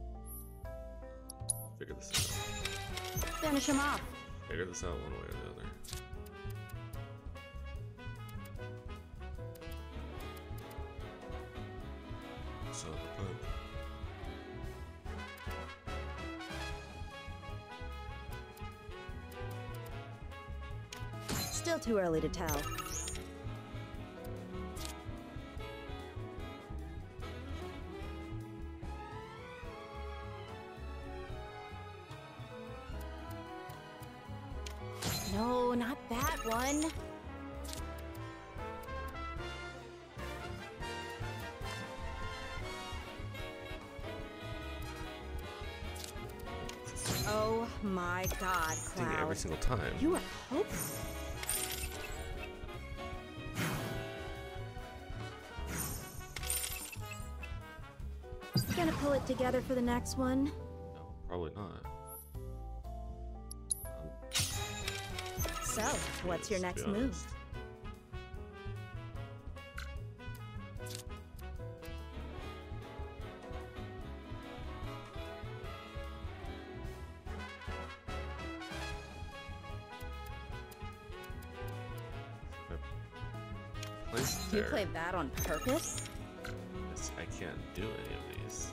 Figure this out. Finish him off. Figure this out one way or the other. So the pump. Still too early to tell. No, not that one. My God, Ding Cloud. every single time. You are hopeful. Gonna pull it together for the next one? No, probably not. So, what's your next move? You played that on purpose? Yes, I can't do any of these.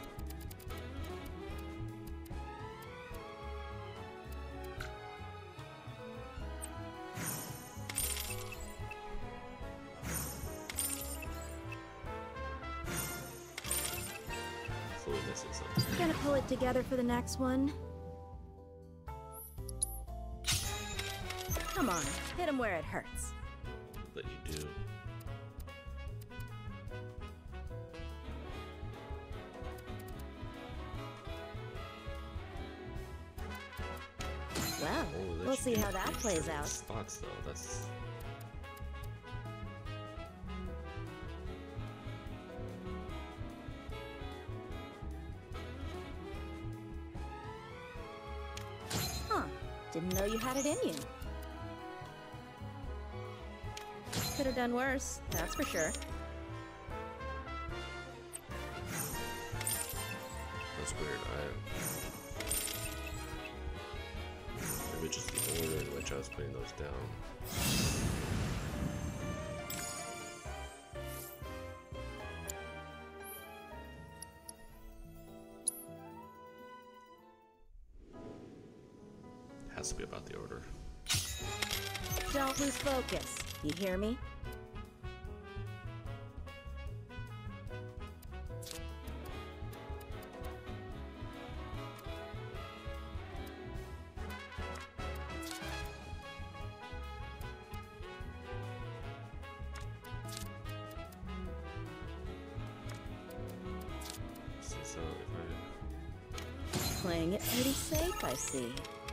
Fully missing something. Gonna pull it together for the next one? Come on, hit him where it hurts. That you do. Well, we'll see how that plays out. Spots though, that's. Huh, didn't know you had it in you. Could have done worse, that's for sure. That's weird. Maybe just the order in which I was putting those down. Has to be about the order. Don't lose focus. You hear me? So if Playing it pretty safe, I see.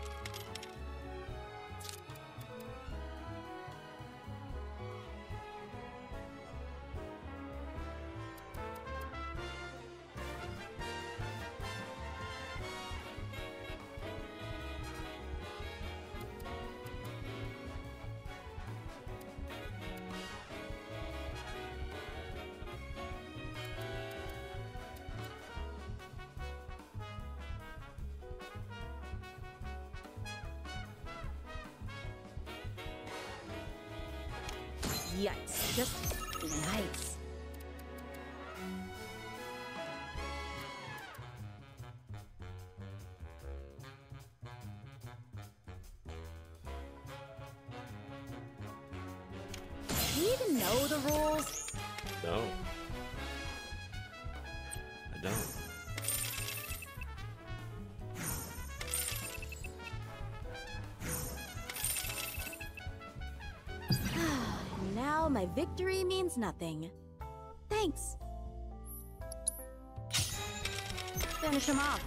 Yikes, just yikes. Do you even know the rules? No. I don't. Now my victory means nothing. Thanks. Finish him off.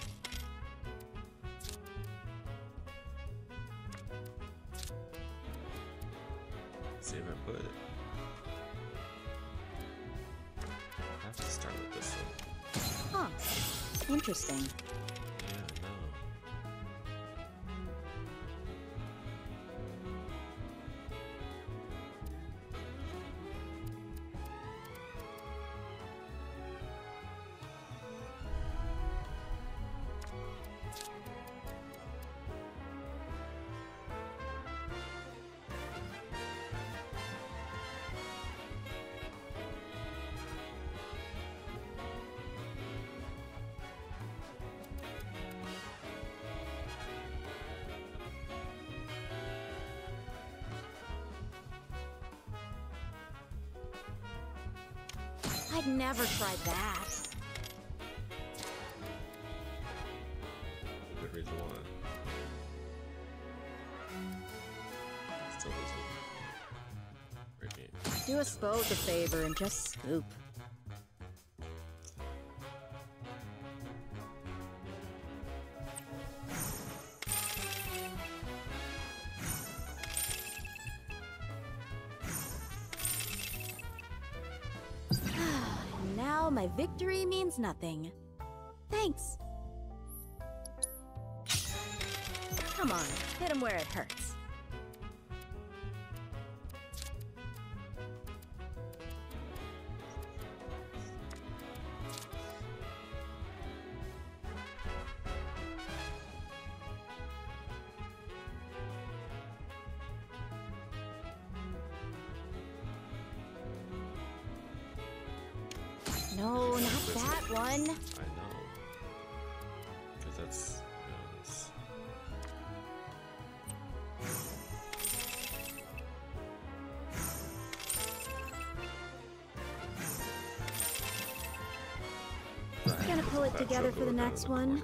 See if I put it. I have to start with this one. Huh. Interesting. Yeah, no. I'd never try that. Good reason why. Still doesn't break me. Do us both a favor and just scoop. now my victory means nothing. Thanks. Come on, hit him where it hurts. No, not that one. I know. Because that's, you know, that's... Just gonna pull it together for the next one.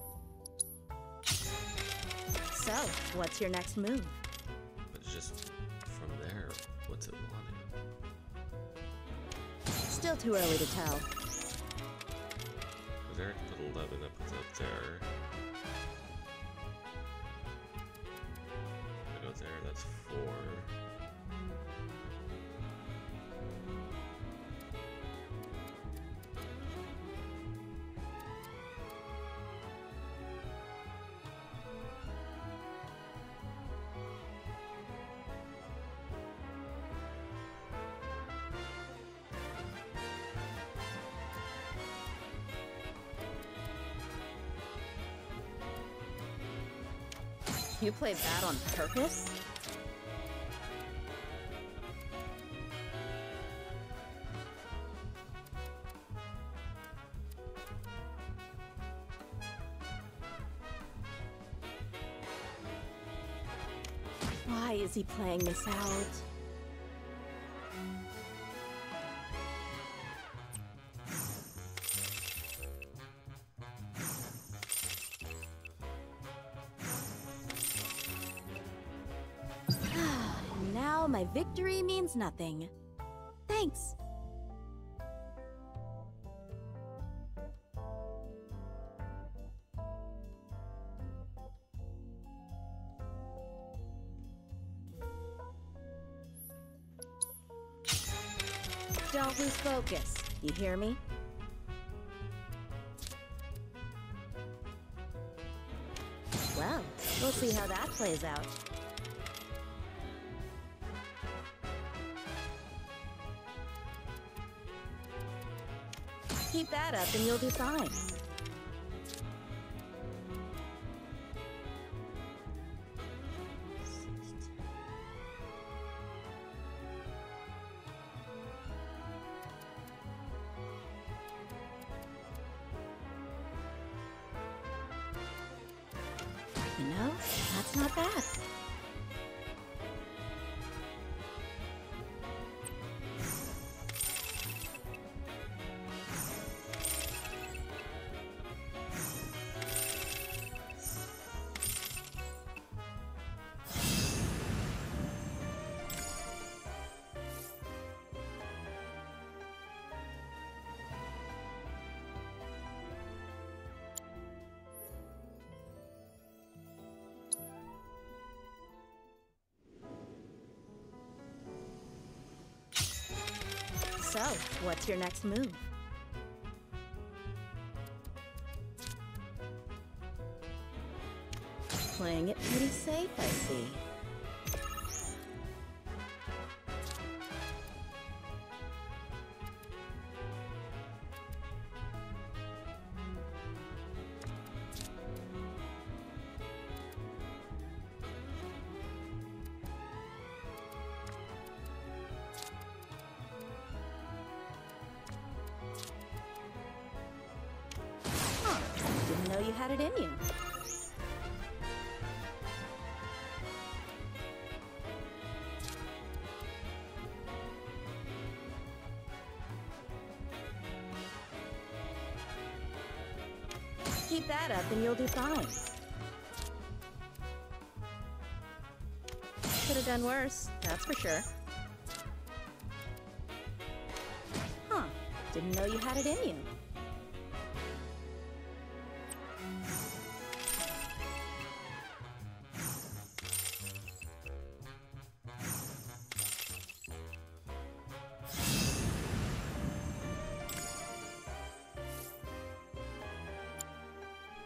So, what's your next move? But just from there, what's it wanting? Still too early to tell. Because Eric put 11, that puts it up there. I go there, that's 4. You played that on purpose? Why is he playing this out? Now my victory means nothing. Thanks. Don't lose focus. You hear me? Well, we'll see how that plays out. Keep that up and you'll be fine. You know, that's not bad. So, what's your next move? Playing it pretty safe, I see. Didn't know you had it in you. Keep that up and you'll do fine. Could have done worse, that's for sure. Huh, didn't know you had it in you.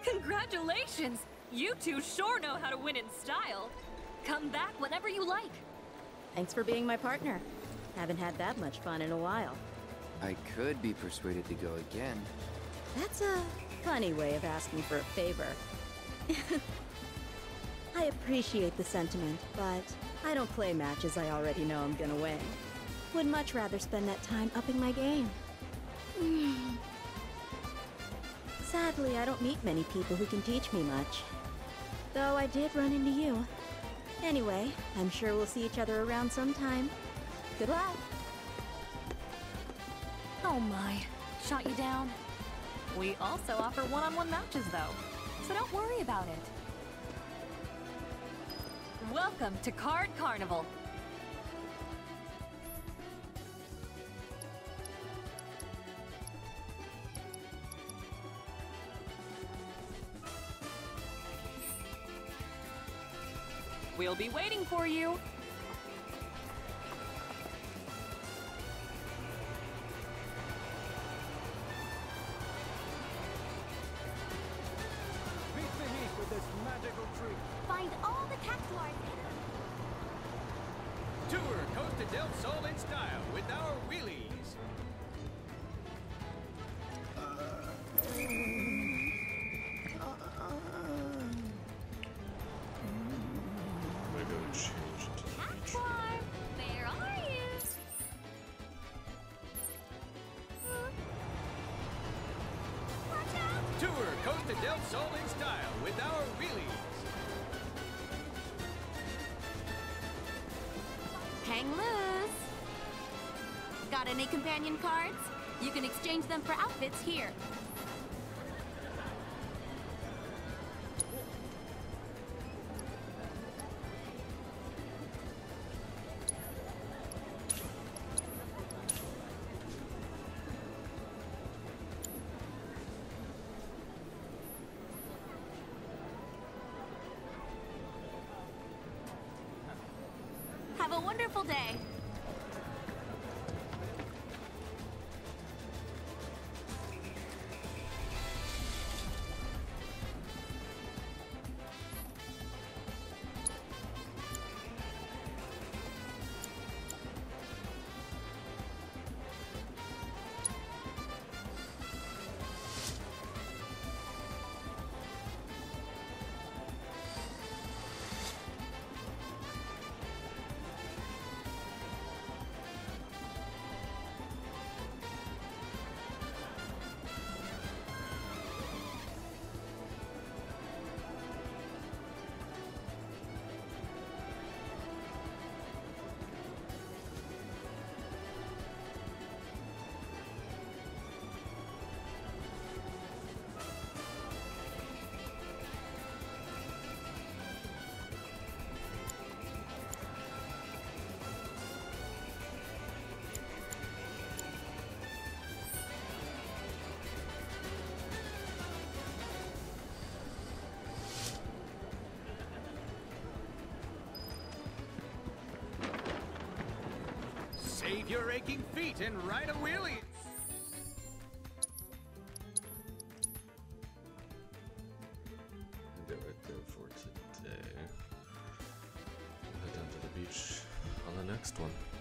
Congratulations! You two sure know how to win in style. Come back whenever you like. Thanks for being my partner. Haven't had that much fun in a while. I could be persuaded to go again. That's a funny way of asking for a favor. I appreciate the sentiment, but I don't play matches I already know I'm gonna win. Would much rather spend that time upping my game. Sadly, I don't meet many people who can teach me much. Though I did run into you. Anyway, I'm sure we'll see each other around sometime. Good luck! Oh my, shot you down. We also offer one-on-one matches though, so don't worry about it. Welcome to Card Carnival. We'll be waiting for you. Beat the heat with this magical treat. Find all the cactuars. Tour Costa Del Sol in style with our wheelies. Maybe I would change it to the beach. Where are you? Watch out! Tour Costa Del Sol in style with our wheelies. Hang loose. Got any companion cards? You can exchange them for outfits here. Have a wonderful day. Save your aching feet and ride a wheelie. End it right there for today. We'll head down to the beach on the next one.